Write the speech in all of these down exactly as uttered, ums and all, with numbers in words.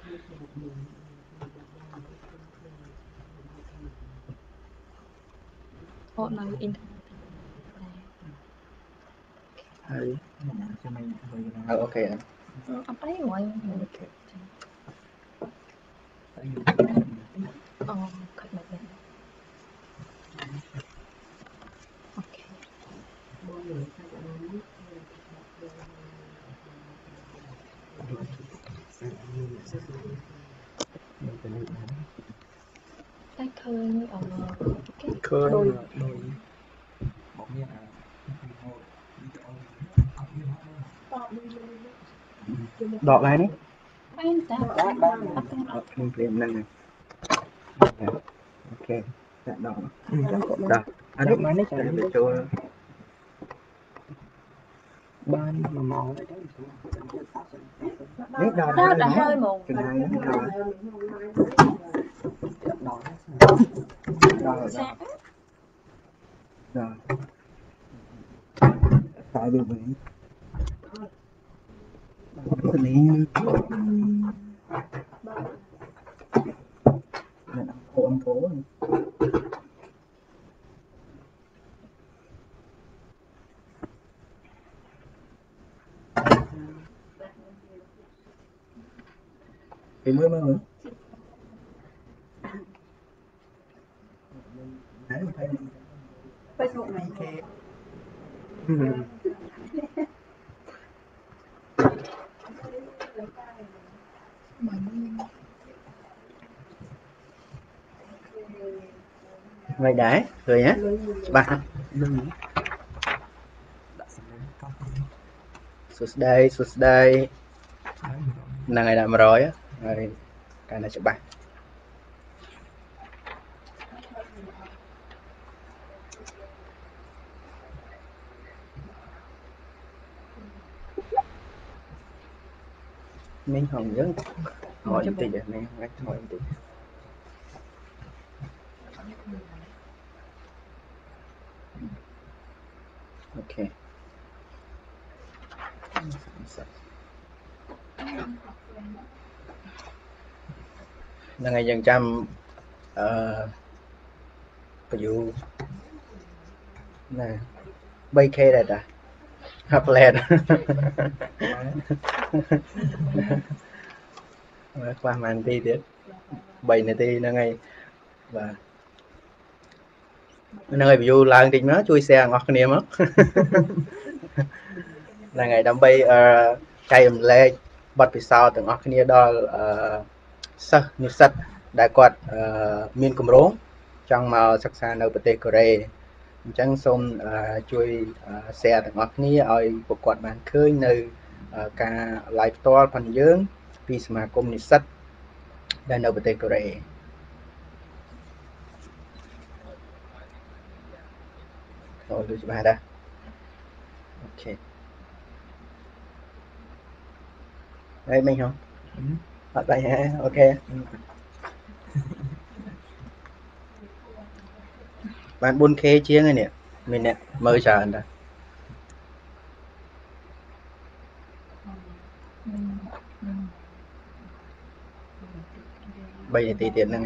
Họ nói internet hay cho mình ờ, ok ạ. apa ya mọi ờ khẩn mạch này ok ta khơi ở cái khơi đôi đôi bóng như là đọt này đấy anh ta đọt thêm thêm này này ok đọt đọt anh đọt này chạy về chỗ ban mà màu đấy đọt ta đã hơi một chừng này đọt đọt đọt sẽ rồi tại vì vậy cái này khổ âm phố này. Thì mới mới nữa nãy mà thấy Facebook này kìa vậy đã rồi nhé bạn sụt đây sụt đây là ngày làm rồi á rồi cái này chụp bạn mình không nhớ hỏi tí vậy mình không hỏi tí ok là ngày dần trăm ví dụ nè bay kê đây đã hợp lẹt qua màn ti tiếp bảy này ti là ngày và ngày ví dụ là tình nó chui xe ngọt niềm á là ngày đam bay cây em lê bật phía sau từng ngọt nia đó sơ như sắt đại quạt miền cẩm rốn trong màu sắc xa nơi bờ tây Korea chẳng xong chui xe từng ngọt nia ở bộ quạt bàn khơi nơi cả live tour phần dưỡng vì mà công nghiệp sắt đang nơi bờ tây Korea rồi tôi chụp hai đã ok đây mình không ở đây ha ok bạn buôn khê chiếng này nè mình nè mới chờ anh ta bây giờ tí tiền này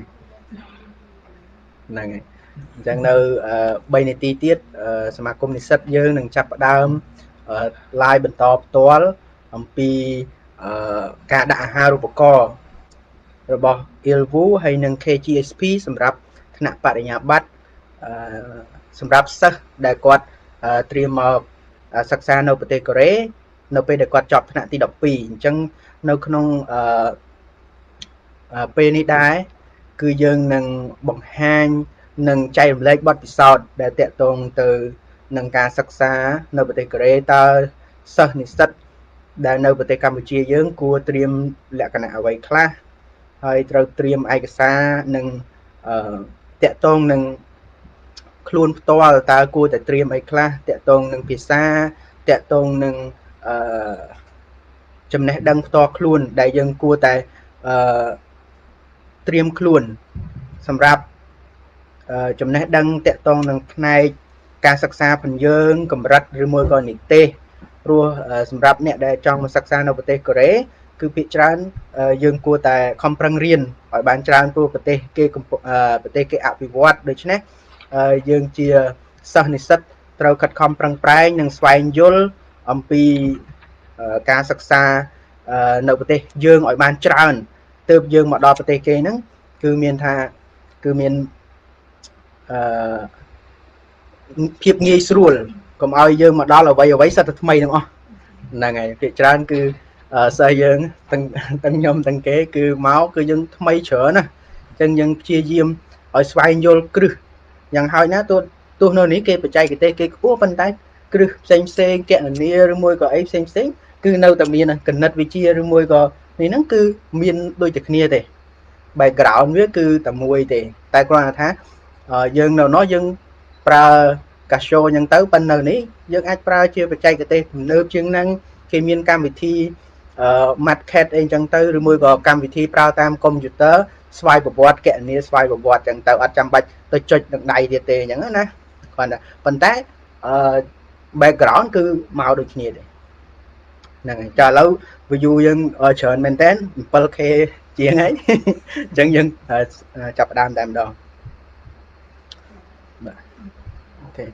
này chẳng nơi bây này tí tiết mà công ty sắt dương đừng chắp đam like bên top toánអំពីការដាក់អាហារូបករណ៍របស់ Ilvu ហើយនិង K G S P សម្រាប់ថ្នាក់បរិញ្ញាបត្រសម្រាប់សិស្សដែលគាត់ត្រៀមមកសិក្សានៅប្រទេសកូរ៉េនៅពេលដែលគាត់ចប់ថ្នាក់ទីដប់ពីរអញ្ចឹងនៅក្នុងពេលនេះដែរគឺយើងនឹងបង្ហាញនិងចែករំលែកបទពិសោធន៍ដែលតាក់ទងទៅនឹងការសិក្សានៅប្រទេសកូរ៉េតើសិស្សនិស្សិតដែលនៅប្រទេសកម្ពុជាយើងគួរត្រៀមលក្ខណៈអ្វីខ្លះហើយត្រូវត្រៀមឯកសារនិងតាក់ទងនឹងខ្លួនផ្ទាល់តើគួរតែត្រៀមអីខ្លះតាក់ទងនឹងភាសាតាក់ទងនឹងចំណេះដឹងផ្ទាល់ខ្លួនដែលយើងគួរតែត្រៀមខ្លួនសម្រាប់ចំណេះដឹងតាក់ទងនឹងផ្នែកការសិក្សាពន្យើងកម្រិតឬមួយក៏និទេសព្រោះសម្រាប់អ្នកដែលចង់មកសិក្សានៅប្រទេសកូរ៉េគឺភាគច្រើនយើងគួរតែខំប្រឹងរៀនឲ្យបានច្រើនព្រោះប្រទេសគេប្រទេសគេអភិវឌ្ឍដូច្នេះយើងជាសិស្សនិស្សិតត្រូវខិតខំប្រឹងប្រែងនិងស្វែងយល់អំពីការសិក្សានៅប្រទេសយើងឲ្យបានច្រើនទើបយើងមកដល់ប្រទេសគេហ្នឹងគឺមានថាគឺមានអឺភាពងាយស្រួលកុំឲ្យយើងមកដល់អ្វីអ្វីសិតតែថ្មីទាំងអស់ហ្នឹងហើយភាគច្រើនគឺសិស្សយើងទាំងទាំងខ្ញុំទាំងគេគឺមកគឺយើងថ្មីច្រើនណាអញ្ចឹងយើងព្យាយាមឲ្យស្វែងយល់គ្រឹះយ៉ាងហើយណាទោះទោះនៅនេះគេបច្ចេកទេសគេខ្ពស់ប៉ុន្តែគ្រឹះផ្សេងផ្សេងកណនាឬមួយក៏អីផ្សេងផ្សេងគឺនៅតែមានគណិតវិទ្យាឬមួយក៏នេះហ្នឹងគឺមានដូចតែគ្នាទេ background វាគឺតែមួយទេតែគ្រាន់តែថាយើងនៅនោះយើងប្រើកាសូអញ្ចឹងទៅប៉ុន្តែនៅនេះយើងអាចប្រើជាបច្ចេកទេសទំនើបជាងហ្នឹងគេមានកម្មវិធីអឺ Matcat អីអញ្ចឹងទៅឬមួយក៏កម្មវិធីប្រើតាមកុំព្យូទ័រស្វ័យប្រវត្តិកណនាស្វ័យប្រវត្តិអញ្ចឹងទៅអត់ចាំបាច់ទៅចុចនឹងដៃទៀតទេអញ្ចឹងណាគ្រាន់តែប៉ុន្តែអឺ background គឺមកដូចគ្នាទេហ្នឹងហើយចាឥឡូវ view យើងច្រើនមែនតើ 7K ជាងហើយអញ្ចឹងយើងចាប់ផ្ដើមតែម្ដងបាទអូខេ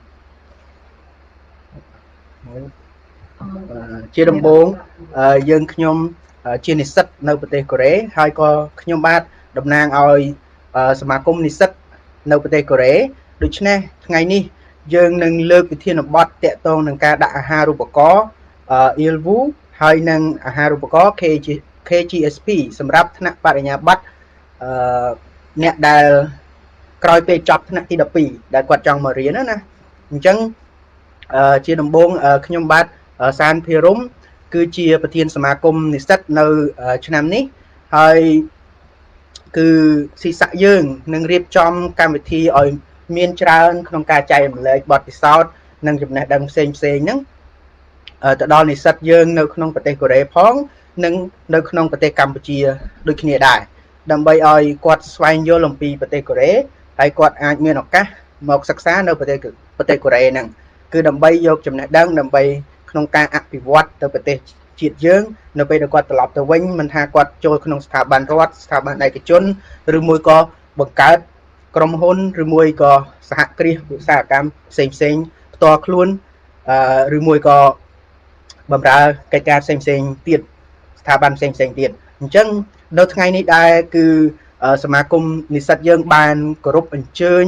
ជាដំបូងយើងខ្ញុំជានិស្សិតនៅប្រទេសកូរ៉េហើយក៏ខ្ញុំបាទតំណាងឲ្យសមាគមនិស្សិតនៅប្រទេសកូរ៉េដូច្នេះថ្ងៃនេះយើងនឹងលើកវិធានបទតាក់ទងនឹងការដាក់អាហារូបករណ៍ អ៊ី แอล ดับเบิลยู ហើយនឹងអាហារូបករណ៍ K G S P សម្រាប់ថ្នាក់បរិញ្ញាបត្រអឺអ្នកដែលក្រោយពេលចប់ថ្នាក់ទីដប់ពីរដែលគាត់ចង់មករៀនណាអញ្ចឹងជាដំបូងខ្ញុំបាទសានភិរមគឺជាប្រធានសមាគមនិស្សិតនៅឆ្នាំនេះហើយគឺស៊ីសាក់យើងនឹងរៀបចំកម្មវិធីឲ្យមានច្រើនក្នុងការចែករំលែកបទពិសោធន៍និងចំណេះដឹងផ្សេងផ្សេងហ្នឹងទៅដល់និស្សិតយើងនៅក្នុងប្រទេសកូរ៉េផងនិងនៅក្នុងប្រទេសកម្ពុជាដូចគ្នាដែរដើម្បីឲ្យគាត់ស្វែងយល់អំពីប្រទេសកូរ៉េហើយគាត់អាចមានឱកាសមកសិក្សានៅប្រទេសប្រទេសកូរ៉េហ្នឹងគឺដើម្បីយកចំណេះដឹងដើម្បីក្នុងការអភិវឌ្ឍទៅប្រទេសជាតិយើងនៅពេលដែលគាត់ត្រឡប់ទៅវិញមិនថាគាត់ចូលក្នុងស្ថាប័នរដ្ឋស្ថាប័នឯកជនឬមួយក៏បង្កើតក្រុមហ៊ុនឬមួយក៏សហគ្រាសឧស្សាហកម្មផ្សេងផ្សេងផ្ទាល់ខ្លួនអឺឬមួយក៏បម្រើកិច្ចការផ្សេងផ្សេងទៀតស្ថាប័នផ្សេងផ្សេងទៀតអញ្ចឹងនៅថ្ងៃនេះដែរគឺសមាគមនិស្សិតយើងបានគោរពអញ្ជើញ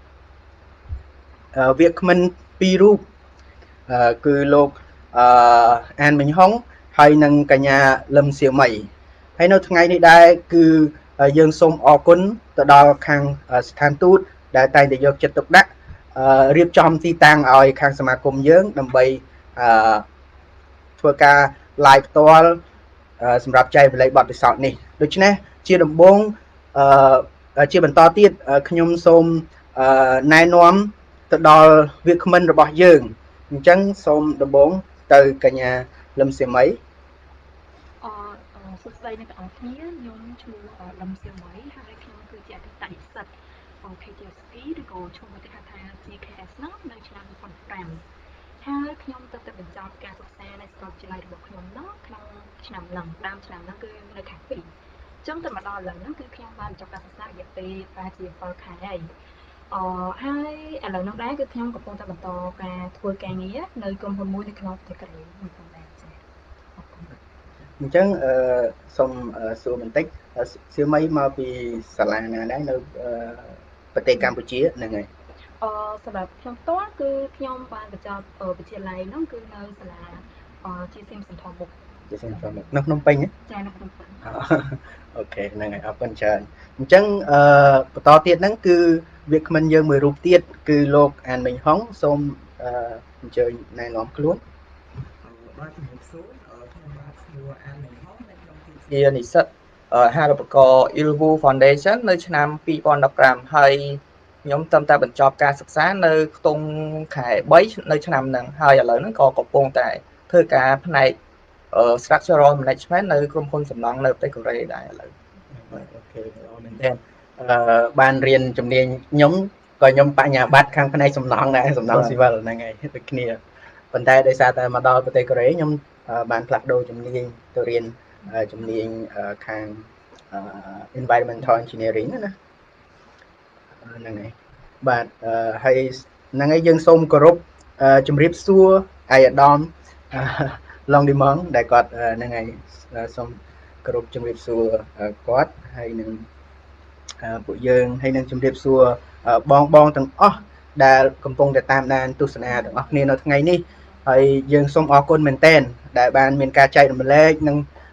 វាគ្មិនពីររូបគឺលោកអឺអានមិញហុងហើយនិងកញ្ញាលឹមសៀមីហើយនៅថ្ងៃនេះដែរគឺយើងសូមអរគុណទៅដល់ខាងស្ថានទូតដែលតែងតែយកចិត្តទុកដាក់រៀបចំទីតាំងឲ្យខាងសមាគមយើងដើម្បីអឺធ្វើការ live ផ្ទាល់សម្រាប់ចែករំលែកបទពិសោធន៍នេះដូច្នេះជាដំបូងអឺជាបន្តទៀតខ្ញុំសូមណែនាំទៅដល់វាគ្មិនរបស់យើងអញ្ចឹងសូមដំបូងទៅកញ្ញាលឹមសៀមីអឺសួស្តីអ្នកទាំងអស់គ្នាខ្ញុំឈ្មោះលឹមសៀមីហើយខ្ញុំគឺជាអតីតនិស្សិត K G S P ឬក៏ឈ្មោះគេហៅថា G K S នោះនៅឆ្នាំtwo thousand fiveហើយខ្ញុំទៅទៅបញ្ចប់ការសិក្សានៅសាកលវិទ្យាល័យរបស់ខ្ញុំនោះក្នុងឆ្នាំហ្នឹងដើមឆ្នាំហ្នឹងគឺនៅខែtwoចឹងទៅមកដល់ឥឡូវហ្នឹងគឺខ្ញុំបានបញ្ចប់ការសិក្សារយៈពេលប្រហែលជាsevenខែហើយអឺហើយឥឡូវហ្នឹងដែរគឺខ្ញុំកំពុងតែបន្តការធ្វើការងារនៅក្រុមហ៊ុនមួយនៅក្នុងប្រទេសកូរ៉េមួយផងដែរចា៎អរគុណអញ្ចឹងអឺសូមសួរបន្តិចសៀមីមកពីសាលាណាដែរនៅប្រទេសកម្ពុជាហ្នឹងហើយអឺសម្រាប់ខ្ញុំផ្ទាល់គឺខ្ញុំបានបញ្ចប់វិទ្យាល័យហ្នឹងគឺនៅសាលាអឺជាសៀមសន្ធមុខជាសៀមសន្ធមុខនៅភ្នំពេញចានៅភ្នំពេញអូខេហ្នឹងហើយអរគុណច្រើនអញ្ចឹងអឺបន្តទៀតហ្នឹងគឺវាគ្មិនយើងមួយរូបទៀតគឺលោកអានមិញហុងសូមអឺអញ្ជើញណែនាំខ្លួនបាទជំរាបសួរខ្ញុំបាទឈ្មោះអានមិញហុងហើយខ្ញុំជានិស្សិតអាហារូបករណ៍ អ៊ី แอล ดับเบิลยู Foundation នៅឆ្នាំtwo thousand fifteenហើយខ្ញុំត្រឹមតែបញ្ចប់ការសិក្សានៅខ្ទង់ខែthreeនៅឆ្នាំហ្នឹងហើយឥឡូវហ្នឹងក៏កំពុងតែធ្វើការផ្នែក Structural Management នៅក្រុមហ៊ុនសំណង់នៅប្រទេសកូរ៉េដែរឥឡូវអូខេល្អមែនទែនអឺបានរៀនជំនាញខ្ញុំក៏ខ្ញុំបញ្ញាបត្រខាងផ្នែកសំណង់ដែរសំណង់ស៊ីវិលហ្នឹងហើយដូចគ្នាប៉ុន្តែដោយសារតែមកដល់ប្រទេសកូរ៉េខ្ញុំបានផ្លាស់ប្ដូរជំនាញទៅរៀនជំនាញខាង environmental engineering ណាហ្នឹងហើយបាទហើយហ្នឹងហើយយើងសូមគោរពជម្រាបសួរអាយឧត្តមឡុងឌីម៉ងដែលគាត់ហ្នឹងហើយសូមគោរពជម្រាបសួរគាត់ហើយនឹងពួកយើងហើយនឹងជម្រាបសួរបងបងទាំងអស់ដែលកំពុងតែតាមដានទស្សនាទាំងអស់គ្នានៅថ្ងៃនេះហើយយើងសូមអរគុណមែនទែនដែលបានមានការចែករំលែកនិង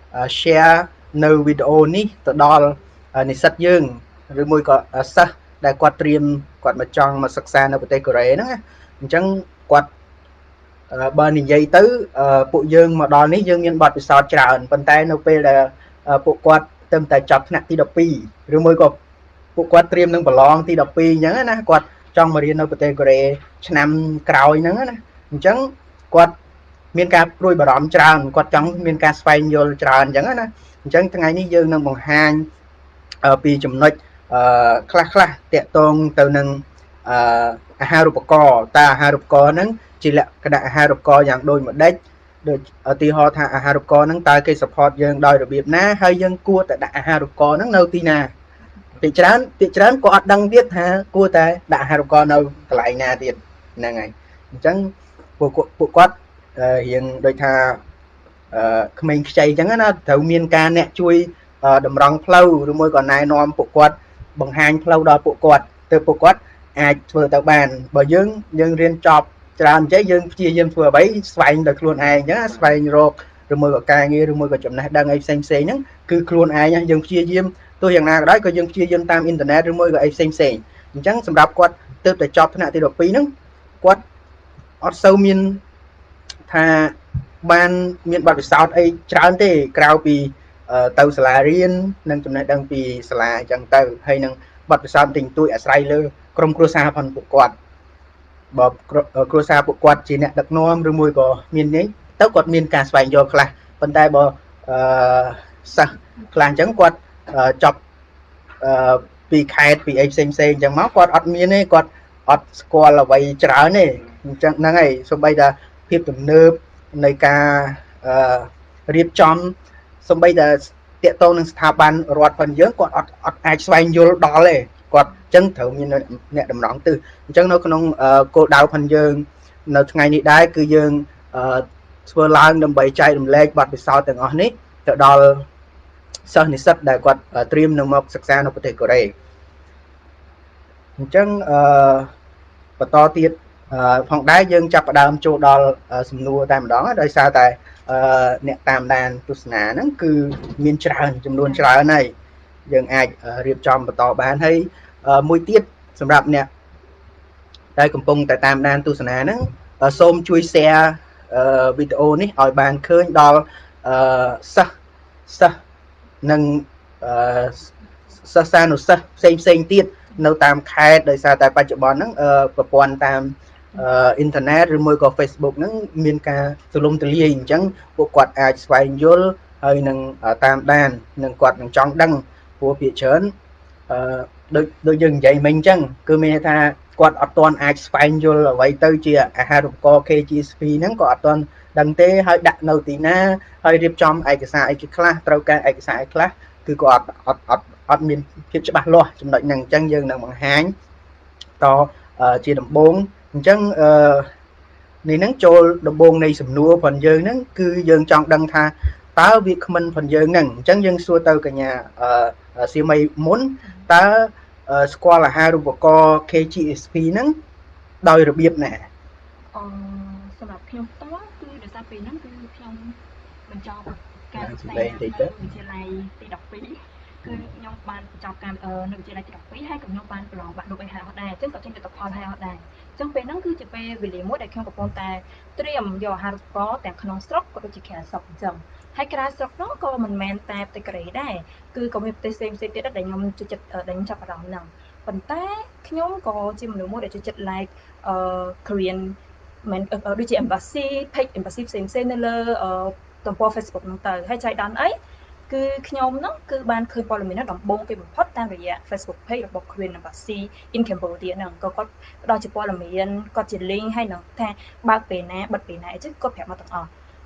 share នៅវីដេអូនេះទៅដល់និស្សិតយើងឬមួយក៏សិស្សដែលគាត់ត្រៀមគាត់មកចង់មកសិក្សានៅប្រទេសកូរ៉េហ្នឹងអញ្ចឹងគាត់បើនិយាយទៅពួកយើងមកដល់នេះយើងមានបទពិសោធន៍ច្រើនប៉ុន្តែនៅពេលដែលពួកគាត់ទៅតែចប់ថ្នាក់ទីដប់ពីរឬមួយក៏ពួកគាត់ត្រៀមនឹងប្រឡងទីដប់ពីអញ្ចឹងណាគាត់ចង់មករៀននៅប្រទេសកូរ៉េឆ្នាំក្រោយហ្នឹងណាអញ្ចឹងគាត់មានការព្រួយបារម្ភច្រើនគាត់ចង់មានការស្វែងយល់ច្រើនអញ្ចឹងណាអញ្ចឹងថ្ងៃនេះយើងនឹងបង្ហាញពីចំណុចអឺខ្លះខ្លះតាក់ទងទៅនឹងអឺអាហារូបករណ៍តើអាហារូបករណ៍ហ្នឹងជាលក្ខណៈអាហារូបករណ៍យ៉ាងដូចម្ដេចដូចឧទាហរណ៍ថាអាហារូបករណ៍ហ្នឹងតើគេ support យើងដោយរបៀបណាហើយយើងគួរតែដាក់អាហារូបករណ៍ហ្នឹងនៅទីណាទីច្រើនទីច្រើនក៏អត់ដឹងទៀតថាគួរតែដាក់អាហារូបករណ៍នៅកន្លែងណាទៀតហ្នឹងហើយអញ្ចឹងពួកពួកគាត់រៀងដូចថាអឺក្មេងខ្ចីអញ្ចឹងណាត្រូវមានការអ្នកជួយតម្រង់ផ្លូវឬមួយក៏ណែនាំពួកគាត់បង្ហាញផ្លូវដល់ពួកគាត់ទៅពួកគាត់អាចធ្វើទៅបានបើយើងយើងរៀនចប់ច្រើនអញ្ចឹងយើងព្យាយាមធ្វើអ្វីស្វែងដោយខ្លួនឯងអញ្ចឹងស្វែងរកឬមួយក៏ការងារឬមួយក៏ចំណេះដឹងអីផ្សេងផ្សេងហ្នឹងគឺខ្លួនឯងយើងព្យាយាមទោះយ៉ាងណាក៏ដោយក៏យើងព្យាយាមតាមអ៊ីនធឺណិតឬមួយក៏អីផ្សេងផ្សេងអញ្ចឹងសម្រាប់គាត់ទើបតែចប់ថ្នាក់ទីដប់ពីរហ្នឹងគាត់អត់សូវមានថាបានមានបទពិសោធន៍អីច្រើនទេក្រៅពីទៅសាលារៀននិងចំណេះដឹងពីសាលាអញ្ចឹងទៅហើយនឹងបទពិសោធន៍ទិញទួយអាស្រ័យលើក្រុមគ្រួសារផងពួកគាត់បើគ្រួសារពួកគាត់ជាអ្នកដឹកនាំឬមួយក៏មាននេះទៅគាត់មានការស្វែងយល់ខ្លះប៉ុន្តែបើអឺសិស្សខ្លះអញ្ចឹងគាត់ចប់អឺពីខេត្តពីអីផ្សេងផ្សេងអញ្ចឹងមកគាត់អត់មានទេគាត់អត់ស្គាល់អ្វីច្រើនទេអញ្ចឹងហ្នឹងហើយសូម្បីតែភាពទំនើបនៃការអឺរៀបចំសូម្បីតែតាក់ទងនឹងស្ថាប័នរដ្ឋផងយើងគាត់អត់អត់អាចស្វែងយល់ដល់ទេគាត់អញ្ចឹងត្រូវមានអ្នកតម្រង់ទិសអញ្ចឹងនៅក្នុងគោលដៅផងយើងនៅថ្ងៃនេះដែរគឺយើងធ្វើឡើងដើម្បីចែករំលែកបទពិសោធន៍ទាំងអស់នេះទៅដល់សិស្សនិស្សិតដែលគាត់ត្រៀមនឹងមកសិក្សានៅប្រទេសកូរ៉េអញ្ចឹងអឺបន្តទៀតផងដែរយើងចាប់ផ្ដើមចូលដល់សំណួរតែម្ដងដោយសារតែអ្នកតាមដានទស្សនាហ្នឹងគឺមានច្រើនចំនួនច្រើនហើយយើងអាចរៀបចំបន្តបានហើយមួយទៀតសម្រាប់អ្នកដែលកំពុងតែតាមដានទស្សនាហ្នឹងសូមជួយ share វីដេអូនេះឲ្យបានឃើញដល់សិស្សសិស្សនិងសិស្សានុសិស្សផ្សេងផ្សេងទៀតនៅតាមខេត្តដោយសារតែបច្ចុប្បន្នហ្នឹងប្រព័ន្ធតាមអ៊ីនធឺណិតឬមួយក៏ Facebook ហ្នឹងមានការទូលំទូលាយអញ្ចឹងពួកគាត់អាចស្វែងយល់ហើយនឹងតាមដាននឹងគាត់នឹងចង់ដឹងព្រោះភាគច្រើនអឺដូចដូចយើងនិយាយមិញអញ្ចឹងគឺមានថាគាត់អត់ទាន់អាចស្វែងយល់អ្វីទៅជាអាហារូបករណ៍ K G S P ហ្នឹងក៏អត់ទាន់ដឹងទេហើយដាក់នៅទីណាហើយរៀបចំឯកសារអីខ្លះត្រូវការឯកសារអីខ្លះគឺក៏អត់អត់អត់អត់មានភាពច្បាស់លាស់ចំណុចហ្នឹងអញ្ចឹងយើងនឹងបង្ហាញតជាដំបូងអញ្ចឹងអឺនេះហ្នឹងចូលដំបូងនៃសំណួរផងយើងហ្នឹងគឺយើងចង់ដឹងថាតើវាគ្មិនផងយើងហ្នឹងអញ្ចឹងយើងសួរទៅកញ្ញាអឺសៀមីមុនតើស្គាល់អាហារូបករណ៍ K G S P ហ្នឹងដោយរបៀបណាអឺសម្រាប់ខ្ញុំផ្ទាល់គឺដោយសារពេលហ្នឹងគឺខ្ញុំបញ្ចប់ការសិក្សានៅវិទ្យាល័យទីដប់ពីរគឺខ្ញុំបានបញ្ចប់ការនៅវិទ្យាល័យទីដប់ពីរហើយក៏ខ្ញុំបានប្រឡងបាក់ឌុបអីហើយអត់ដែរអញ្ចឹងក៏ចេញលទ្ធផលហើយអត់ដែរអញ្ចឹងពេលហ្នឹងគឺជាពេលវេលាមួយដែលខ្ញុំកំពុងតែត្រៀមយកអាហារូបករណ៍ទាំងក្នុងស្រុកក៏ដូចជាក្រៅស្រុកអញ្ចឹងហើយក្រៅស្រុកនោះក៏មិនមែនតែប្រទេសកូរ៉េដែរគឺក៏មានប្រទេសផ្សេងៗទៀតដែលខ្ញុំចូលចិត្តដែលខ្ញុំចាប់អារម្មណ៍ហ្នឹងប៉ុន្តែខ្ញុំក៏ជាមនុស្សមួយដែលចូលចិត្ត like អឺ Korean មិនដូចជា embassy page embassy ផ្សេងៗនៅលើទំព័រ Facebook ហ្នឹងទៅហើយចៃដន្យអីគឺខ្ញុំហ្នឹងគឺបានឃើញព័ត៌មានហ្នឹងដំបូងគេបំផុតតាមរយៈ Facebook page របស់ Korean Embassy in Cambodia ហ្នឹងក៏គាត់ផ្ដល់ជាព័ត៌មានគាត់ជា link ហើយនឹងថាបើកពេលណាបិទពេលណាអីចឹងគាត់ប្រាប់មកទាំងអស់អ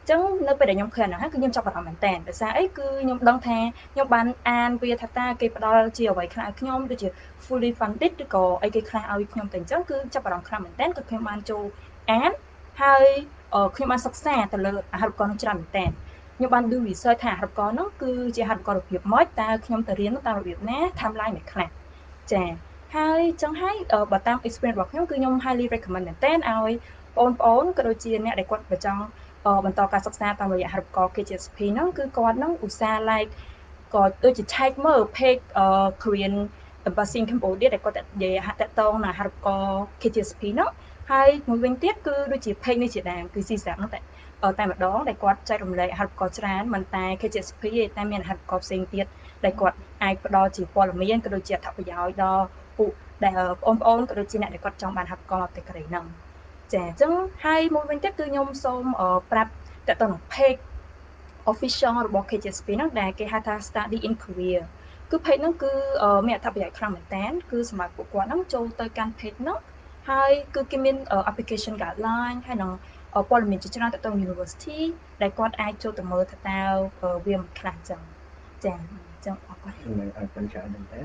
Chẳng nơi bây giờ nhóm khởi nó cứ nhóm cho vào mình tèn tại sao ấy cứ nhóm đăng thà nhóm bán an về thật ta cái đó chiều vậy khai nhóm được chưa fully funded được có ấy cái khai ao nhóm tình chẳng cứ cho vào khai mình tèn cứ nhóm ăn châu án hay ở nhóm ăn sắc xa từ lơ học con cho mình tèn nhóm bán đưa research thả học con nó cứ chỉ học con được việc mới ta nhóm tự riêng nó ta được việc nè tham lai mình khai chà hay chẳng hay ở bà tam experience của nhóm cứ nhóm highly recommend tèn ao ôn ôn cái đôi chia nè để quật vào trongបន្ត ការសិក្សាតាមរយៈហេតុផល K G S P ហ្នឹងគឺគាត់ហ្នឹងឧស្សាហ៍ like ក៏ដូចជា check មើល page Korean Embassy in Cambodia ដែលគាត់និយាយហាក់តាក់ទងនៅហេតុផល K G S P ហ្នឹងហើយមួយវិញទៀតគឺដូចជា page នេះជាដើមគឺ C S A P ហ្នឹងតែតែម្ដងដែលគាត់ចែករំលែកហេតុផលច្រើនមិនតែ K G S P ទេតែមានហេតុផលផ្សេងទៀតដែលគាត់អាចផ្ដល់ជាព័ត៌មានក៏ដូចជាអត្ថប្រយោជន៍ដល់ពួកដែលបងប្អូនក៏ដូចជាអ្នកដែលគាត់ចង់បានហេតុផលទៅកូរ៉េហ្នឹងចាអញ្ចឹងហើយមួយវិញទៀតគឺខ្ញុំសូមប្រាប់តើតើ page official របស់ K G S P ហ្នឹងដែលគេហៅថា study in Korea គឺ page ហ្នឹងគឺមានអត្ថប្រយោជន៍ខ្លាំងមែនតើគឺសម្រាប់ពួកគាត់ហ្នឹងចូលទៅកាន់ page ហ្នឹងហើយគឺគេមាន application guideline ហើយនឹងព័ត៌មានជាច្រើនទៅទៅ university ដែលគាត់អាចចូលទៅមើលថាតើវាមិនខ្លះអញ្ចឹងចាអញ្ចឹងអរគុណអរគុណច្រើនមែនតើ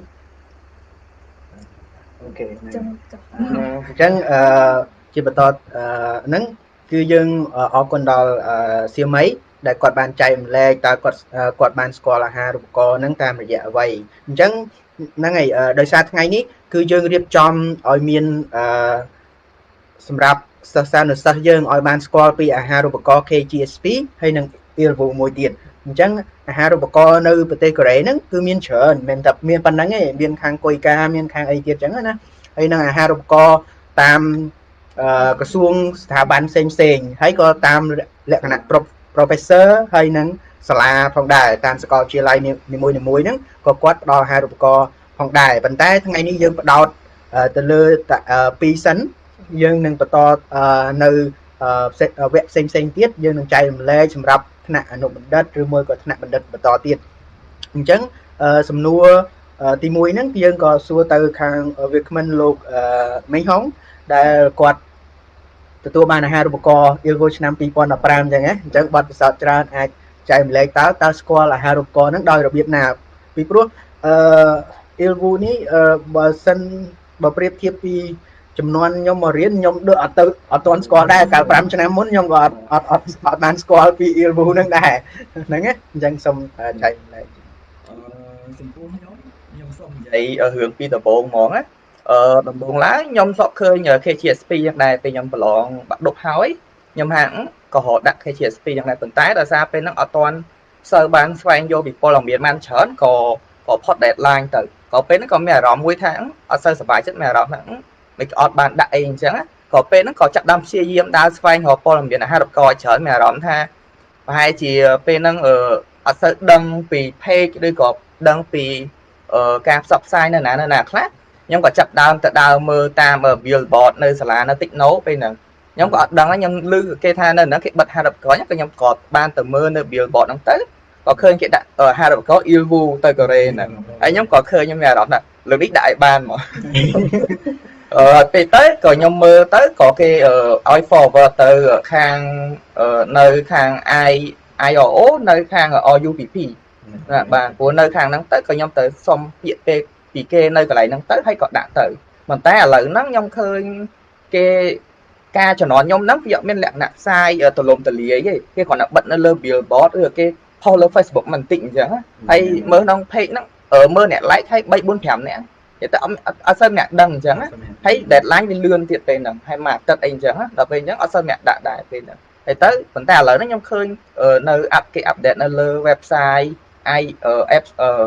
អូខេអញ្ចឹងអញ្ចឹងអឺជាបន្តហ្នឹងគឺយើងអរគុណដល់សៀមៃដែលគាត់បានចែកម្លែកតើគាត់គាត់បានស្គាល់អាហារូបករណ៍ហ្នឹងតាមរយៈអ្វីអញ្ចឹងហ្នឹងហើយដោយសារថ្ងៃនេះគឺយើងរៀបចំឲ្យមានអឺសម្រាប់សិស្សានុសិស្សយើងឲ្យបានស្គាល់ពីអាហារូបករណ៍ K G S P ហើយនិង Ilvu មួយទៀតអញ្ចឹងអាហារូបករណ៍នៅប្រទេសកូរ៉េហ្នឹងគឺមានច្រើនមិនមែនតែមានប៉ុណ្្នឹងទេមានខាងកុយកាមានខាងអីទៀតអញ្ចឹងណាហើយនឹងអាហារូបករណ៍តាមក្រសួងស្ថាប័នផ្សេងផ្សេងហើយក៏តាមលក្ខណៈ professor ហើយនឹងសាលាផងដែរតាមសាកលវិទ្យាល័យនីមួយៗហ្នឹងក៏គាត់ផ្ដល់អាហារូបករណ៍ផងដែរប៉ុន្តែថ្ងៃនេះយើងផ្ដោតទៅលើពីរសិនយើងនឹងបន្តនៅវគ្គផ្សេងផ្សេងទៀតយើងនឹងចែករំលែកសម្រាប់ថ្នាក់អនុបណ្ឌិតឬមួយក៏ថ្នាក់បណ្ឌិតបន្តទៀតអញ្ចឹងសំណួរទីមួយហ្នឹងយើងក៏សួរទៅខាងវាគ្មិនលោកមេងហុងដែលគាត់ទទួលបានអាហារូបករណ៍ Ilvu ឆ្នាំពីរពាន់ដប់ប្រាំអញ្ចឹងណាអញ្ចឹងបទពិសោធន៍ច្រើនអាចចែករំលែកតើតើស្គាល់អាហារូបករណ៍ហ្នឹងដោយរបៀបណាពីព្រោះអឺ Ilvu នេះបើសិនបើប្រៀបធៀបពីចំនួនខ្ញុំមករៀនខ្ញុំដូចអត់ទៅអត់ទាន់ស្គាល់ដែរកាលប្រាំឆ្នាំមុនខ្ញុំក៏អត់អត់អត់អត់បានស្គាល់ពី Ilvu ហ្នឹងដែរហ្នឹងណាអញ្ចឹងសូមចែករំលែកអឺចំពោះខ្ញុំខ្ញុំសូមនិយាយអីរឿងពីដំបូងហ្មងណាអឺដំបូងឡើងខ្ញុំសក់ឃើញ K G S P យ៉ាងដែរពេលខ្ញុំប្រឡងបាក់ឌុបហើយខ្ញុំហាក់ក៏រកដាក់ K G S P យ៉ាងដែរប៉ុន្តែដោយសារពេលហ្នឹងអត់ទាន់សូវបានស្វែងយល់ពីព័ត៌មានបានច្រើនក៏ក៏ផុត deadline ទៅក៏ពេលហ្នឹងក៏មានអារម្មណ៍មួយថាអត់សូវសប្បាយចិត្តមានអារម្មណ៍ថាមិនអត់បានដាក់អីអញ្ចឹងក៏ពេលហ្នឹងក៏ចាប់ដើមព្យាយាមដើរស្វែងរកព័ត៌មានអាហារូបករណ៍ច្រើនមានអារម្មណ៍ថាប្រហែលជាពេលហ្នឹងអឺអត់សូវដឹងពី page ឬក៏ដឹងពីការផ្សព្វផ្សាយនៅណានៅណាខ្លះខ្ញុំក៏ចាប់ដើមទៅដើរមើលតាម billboard នៅសាលានៅ Techno ពេលហ្នឹងខ្ញុំក៏អត់ដឹងខ្ញុំឮគេថានៅហ្នឹងគេបិទហារូបករណ៍ក៏ខ្ញុំក៏បានទៅមើលនៅ billboard ហ្នឹងទៅក៏ឃើញគេដាក់ហារូបករណ៍ Ilvu ទៅកូរ៉េហ្នឹងហើយខ្ញុំក៏ឃើញខ្ញុំមានអារម្មណ៍ថាលើកនេះដាក់ឲ្យបានមកអឺពេលទៅក៏ខ្ញុំមើលទៅក៏គេឲ្យ forward ទៅខាងនៅខាង I I R O នៅខាង R U P P បាទព្រោះនៅខាងហ្នឹងទៅក៏ខ្ញុំទៅសុំពាក្យពេកពីគេនៅកន្លែងហ្នឹងទៅហើយក៏ដាក់ទៅប៉ុន្តែឥឡូវហ្នឹងខ្ញុំឃើញគេការជំនាន់ខ្ញុំហ្នឹងវាអត់មានលក្ខណៈផ្សាយទលំទលាយទេគេគ្រាន់តែបិទនៅលើ billboard ឬគេ post លើ Facebook មិនតិចអញ្ចឹងហើយមើលក្នុង page ហ្នឹងមើលអ្នក like ហើយ3 4 5នាក់តែអត់អត់សូវអ្នកដឹងអញ្ចឹងហើយ deadline វាលឿនទៀតពេលហ្នឹងហើយមួយអាទិត្យអីអញ្ចឹងដល់ពេលអញ្ចឹងអត់សូវអ្នកដាក់ដែរពេលហ្នឹងហើយទៅប៉ុន្តែឥឡូវហ្នឹងខ្ញុំឃើញនៅ app គេ update នៅលើ website I app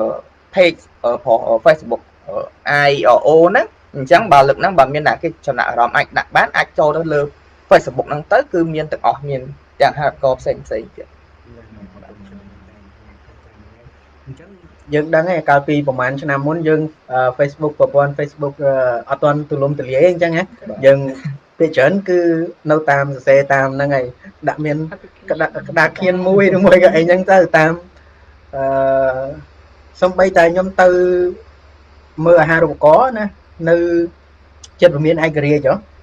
page Facebook I R O ហ្នឹងអញ្ចឹងបើលើកហ្នឹងបើមានអ្នកគេចំណាក់អារម្មណ៍អាចដាក់បានអាចចូលទៅលើ Facebook ហ្នឹងទៅគឺមានទាំងអស់មានទាំងហាត់កផ្សេងផ្សេងទៀតអញ្ចឹងយើងដឹងហើយកាលពីប្រហែលឆ្នាំមុនយើង Facebook ប្រព័ន្ធ Facebook អត់ទាន់ទូលំទូលាយអញ្ចឹងណាយើងពេលច្រើនគឺនៅតាមសរសេរតាមហ្នឹងហើយដាក់មានក្តារក្តារខៀនមួយឬមួយក៏អីហ្នឹងទៅតាមអឺសំបីតែខ្ញុំទៅមើលអាហារូបករណ៍ណានៅចិត្តវិមានឯករាជ្យ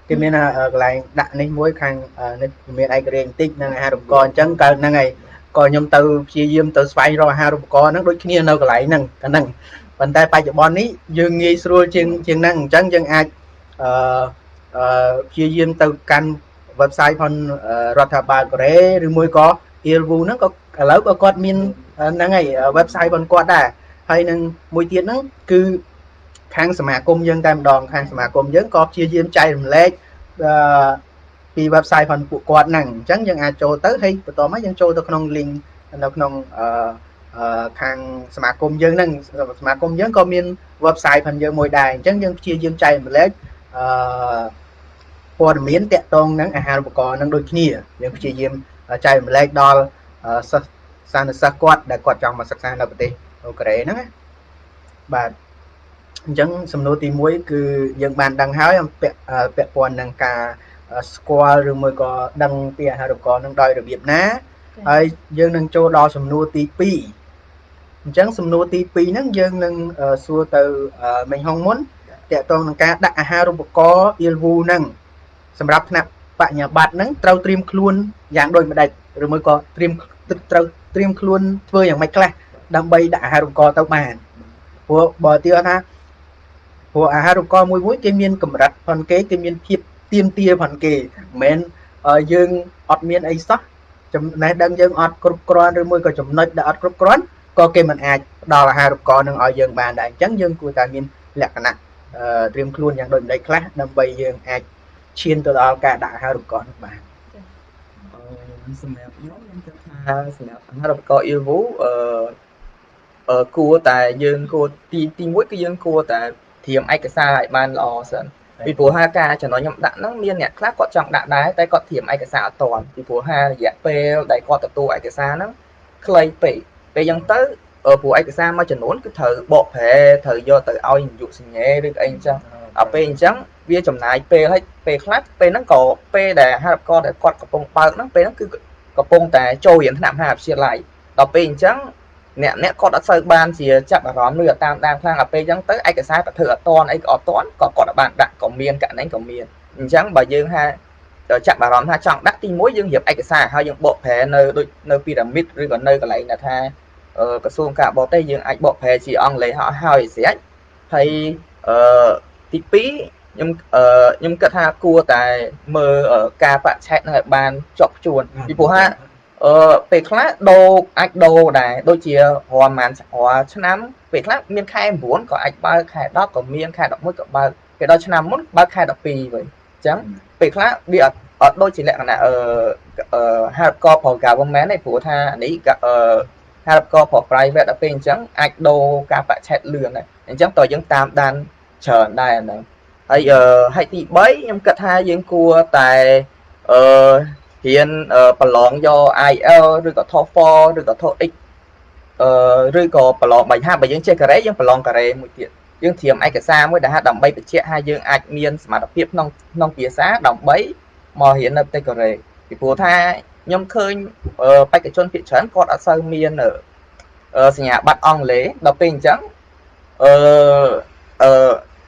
គេមានកន្លែងដាក់នេះមួយខាងនេះមានឯករាជ្យបន្តិចនឹងអាហារូបករណ៍អញ្ចឹងកើតហ្នឹងហើយក៏ខ្ញុំទៅព្យាយាមទៅស្វែងរកអាហារូបករណ៍ហ្នឹងដូចគ្នានៅកន្លែងហ្នឹងអាហ្នឹងប៉ុន្តែបច្ចុប្បន្ននេះយើងងាយស្រួលជាងជាងហ្នឹងអញ្ចឹងយើងអាចអឺអឺព្យាយាមទៅកាន់ website ផងរដ្ឋាភិបាលកូរ៉េឬមួយក៏ Ilvu ហ្នឹងក៏ឥឡូវក៏គាត់មានហ្នឹងហើយ website របស់គាត់ដែរហើយនឹងមួយទៀតហ្នឹងគឺខាងសមាគមយើងតែម្ដងខាងសមាគមយើងក៏ព្យាយាមចែករំលែកអឺពី website ផងពួកគាត់ហ្នឹងអញ្ចឹងយើងអាចចូលទៅហើយបន្តមកយើងចូលទៅក្នុង link នៅក្នុងអឺអឺខាងសមាគមយើងហ្នឹងសមាគមយើងក៏មាន website ផងយើងមួយដែរអញ្ចឹងយើងព្យាយាមចែករំលែកអឺព័ត៌មានតាក់ទងនឹងអាហារូបករណ៍នឹងដូចគ្នាយើងព្យាយាមចែករំលែកដល់សិស្សសានុសិស្សគាត់ដែលគាត់ចង់មកសិក្សានៅប្រទេសកូរ៉េហ្នឹងណាបាទអញ្ចឹងសំណួរទីមួយគឺយើងបានដឹងហើយអំពាក់ពាក់ព័ន្ធនឹងការស្គាល់ឬមួយក៏ដឹងពីអាហារូបករណ៍នឹងដោយរបៀបណាហើយយើងនឹងចូលដល់សំណួរទីពីរអញ្ចឹងសំណួរទីពីរហ្នឹងយើងនឹងសួរទៅមិញហុងមុនតាក់ទងនឹងការដាក់អាហារូបករណ៍ Ilvu ហ្នឹងសម្រាប់ថ្នាក់បញ្ញាបត្រហ្នឹងត្រូវត្រៀមខ្លួនយ៉ាងដូចម្ដេចឬមួយក៏ត្រៀមត្រូវត្រៀមខ្លួនធ្វើយ៉ាងម៉េចខ្លះដើម្បីដាក់អាហារូបករណ៍ទៅបានព្រោះបើទីថាព្រោះអាហារូបករណ៍មួយមួយគេមានកម្រិតផងគេគេមានភាពទៀមទាផងគេមិនមែនយើងអត់មានអីសោះចំណេះដឹងយើងអត់គ្រប់គ្រាន់ឬមួយក៏ចំណុចដែលអត់គ្រប់គ្រាន់ក៏គេមិនអាចផ្ដល់អាហារូបករណ៍នឹងឲ្យយើងបានដែរអញ្ចឹងយើងគួរតែមានលក្ខណៈត្រៀមខ្លួនយ៉ាងដូចម្ដេចខ្លះដើម្បីយើងអាចឈានទៅដល់ការដាក់អាហារូបករណ៍នោះបានសម្រាប់ខ្ញុំខ្ញុំគិតថាសម្រាប់អាហារូបករណ៍ Ilvu អឺអឺគួរតែយើងគួរទីទីមួយគឺយើងគួរតែត្រៀមឯកសារឲ្យបានល្អសិនពីព្រោះថាការចំណុចខ្ញុំដាក់ហ្នឹងមានអ្នកខ្លះគាត់ចង់ដាក់ដែរតែគាត់ត្រៀមឯកសារអត់ទាន់ពីព្រោះថារយៈពេលដែលគាត់ទទួលឯកសារហ្នឹងខ្លីពេកពេលអញ្ចឹងទៅព្រោះឯកសារមួយចំនួនគឺត្រូវបកប្រែត្រូវយកទៅឲ្យនាយកសញ្ញេឬអីអញ្ចឹងដល់ពេលអញ្ចឹងវាចំណាយពេលហើយពេលខ្លះពេលហ្នឹងក៏ពេលដែលអាហារូបករណ៍ដែលគាត់កំពុងបើកហ្នឹងពេលហ្នឹងគឺកំពុងតែចូលរៀនថ្នាក់មហាវិទ្យាល័យដល់ពេលអញ្ចឹងអ្នកអ្នកគាត់អត់សូវបានជាចាប់អារម្មណ៍ឬតាមតាមខ្លាំងដល់ពេលអញ្ចឹងទៅឯកសារក៏ធ្វើអត់តាន់អីក៏អត់តាន់ក៏គាត់បានដាក់ក៏មានករណីក៏មានអញ្ចឹងបើយើងថាចាប់អារម្មណ៍ថាចង់ដាក់ទីមួយយើងរៀបឯកសារហើយយើងបកប្រែនៅដូចនៅពីរ៉ាមីតឬក៏នៅកន្លែងថាក្រសួងការបរទេសយើងអាចបកប្រែជាអង់គ្លេសហើយស្រេចហើយអឺទីពីរខ្ញុំអឺខ្ញុំគិតថាគួរតែមើលការបច្ឆេទនឹងឲ្យបានជាប់ជួនពីព្រោះថាអឺពេលខ្លះដូរអាចដូរដែរដូចជារាល់ប្រហែលរាល់ឆ្នាំពេលខ្លះមានខែ9ក៏អាចបើកខែ10ក៏មានខែ11ក៏បើកពេលដល់ឆ្នាំមុនបើកខែ12វិញអញ្ចឹងពេលខ្លះវាអត់អត់ដូចជាលក្ខណៈអឺអឺ hardcore for government ទេព្រោះថានេះអឺ hardcore for private ដល់ពេលអញ្ចឹងអាចដូរការបច្ឆេទលឿនដែរអញ្ចឹងតើយើងតាមដានច្រើនដែរហ្នឹងហើយអឺហើយទីបីខ្ញុំគិតថាយើងគួរតែអឺរៀនប្រឡងយក I E L ឬក៏ TOEFL ឬក៏ TOEIC អឺឬក៏ប្រឡងបើថាបើយើងចេះកូរ៉េយើងប្រឡងកូរ៉េមួយទៀតយើងត្រៀមឯកសារមួយដែលថាដើម្បីបញ្ជាក់ថាយើងអាចមានសមត្ថភាពក្នុងក្នុងភាសាដើម្បីមករៀននៅប្រទេសកូរ៉េពីព្រោះថាខ្ញុំឃើញបេក្ខជនភាគច្រើនគាត់អត់សូវមានសញ្ញាបត្រអង់គ្លេសដល់ពេលអញ្ចឹងអឺអឺ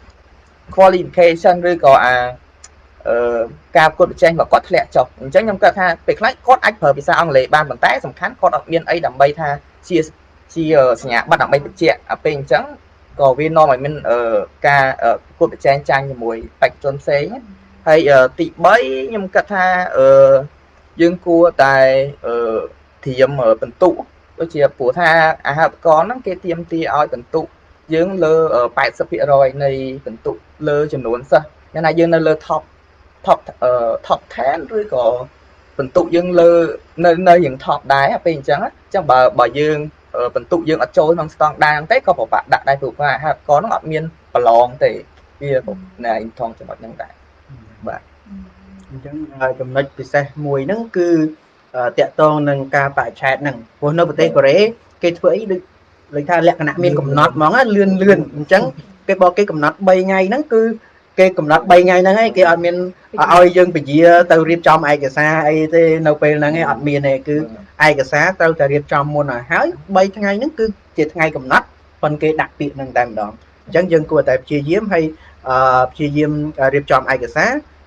qualification ឬក៏អាអឺការប្រកួតប្រជែងរបស់គាត់ធ្លាក់ចុះអញ្ចឹងខ្ញុំគិតថាពេលខ្លះគាត់អាចប្រើភាសាអង់គ្លេសបានប៉ុន្តែសំខាន់គាត់អត់មានអីដើម្បីថាជាជាសញ្ញាបត្រដើម្បីបញ្ជាក់ដល់ពេលអញ្ចឹងក៏វានាំឲ្យមានការប្រកួតប្រជែងចាញ់ជាមួយបេក្ខជនផ្សេងហើយទីបីខ្ញុំគិតថាអឺយើងគួរតែអឺត្រៀមបន្ទុកដូចជាព្រោះថាអាហារូបករណ៍ហ្នឹងគេទាមទារឲ្យបន្ទុកយើងលើ八十ភាគរយ នៃបន្ទុកលើចំនួនសិស្សយ៉ាងណាយើងនៅលើ top top អឺ top 10 ឬក៏បន្ទុកយើងលើនៅនៅយ៉ាង top ដែរពេលអញ្ចឹងអញ្ចឹងបើបើយើងបន្ទុកយើងអត់ចូលក្នុងស្តង់ដារទេក៏ពិបាកដាក់ដែរព្រោះថាអាហារូបករណ៍ហ្នឹងអត់មានប្រឡងទេវាណែថងចំណុចហ្នឹងដែរបាទអញ្ចឹងចំណុចពិសេសមួយហ្នឹងគឺតាក់ទងនឹងការបច្ឆេទហ្នឹងព្រោះនៅប្រទេសកូរ៉េគេធ្វើអីដូចដូចថាលក្ខណៈមានកំណត់ហ្មងលឿនលឿនអញ្ចឹងគេបើគេកំណត់3ថ្ងៃហ្នឹងគឺគេកំណត់3ថ្ងៃហ្នឹងឯងគេអត់មានឲ្យយើងពជាទៅរៀបចំឯកសារអីទេនៅពេលហ្នឹងឯងអត់មានទេគឺឯកសារត្រូវតែរៀបចំមុនឲ្យហើយ3ថ្ងៃហ្នឹងគឺជាថ្ងៃកំណត់ប៉ុន្តែគេដាក់ពាក្យហ្នឹងតែម្ដងអញ្ចឹងយើងគួរតែព្យាយាមហើយព្យាយាមរៀបចំឯកសារ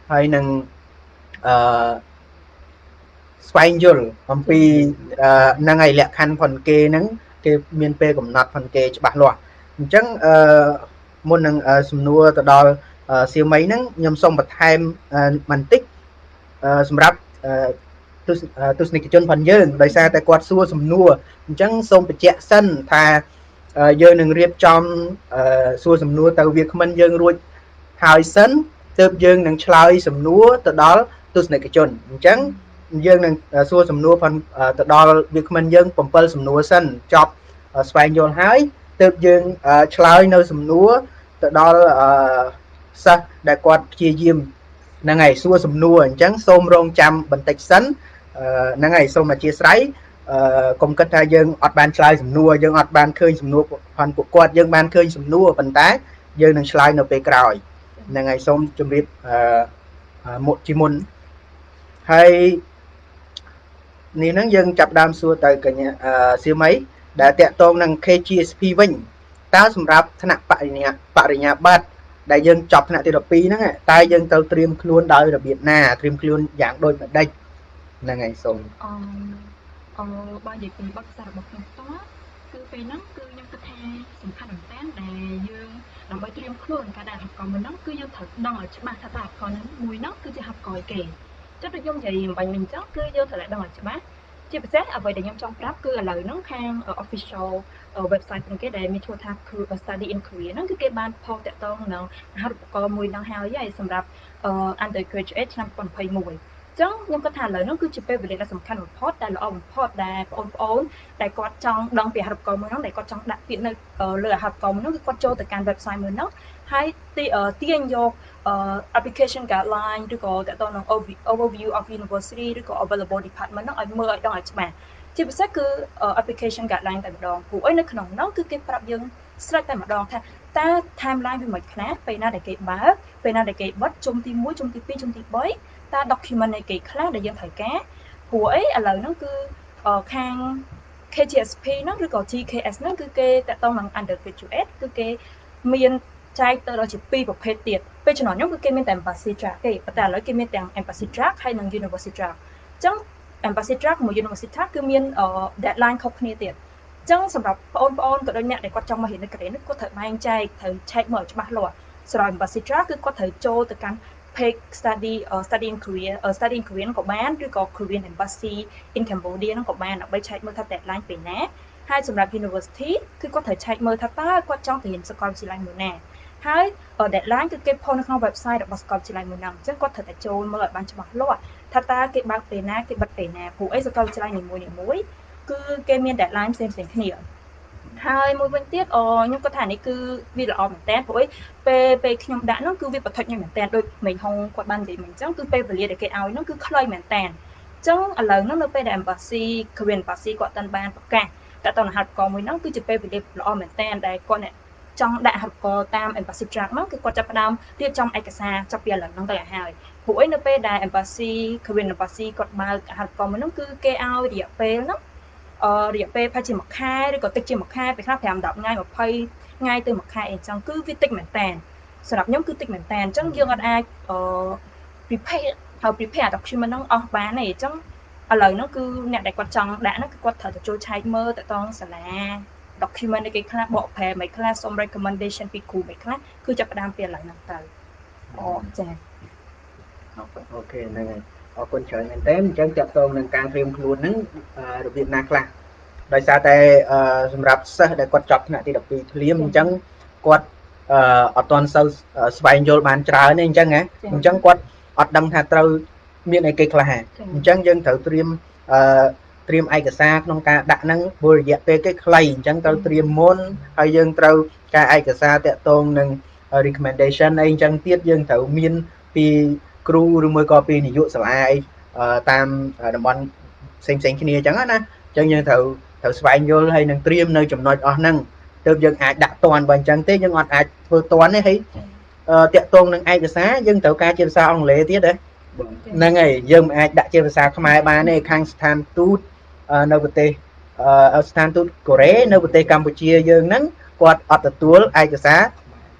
ហើយនឹងអឺស្វែងយល់អំពីហ្នឹងហើយលក្ខខណ្ឌផុនគេហ្នឹងគេមានពេលកំណត់ផុនគេច្បាស់លាស់អញ្ចឹងអឺមុននឹងសំណួរទៅដល់សៀមីហ្នឹងខ្ញុំសូមបន្ថែមបន្តិចសម្រាប់ទស្សនិកជនផងយើងដោយសារតែគាត់សួរសំណួរអញ្ចឹងសូមបញ្ជាក់សិនថាយើងនឹងរៀបចំសួរសំណួរទៅវាគ្មិនយើងរួចហើយសិនទើបយើងនឹងឆ្លើយសំណួរទៅដល់ទស្សនិកជនអញ្ចឹងយើងនឹងសួរសំណួរផងទៅដល់វាគ្មិនយើងbảyសំណួរសិនចប់ស្វែងយល់ហើយទើបយើងឆ្លើយនៅសំណួរទៅដល់សិស្សដែលគាត់ព្យាយាមហ្នឹងហើយសួរសំណួរអញ្ចឹងសូមរងចាំបន្តិចសិនហ្នឹងហើយសូមអធិស្ឋានអឺកុំគិតថាយើងអត់បានឆ្លើយសំណួរយើងអត់បានឃើញសំណួរផងពួកគាត់យើងបានឃើញសំណួរប៉ុន្តែយើងនឹងឆ្លើយនៅពេលក្រោយហ្នឹងហើយសូមជម្រាបអឺមុខជាមុនហើយនេះហ្នឹងយើងចាប់ដើមសួរទៅកញ្ញាសៀមីដែលតាក់ទងនឹង K G S P វិញតើសម្រាប់ថ្នាក់បរិញ្ញាបរិញ្ញាបត្រដែលយើងចប់ថ្នាក់ទី12ហ្នឹងតើយើងត្រូវត្រៀមខ្លួនដោយរបៀបណាត្រៀមខ្លួនយ៉ាងដូចម្ដេចហ្នឹងហើយសូមអឺអឺបើនិយាយពីបទពិសោធន៍របស់ខ្ញុំផ្ទាល់គឺពេលហ្នឹងគឺខ្ញុំគិតថាសំខាន់មែនតើដែលយើងដើម្បីត្រៀមខ្លួនការដាក់ហបកមួយហ្នឹងគឺយើងត្រូវដឹងឲ្យច្បាស់ថាតើហបកហ្នឹងមួយហ្នឹងគឺជាហបកអីគេចិត្តដូចខ្ញុំនិយាយអំបញ្ញមិញអញ្ចឹងគឺយើងត្រូវដឹងឲ្យច្បាស់ជាពិសេសអ្វីដែលខ្ញុំចង់ប្រាប់គឺឥឡូវហ្នឹងខាង official website របស់គេដែលមានឈ្មោះថា Study in Korea ហ្នឹងគឺគេបានផុសតាក់ទងនឹងអាហារូបករណ៍មួយហ្នឹងហើយហើយសម្រាប់ undergraduate ឆ្នាំtwo thousand twenty-oneចឹងខ្ញុំគិតថាឥឡូវហ្នឹងគឺជាពេលវេលាដ៏សំខាន់បំផុតដែលល្អបំផុតដែលបងប្អូនដែលគាត់ចង់ដឹងពីអាហារូបករណ៍មួយហ្នឹងដែលគាត់ចង់ដាក់ពាក្យនៅលើអាហារូបករណ៍មួយហ្នឹងគឺគាត់ចូលទៅកាន់ website មួយហ្នឹងហើយទាញយក application guideline ឬក៏តើតើនឹង overview of university ឬក៏ available department ហ្នឹងឲ្យមើលឲ្យដឹងឲ្យច្បាស់ជាពិសេសគឺ application guideline តែម្ដងព្រោះអីនៅក្នុងហ្នឹងគឺគេប្រាប់យើងស្រេចតែម្ដងថាតើ timeline វាមិនខ្លះពេលណាដែលគេបើកពេលណាដែលគេបិទជុំទីoneជុំទីtwoជុំទីthreeតើ document នៃគេខ្លះដែលយើងត្រូវការព្រោះអីឥឡូវហ្នឹងគឺខាង K G S P ហ្នឹងឬក៏ G K S ហ្នឹងគឺគេតតងនឹង undergraduate គឺគេមានចែកទៅដល់ជាពីរប្រភេទទៀតពេលជំនាន់ខ្ញុំគឺគេមានតែ embassy track ទេប៉ុន្តែឥឡូវគេមានទាំង embassy track ហើយនិង university track អញ្ចឹង embassy track មួយ university track គឺមាន deadline ខុសគ្នាទៀតអញ្ចឹងសម្រាប់បងប្អូនក៏ដូចអ្នកដែលគាត់ចង់មករៀននៅកូរ៉េនេះគាត់ត្រូវបែងចែកត្រូវឆែកមើលឲ្យច្បាស់លាស់សម្រាប់ embassy track គឺគាត់ត្រូវចូលទៅកាន់ page study uh, study in Korea uh, study in Korean ក៏បានឬក៏ Korean embassy in Cambodia ហ្នឹងក៏បានដើម្បីឆែកមើលថា deadline ពេលណាហើយសម្រាប់ university គឺគាត់ត្រូវឆែកមើលថាតើគាត់ចង់ទៅរៀនសាកលវិទ្យាល័យមួយណាហើយ deadline គឺគេផុសនៅក្នុង website របស់សាកលវិទ្យាល័យមួយហ្នឹងអញ្ចឹងគាត់ត្រូវតែចូលមើលឲ្យបានច្បាស់លាស់ថាតើគេបើកពេលណាគេបិទពេលណាព្រោះអីសាកលវិទ្យាល័យនីមួយៗគឺគេមាន deadline ផ្សេងៗគ្នាហើយមួយវិញទៀតអខ្ញុំគាត់ថានេះគឺវាល្អមែនតើព្រោះអីពេលពេលខ្ញុំដាក់នោះគឺវាបឋិតខ្ញុំមែនតើដូចមេហុងគាត់បាននិយាយមិញអញ្ចឹងគឺពេលវេលាដែលគេឲ្យនោះគឺខ្លីមែនតើអញ្ចឹងឥឡូវនោះនៅពេលដែល embassy Korean embassy គាត់តាន់បានប្រកាសតែតើអាហារូបករណ៍មួយហ្នឹងគឺជាពេលវេលាល្អមែនតើដែលគាត់អ្នកចង់ដាក់អាហារូបករណ៍តាម embassy track ហ្នឹងគឺគាត់ចាប់ផ្ដើមរៀបចំឯកសារចាប់ពីឥឡូវហ្នឹងទៅឲ្យហើយព្រោះអីនៅពេលដែល embassy Korean embassy គាត់បើកអាហារូបករណ៍មួយហ្នឹងគឺគេឲ្យរយៈពេលហ្នឹងអឺរយៈពេលប្រហែលជាមួយខែឬក៏តិចជាមួយខែពេលខ្លះfive to tenថ្ងៃtwentyថ្ងៃទៅមួយខែអីចឹងគឺវាតិចមែនតើសម្រាប់ខ្ញុំគឺតិចមែនតើអញ្ចឹងយើងអត់អាចអឺ prepare ហើយ prepare document ហ្នឹងអស់បានទេអញ្ចឹងឥឡូវហ្នឹងគឺអ្នកដែលគាត់ចង់ដាក់ហ្នឹងគឺគាត់ត្រូវទៅចូលឆែកមើលទៅតងសាលា document នៃគេខ្លះបកប្រែមិនខ្លះសុំ recommendation ពីគ្រូមិនខ្លះគឺចាប់ផ្ដើមពីឥឡូវហ្នឹងទៅអូចាអូខេហ្នឹងហើយអរគុណច្រើនមែនតើអញ្ចឹងតាក់ទងនឹងការត្រៀមខ្លួនហ្នឹងរបៀបណាខ្លះដោយសារតែសម្រាប់សិស្សដែលគាត់ចប់ថ្នាក់ទីtwelveភ្លាមអញ្ចឹងគាត់អត់ទាន់សូវស្វែងយល់បានច្រើនទេអញ្ចឹងណាអញ្ចឹងគាត់អត់ដឹងថាត្រូវមានអីគេខ្លះអញ្ចឹងយើងត្រូវត្រៀមអឺត្រៀមឯកសារក្នុងការដាក់ហ្នឹងព្រោះរយៈពេលគេខ្លីអញ្ចឹងត្រូវត្រៀមមុនហើយយើងត្រូវការឯកសារតាក់ទងនឹង recommendation អីអញ្ចឹងទៀតយើងត្រូវមានពីគ្រូឬមួយក៏ពីនាយកសាលាតាមតំបន់ផ្សេងផ្សេងគ្នាអញ្ចឹងណាអញ្ចឹងយើងត្រូវត្រូវស្វែងយល់ហើយនឹងត្រៀមនៅចំណុចអស់ហ្នឹងទើបយើងអាចដាក់តាន់បើអញ្ចឹងទេយើងអត់អាចធ្វើតាន់ទេហើយតាក់ទងនឹងឯកសារយើងត្រូវការជាភាសាអង់គ្លេសទៀតហ្នឹងហើយយើងមិនអាចដាក់ជាភាសាខ្មែរបានទេខាងស្ថានទូតនៅប្រទេសស្ថានទូតកូរ៉េនៅប្រទេសកម្ពុជាយើងហ្នឹងគាត់អត់ទទួលឯកសារ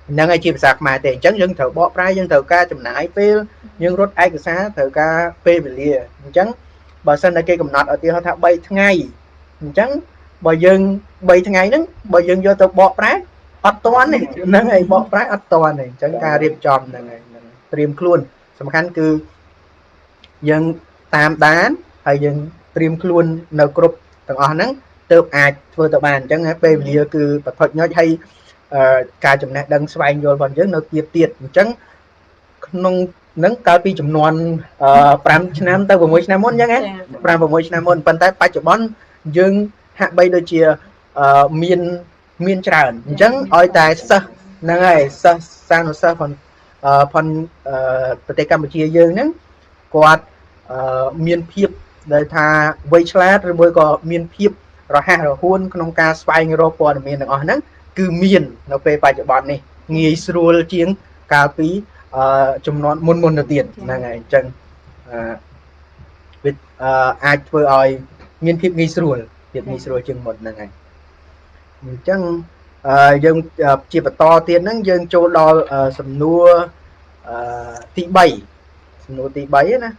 nâng ai chia sạc mà để chẳng dân thử bỏ ra dân thử ca chùm nãy phê nhưng rốt ai cái xa thử ca phê về lìa chẳng bà sân là cây cầm nọt ở tiêu họ thả bay ngày chẳng bà dân bay ngày đó bà dân vô tàu bỏ ra ọt toán này nâng ai bỏ ra ọt toán này chẳng ca riêng tròn này tiêm luôn sầm khăn cứ dân tam đán hay dân tiêm luôn nấu cục tầng ở nắng tớp ai vừa tờ bàn chẳng phê về lìa cứ bật thuật nói hay ca chùm nè đăng xoay vô còn rất nó tiệt tiệt chẳng nông nắng cao pi chùm non pram năm tới vùng năm mốt nhá pram vùng năm mốt phần tay ba chục bón dương hạ bay đôi chia miên miên tràn chẳng oi tài sa năng ngày sa sang nó sa phần phần tây Campuchia dương nắng quạt miên phiệp đời tha vây chát rồi mới có miên phiệp rồi ha rồi hôn nông ca xoay rồi còn miên ở nắng cứ miền nó về bài bản này nghề sưu chiếng cà phí trong nó môn môn đầu tiên là ngày chân việc ai vừa oi miền phim nghề sưu việc nghề sưu chừng một là ngày chân dân chỉ phải to tiền nắng dân châu đo sầm nua tỷ bảy sầm nua tỷ bảy nè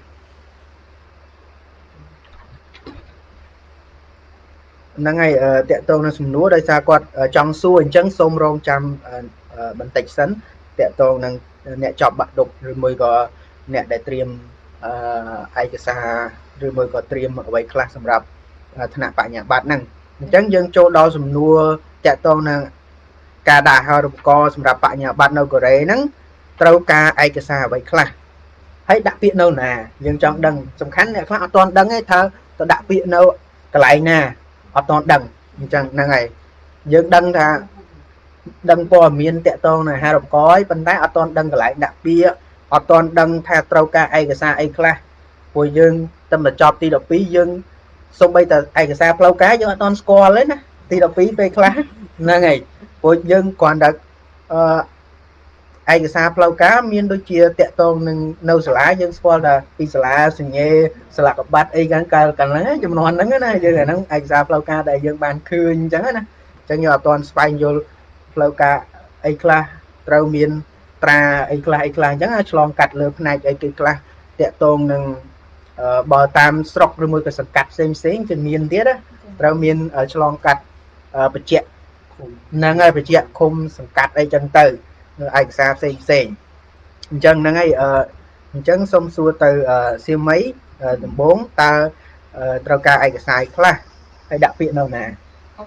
năng ngày tệ tông nó sum núa đây xa quạt trong xuôi chân sông rong trăm bận tịch sấn tệ tông năng nẹt chọc bạn đục rồi mới có nẹt để tiêm ai cái xa rồi mới có tiêm ở vậy class sầm rập thằng nào bạn nhà bạn năng chân dân châu đo sum núa tệ tông năng cả đà hơi co sầm rập bạn nhà bạn đâu có đấy nắng trâu ca ai cái xa vậy class thấy đặc biệt đâu nè dân trong đằng sầm khánh này class toàn đằng ấy thơ tôi đặc biệt đâu cái lại nè ở toàn đằng chẳng là ngày dương đăng ra đăng qua miền tệ tôn này hai đồng cói bên tay ở toàn đăng lại đặc bia ở toàn đăng theo trâu ca ai cái xa ai class rồi dương tâm là chọc ti độc phí dương xong bây giờ ai cái xa lâu cá cho toàn score lấy nè ti độc phí về class là ngày rồi dương còn đặt ai cái xa lâu cá miền đôi chia tệ tôn nâng nâu xả lá dương score là pi xả lá xì nhê xả lạc bát ấy gắn cao cần lá cho nó nắng cái này giờ là nó ai xa lâu cá đại dương bàn khơi chẳng á nè chẳng nhờ toàn spine vô lâu cá ấy class trâu miền tra ấy class ấy class chẳng ai long cắt lượt này ấy cái class tệ tôn nâng bờ tam sọc rồi mới cái sợi cắt xem xem trên miền tiết á trâu miền ở long cắt bật chẹt nâng ngay bật chẹt không sợi cắt ấy chân từ ai xa xây xây chân nó ngay chân xong xua từ siêu mấy tầm bốn ta trao ca ai sai class hay đặc biệt đâu nè ok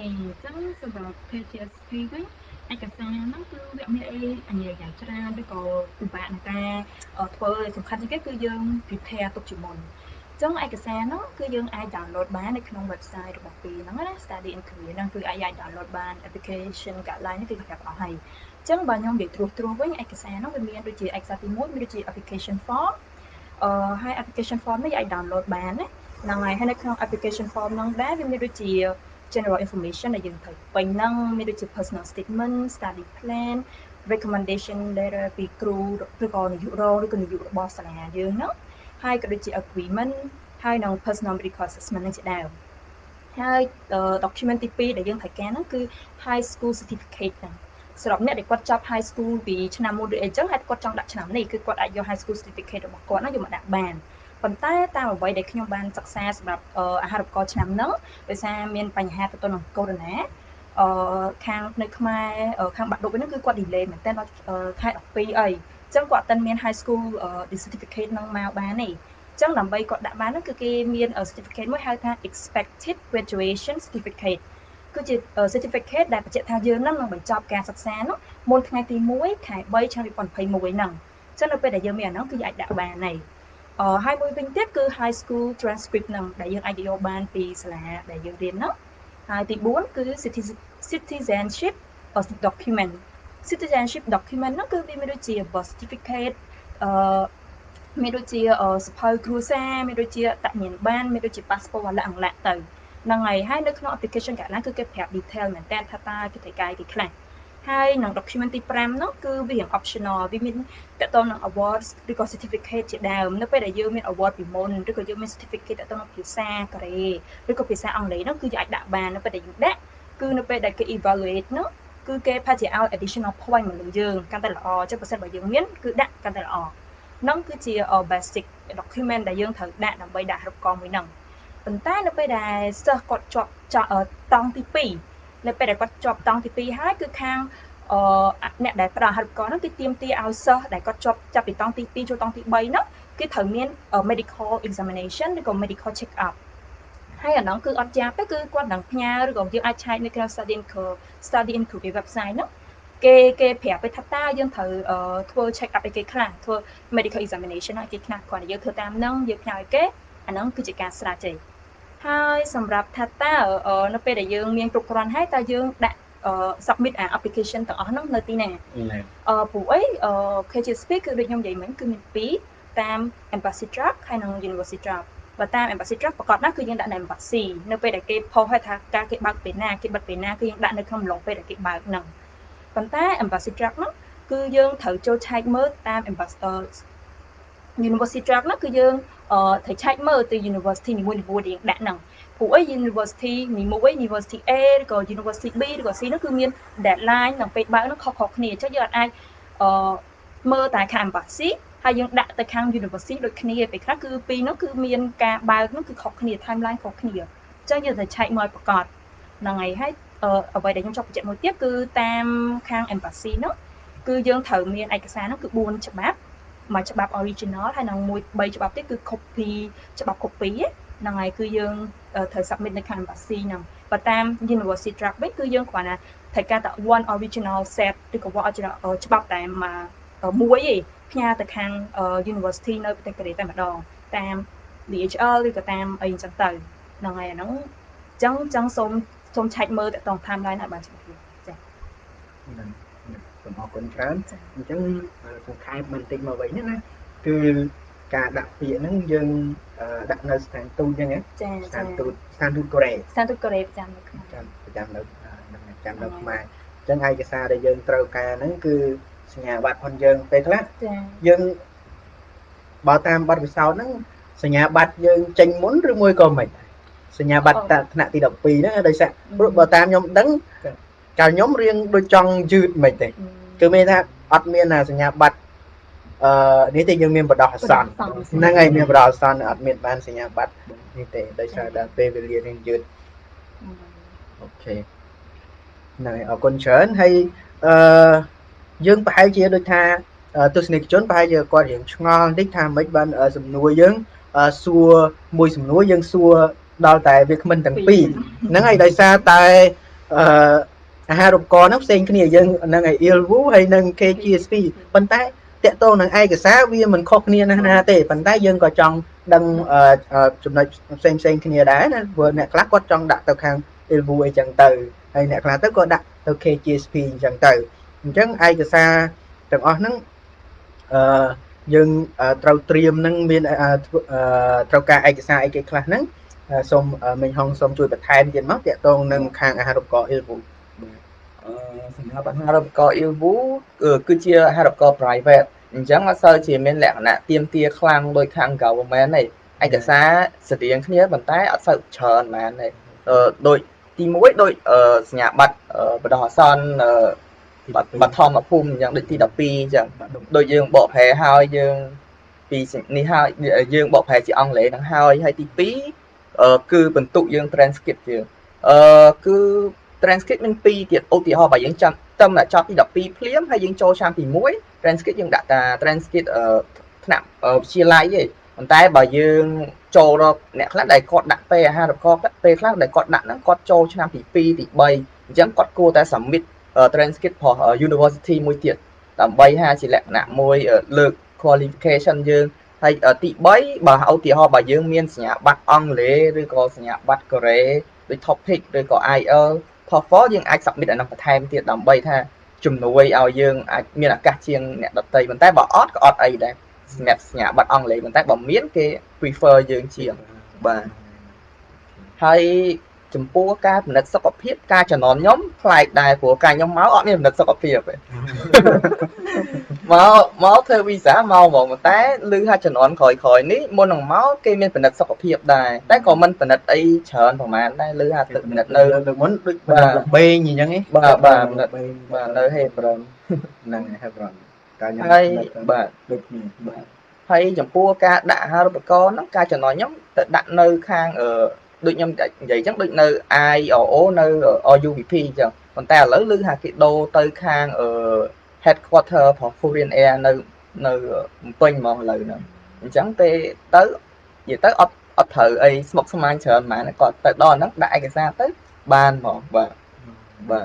chân xong rồi pê tê ét pê với ai cả sai nó cứ việc như ấy anh nhiều giải ra để có từ bạn ta ở thôi sủng khăn cái cư dân thì theo tục chỉ môn chân ai cả sai nó cư dân ai download bánในក្នុង website របស់ពីហ្នឹងណា study in Korea ហ្នឹងគឺអាច download បាន application កាត់ line នេះគឺប្រាប់អស់ហើយចឹងបើខ្ញុំនិយាយត្រួសត្រាសវិញឯកសារនោះវាមានដូចជាឯកសារទីមួយមានដូចជា application form អឺហើយ application form នេះអាច download បានណាហ្នឹងហើយហើយនៅក្នុង application form ហ្នឹងដែរវាមានដូចជា general information ដែលយើងត្រូវពេញហ្នឹងមានដូចជា personal statement study plan recommendation letter ពីគ្រូឬក៏នាយករងឬក៏នាយករបស់សាលាយើងហ្នឹងហើយក៏ដូចជា agreement ហើយនឹង personal medical assessment ហ្នឹងជាដើមហើយ document ទីពីរដែលយើងត្រូវការហ្នឹងគឺ high school certificate ហ្នឹងសម្រាប់អ្នកដែលគាត់ចប់ high school ពីឆ្នាំមុនឬអីចឹងហើយគាត់ចង់ដាក់ឆ្នាំនេះគឺគាត់អាចយក high school certificate របស់គាត់ហ្នឹងយកមកដាក់បានប៉ុន្តែតាមអ្វីដែលខ្ញុំបានសិក្សាសម្រាប់អាហារូបករណ៍ឆ្នាំហ្នឹងដោយសារមានបញ្ហាទៅនឹងកូវីដ អឺខាងនៅខ្មែរខាងបាក់ឌុបហ្នឹងគឺគាត់ delay មែនតើដល់ខែដប់ពីរអីអញ្ចឹងគាត់អត់ទាន់មាន high school certificate ហ្នឹងមកបានទេអញ្ចឹងដើម្បីគាត់ដាក់បានហ្នឹងគឺគេមាន certificate មួយហៅថា expected graduation certificate គឺជា certificate ដែលបញ្ជាក់ថាយើងហ្នឹងនឹងបញ្ចប់ការសិក្សានោះមុនថ្ងៃទីមួយខែបីឆ្នាំtwo thousand twenty-oneហ្នឹងអញ្ចឹងនៅពេលដែលយើងមានអាហ្នឹងគឺអាចដាក់បានហើយអឺហើយមួយវិញទៀតគឺ high school transcript ហ្នឹងដែលយើងអាចយកបានពីសាលាដែលយើងរៀនហ្នឹងហើយទីfourគឺ citizenship document citizenship document ហ្នឹងគឺវាមានដូចជា birth certificate អឺមានដូចជាសភៅគ្រួសារមានដូចជាតញ្ញាណប័ណ្ណមានដូចជា passport អាឡាក់អាឡាក់ទៅហ្នឹងហើយហើយនៅក្នុង application កាលណាគឺគេប្រាប់ detail មែនតើថាតើគេត្រូវការគេខ្លះហើយនឹង document ទីfiveនោះគឺវា optional វាមានតកតនឹង award ឬក៏ certificate ជាដើមនៅពេលដែលយើងមាន award ពីមុនឬក៏យើងមាន certificate តកតនឹងភាសាកូរ៉េឬក៏ភាសាអង់គ្លេសនោះគឺយើងអាចដាក់បាននៅពេលដែលយើងដាក់គឺនៅពេលដែលគេ evaluate នោះ cứ cái phát triển out additional point mà lưỡi dương căn tại là o cho percent bởi dương miễn cứ đạn căn tại là o nóng cứ chia ở basic document đại dương thử đạn làm bay đạt học con mới nâng phần tay nó bây đài sơ cột chọn chọn ở tông tí pi nó bây đài cột chọn tông tí pi hai cứ khang ờ nè đại phần học con nó cái tiêm tia ao sơ đại cột chọn chọn bị tông tí pi cho tông tí bay nó cái thử miễn ở medical examination rồi còn medical check up hay là nó cứ ở cha cái cứ quan đẳng nha rồi còn dương ai chạyในการ study in study in คือ website เนาะเกเกแผลไปทับตายังถือเอ่อทัวร์ check up ไปเกคลาทัวร์ medical examination ไอ้เกคลาก่อนยังถือตามนั่งยังแผลเกอันนั้นคือการสระใจให้สำหรับทับตาเอ่อnóไปได้ยังมีกรุกรอนให้ตายังได้เอ่อ submit an application ต่อนั่งในที่ไหนเอ่อผู้ไอ้เอ่อ เค จี เอส พี คือโดยย่อมใหญ่เหมือนคือมีปีตาม embassy track ให้นั่ง university track và tam embassy trackประกอบนั่นคือยังได้ใน embassy เนื่องไปได้เก็บพอให้ทางการเก็บบัตรเป็นหน้าเก็บบัตรเป็นหน้าคือยังได้ในคำลงไปได้เก็บบัตรหนึ่งcòn ta embassy track នោះគឺយើងត្រូវចូលឆែកមើលតាម embassy university track នោះគឺយើងត្រូវឆែកមើលទៅ university នីមួយៗរៀងដាក់ហ្នឹងព្រោះអី university នីមួយ university A ឬក៏ university B ឬក៏ C នោះគឺមាន deadline និងពេលបើកនោះខុសៗគ្នាអញ្ចឹងយើងអាចអឺមើលតែខាង embassy ហើយយើងដាក់ទៅខាង university ដូចគ្នាពេលខ្លះគឺពីរនោះគឺមានការបើកនោះគឺខុសគ្នា timeline ខុសគ្នាអញ្ចឹងយើងត្រូវឆែកមើលប្រកបហ្នឹងហើយហើយអឺអ្វីដែលខ្ញុំចង់បញ្ជាក់មួយទៀតគឺតាមខាង embassy នោះគឺយើងត្រូវមានឯកសារនោះគឺបួនច្បាប់មួយច្បាប់ original ហើយនិងមួយបីច្បាប់ទៀតគឺ copy ច្បាប់ copy ហ្នឹងហើយគឺយើងត្រូវ submit នៅខាង embassy ហ្នឹងបើតាម university track វិញគឺយើងគ្រាន់តែត្រូវការតែ one original set ឬក៏ one original ច្បាប់តែមួយឯងផ្ញើទៅខាង university នៅប្រទេសកូរ៉េតែម្ដងតាម D H L ឬក៏តាមអីអញ្ចឹងទៅហ្នឹងហើយអាហ្នឹងអញ្ចឹងអញ្ចឹងសូមសូមឆែកមើលទៅតាម timeline ឲ្យបានច្បាស់លាស់ចា៎សូមអរគុណច្រើនអញ្ចឹងសង្ខេបបន្តិចមកវិញណាគឺការដាក់ពាក្យហ្នឹងយើងដាក់នៅស្ថានទូតអញ្ចឹងណាចា៎ស្ថានទូតស្ថានទូតកូរ៉េស្ថានទូតកូរ៉េប្រចាំនៅខ្មែរប្រចាំនៅនឹងប្រចាំនៅខ្មែរអញ្ចឹងឯកសារដែលយើងត្រូវការហ្នឹងគឺសញ្ញាបត្រផងយើងពេលខ្លះយើងបើតាមបទពិសោធន៍ហ្នឹងសញ្ញាបត្រយើងចេញមុនឬមួយក៏មិនសញ្ញាបត្រថ្នាក់ទីដប់ពីរហ្នឹងដោយសារព្រោះបើតាមខ្ញុំដឹងកាលខ្ញុំរៀងដូចចង់យឺតមិនទេគឺមានថាអត់មានសញ្ញាបត្រអឺនេះទេយើងមានបដោះអាសន្នហ្នឹងហើយមានបដោះអាសន្នអត់មានបានសញ្ញាបត្រនេះទេដោយសារតែពេលវេលារៀងយឺតអូខេហ្នឹងហើយអរគុណច្រើនហើយអឺយើងប្រហែលជាដូចថាទស្សនិកជនប្រហែលជាគាត់រៀងឆ្ងល់បន្តិចថាមិនបានសំណួរយើងសួរមួយសំណួរយើងសួរដល់តែវាគ្មិនទាំងពីរហ្នឹងហើយដោយសារតែអឺអាហារូបករណ៍ហ្នឹងផ្សេងគ្នាយើងហ្នឹងហើយ I L V U ហើយនិង K G S P ប៉ុន្តែតកតងនឹងឯកសារវាមិនខុសគ្នាណាស់ណាទេប៉ុន្តែយើងក៏ចង់ដឹងចំណុចផ្សេងផ្សេងគ្នាដែរណាព្រោះអ្នកខ្លះគាត់ចង់ដាក់ទៅខាង I L V U អីចឹងទៅហើយអ្នកខ្លះទៅក៏ដាក់ទៅ K G S P អញ្ចឹងទៅអញ្ចឹងឯកសារទាំងអស់ហ្នឹងអឺយើងត្រូវត្រៀមនឹងមានត្រូវការឯកសារអីគេខ្លះហ្នឹងសូមមិញហុងសូមជួយបន្ថែមទៀតមកតកតងនឹងខាងអាហារូបករណ៍ I L V U អឺសម្រាប់អាហារូបករណ៍ I L V U គឺជាអាហារូបករណ៍ private អញ្ចឹងអត់សូវជាមានលក្ខណៈទាមទារខ្លាំងដោយខាង government ទេឯកសារស្តៀងគ្នាប៉ុន្តែអត់សូវច្រើនមែនទេអឺដូចទីមួយដូចសញ្ញាបត្របដោះអាសន្នបឋមភូមិអញ្ចឹងដូចទីដប់ពីរអញ្ចឹងដូចយើងបកប្រែហើយយើងពីនេះហើយយើងបកប្រែជាអង់គ្លេសហ្នឹងហើយហើយទីពីរគឺបន្ទុកយើង transcript យើងអឺគឺ transcript មានពីរទៀតឧទាហរណ៍បើយើងចាំតែចប់ទីដប់ពីរភ្លាមហើយយើងចូលឆ្នាំទីមួយ transcript យើងដាក់តា transcript ថ្នាក់វិទ្យាល័យទេប៉ុន្តែបើយើងចូលរកអ្នកខ្លះដែលគាត់ដាក់ពេលអាហារូបករណ៍ពេលខ្លះដែលគាត់ដាក់ហ្នឹងគាត់ចូលឆ្នាំទីពីរទីបីអញ្ចឹងគាត់គួរតែ submit transcript របស់ university មួយទៀតដើម្បីហាជាលក្ខណៈមួយលើក qualification យើងហើយទីបីបើឧទាហរណ៍បើយើងមានសញ្ញាបត្រអង់គ្លេសឬក៏សញ្ញាបត្រកូរ៉េដូច topic ឬក៏ I E L T S TOEFL យើងអាច submit អានោះបន្ថែមទៀតដើម្បីថាជំនួយឲ្យយើងអាចមានឱកាសជាងអ្នកដទៃប៉ុន្តែបើអត់ក៏អត់អីដែរសម្រាប់សញ្ញាបត្រអង់គ្លេសប៉ុន្តែបើមានគេ prefer យើងជាងបាទហើយចំពោះការពិនិត្យសុខភាពការចំនួនខ្ញុំផ្លែកដែរព្រោះការខ្ញុំមកអត់មានពិនិត្យសុខភាពទេមកមកធ្វើវីសាមកហ្មងតែឮថាចំនួនក្រោយៗនេះមុននឹងមកគេមានពិនិត្យសុខភាពដែរតែក៏មិនពិនិត្យអីច្រើនប្រហែលដែរឮថាពិនិត្យនៅលើមុនដូចបាទបេងអញ្ចឹងឯងបាទបាទពិនិត្យបាទនៅហេប្រនហ្នឹងហើយហេប្រនការខ្ញុំហើយបាទដូចគ្នាបាទហើយចំពោះការដាក់អាហារូបករណ៍ហ្នឹងការចំនួនខ្ញុំទៅដាក់នៅខាងអឺដូចខ្ញុំនិយាយអញ្ចឹងដូចនៅ I O O នៅ R U V P អញ្ចឹងប៉ុន្តែឥឡូវឮថាគេដូរទៅខាងអឺ headquarter របស់ Korean Air នៅនៅភ្នំពេញហ្មងឥឡូវហ្នឹងអញ្ចឹងពេលទៅនិយាយទៅអត់អត់ត្រូវអីស្មុគស្មាញច្រើនហ្មងគាត់ទៅដល់ហ្នឹងដាក់ឯកសារទៅបានហ្មងបាទបាទ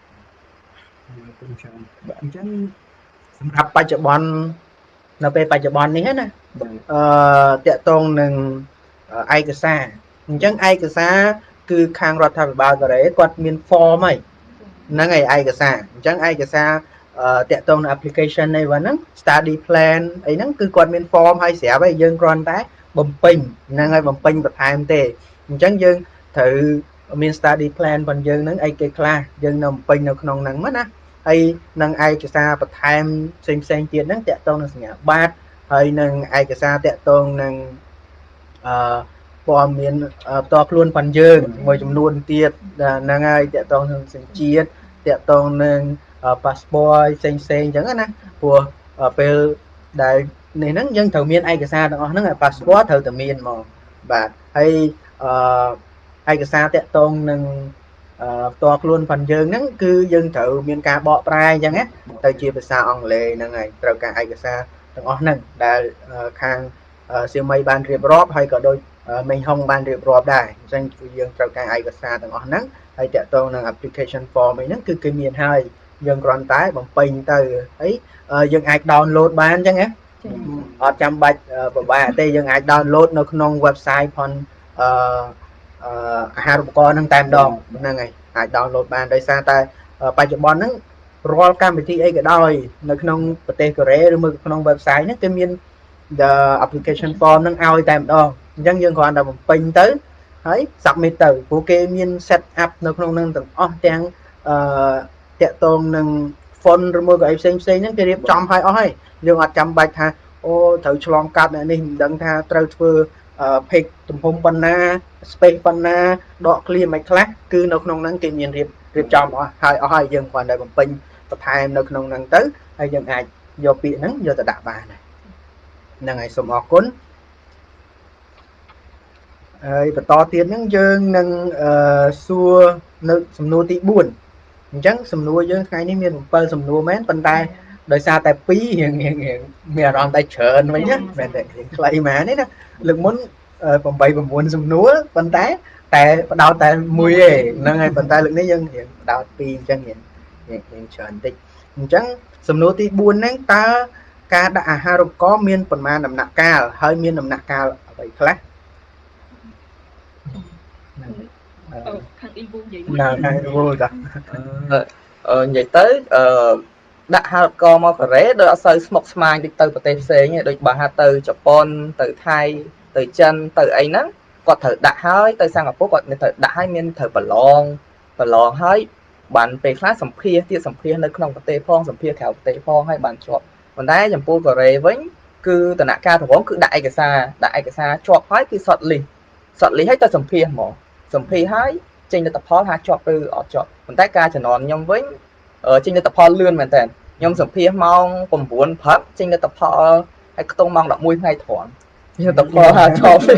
អញ្ចឹងសម្រាប់បច្ចុប្បន្ននៅពេលបច្ចុប្បន្ននេះណាអឺតាក់ទងនឹងឯកសារអញ្ចឹងឯកសារគឺខាងរដ្ឋាភិបាលកូរ៉េគាត់មាន form ហើយហ្នឹងហើយឯកសារអញ្ចឹងឯកសារតាក់ទងនឹង application នៃហ្នឹង study plan អីហ្នឹងគឺគាត់មាន form ហើយស្រាប់ហើយយើងគ្រាន់តែបំពេញហ្នឹងហើយបំពេញបន្ថែមទេអញ្ចឹងយើងត្រូវមាន study plan របស់យើងហ្នឹងអីគេខ្លះយើងនៅបំពេញនៅក្នុងហ្នឹងមកណាហើយនឹងឯកសារបន្ថែមផ្សេងផ្សេងទៀតហ្នឹងតាក់ទងនឹងសញ្ញាបត្រហើយនឹងឯកសារតាក់ទងនឹងអឺព័ត៌មានផ្ទាល់ខ្លួនផងយើងមួយចំនួនទៀតហ្នឹងហើយតាក់ទងនឹងសញ្ជាតិតាក់ទងនឹង passport ផ្សេងផ្សេងអញ្ចឹងណាព្រោះពេលដែលនេះហ្នឹងយើងត្រូវមានឯកសារទាំងអស់ហ្នឹង passport ត្រូវតែមានហ្មងបាទហើយអឺឯកសារតាក់ទងនឹងផ្ទាល់ខ្លួនផងយើងហ្នឹងគឺយើងត្រូវមានការបកប្រែអញ្ចឹងណាទៅជាភាសាអង់គ្លេសហ្នឹងហើយត្រូវការឯកសារទាំងអស់ហ្នឹងដែលខាងសៀមមីបានរៀបរាប់ហើយក៏ដូចមេងហុងបានរៀបរាប់ដែរអញ្ចឹងគឺយើងត្រូវការឯកសារទាំងអស់ហ្នឹងហើយតាក់ទងនឹង application form អីហ្នឹងគឺគេមានហើយយើងគ្រាន់តែបំពេញទៅហើយយើងអាច download បានអញ្ចឹងណាអត់ចាំបាច់ពិបាកទេយើងអាច download នៅក្នុង website ផងអឺអាហារូបករណ៍ហ្នឹងតែម្ដងហ្នឹងហើយអាច download បានដោយសារតែបច្ចុប្បន្នហ្នឹងរាល់កម្មវិធីអីក៏ដោយនៅក្នុងប្រទេសកូរ៉េឬមួយក្នុង website ហ្នឹងគេមាន the application form ហ្នឹងឲ្យតែម្ដងអញ្ចឹងយើងគ្រាន់តែបំពេញទៅហើយ submit ទៅព្រោះគេមាន set up នៅក្នុងហ្នឹងទាំងអស់ទាំងអឺតាក់ទងនឹង font ឬមួយក៏អីផ្សេងផ្សេងហ្នឹងគេរៀបចំឲ្យអស់ហើយយើងអត់ចាំបាច់ថាអូត្រូវឆ្លងកាត់អ្នកនេះមិនដឹងថាត្រូវធ្វើ page ទំហំប៉ុណ្ណា space ប៉ុណ្ណាដក clear មិនខ្លះគឺនៅក្នុងហ្នឹងគេមានរៀបរៀបចំអស់ហើយអស់ហើយយើងគ្រាន់តែបំពេញបន្ថែមនៅក្នុងហ្នឹងទៅហើយយើងអាចយកពាក្យហ្នឹងយកទៅដាក់បានហ្នឹងហើយសូមអរគុណហើយបន្តទៀតហ្នឹងយើងនឹងសួរនៅសំណួរទី4អញ្ចឹងសំណួរយើងថ្ងៃនេះមាន7សំណួរមែនប៉ុន្តែដោយសារតែ2រៀងរៀងមានអារម្មណ៍តែច្រើនវិញណាមែនតែខ្លីមែនទេណាលើកមុន8 9សំណួរប៉ុន្តែតែបដោតតែមួយទេហ្នឹងហើយប៉ុន្តែលើកនេះយើងរៀងបដោត2អញ្ចឹងរៀងរៀងច្រើនតិចអញ្ចឹងសំណួរទី4ហ្នឹងតើការដាក់អាហារូបករណ៍មានប្រមាណដំណាក់កាលហើយមានដំណាក់កាលអ្វីខ្លះខាង Evo និយាយណាខាង Evo តាអឺនិយាយទៅអឺដាក់អាហារូបករណ៍មកកូរ៉េដោយអត់សូវស្មុគស្មាញដូចទៅប្រទេសផ្សេងទេដូចបើថាទៅជប៉ុនទៅថៃទៅចិនទៅអីហ្នឹងគាត់ត្រូវដាក់ហើយទៅសិង្ហបុរីគាត់មានត្រូវដាក់ហើយមានត្រូវប្រឡងប្រឡងហើយបានពេលខ្លះសម្ភារទៀតសម្ភារនៅក្នុងប្រទេសផងសម្ភារក្រៅប្រទេសផងហើយបានជាប់ប៉ុន្តែចំពោះកូរ៉េវិញគឺដំណាក់កាលដំបូងគឺដាក់ឯកសារដាក់ឯកសារជាប់ហើយគឺសតលីសសតលីសហើយទៅសម្ភារហ្មងសម្ភារហើយចេញលទ្ធផលថាជាប់ឬអត់ជាប់ប៉ុន្តែការជំនាន់ខ្ញុំវិញចេញលទ្ធផលលឿនមែនតើខ្ញុំសម្ភារម៉ោង9ព្រឹកចេញលទ្ធផលហើយខ្ទង់ម៉ោង11ថ្ងៃត្រង់លទ្ធផលថាជាប់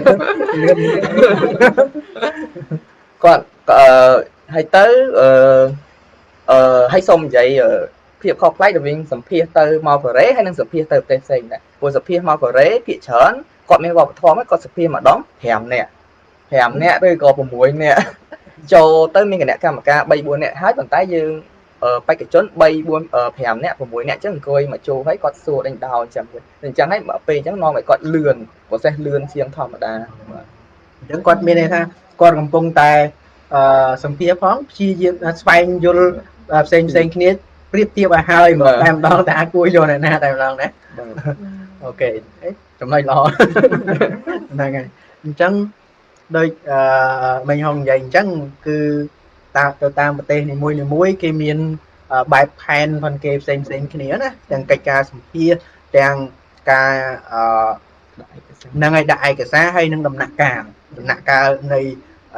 គាត់អឺហើយទៅអឺអឺហើយសូមនិយាយភាពខុសប្លែករវាងសម្ភារទៅមកកូរ៉េហើយនិងសម្ភារទៅប្រទេសផ្សេងដែរព្រោះសម្ភារមកកូរ៉េភាគច្រើនគាត់មានវប្បធម៌គាត់សម្ភារម្ដង5នាក់5នាក់ឬក៏6នាក់ចូលទៅមានគណៈកម្មការ3 4នាក់ហើយប៉ុន្តែយើងបេក្ខជន3 4 5នាក់6នាក់អញ្ចឹងអង្គុយមកចូលហើយគាត់សួរដេញដោលអញ្ចឹងអញ្ចឹងហើយពេលអញ្ចឹងនាំឲ្យគាត់លឿន process លឿនជាងធម្មតាអញ្ចឹងគាត់មានន័យថាគាត់កំពុងតែអឺសម្ភារផងព្យាយាមស្វែងយល់ផ្សេងផ្សេងគ្នាប្រៀបធៀបឲ្យហើយមកតែម្ដងតែអាចគួរយកអ្នកណាតែម្ដងណាអូខេចំណុចល្អហ្នឹងហើយអញ្ចឹង đôi mình hồng dành chắc cứ ta từ tam một tên thì mùi này mũi cái miền bài pan phần kê xem xem cái này á đang cây ca sầm kia đang ca năng ai đại cái xa hay năng đầm nặng cả đầm nặng ca này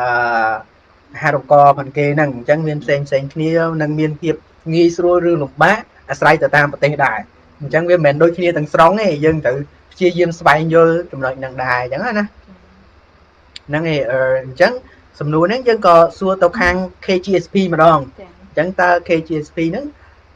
hai đồng co phần kê năng chẳng miền xem xem kia năng miền tiệp nghi xôi rư lục bát à sai từ tam một tên đại chẳng biết mình đôi khi từng sóng này dân tự chia diêm spy vô trong loại năng đài chẳng hạn á năng này chẳng sầm núi nắng dân có xua tàu khang K G S P mà đòn chẳng ta K G S P nắng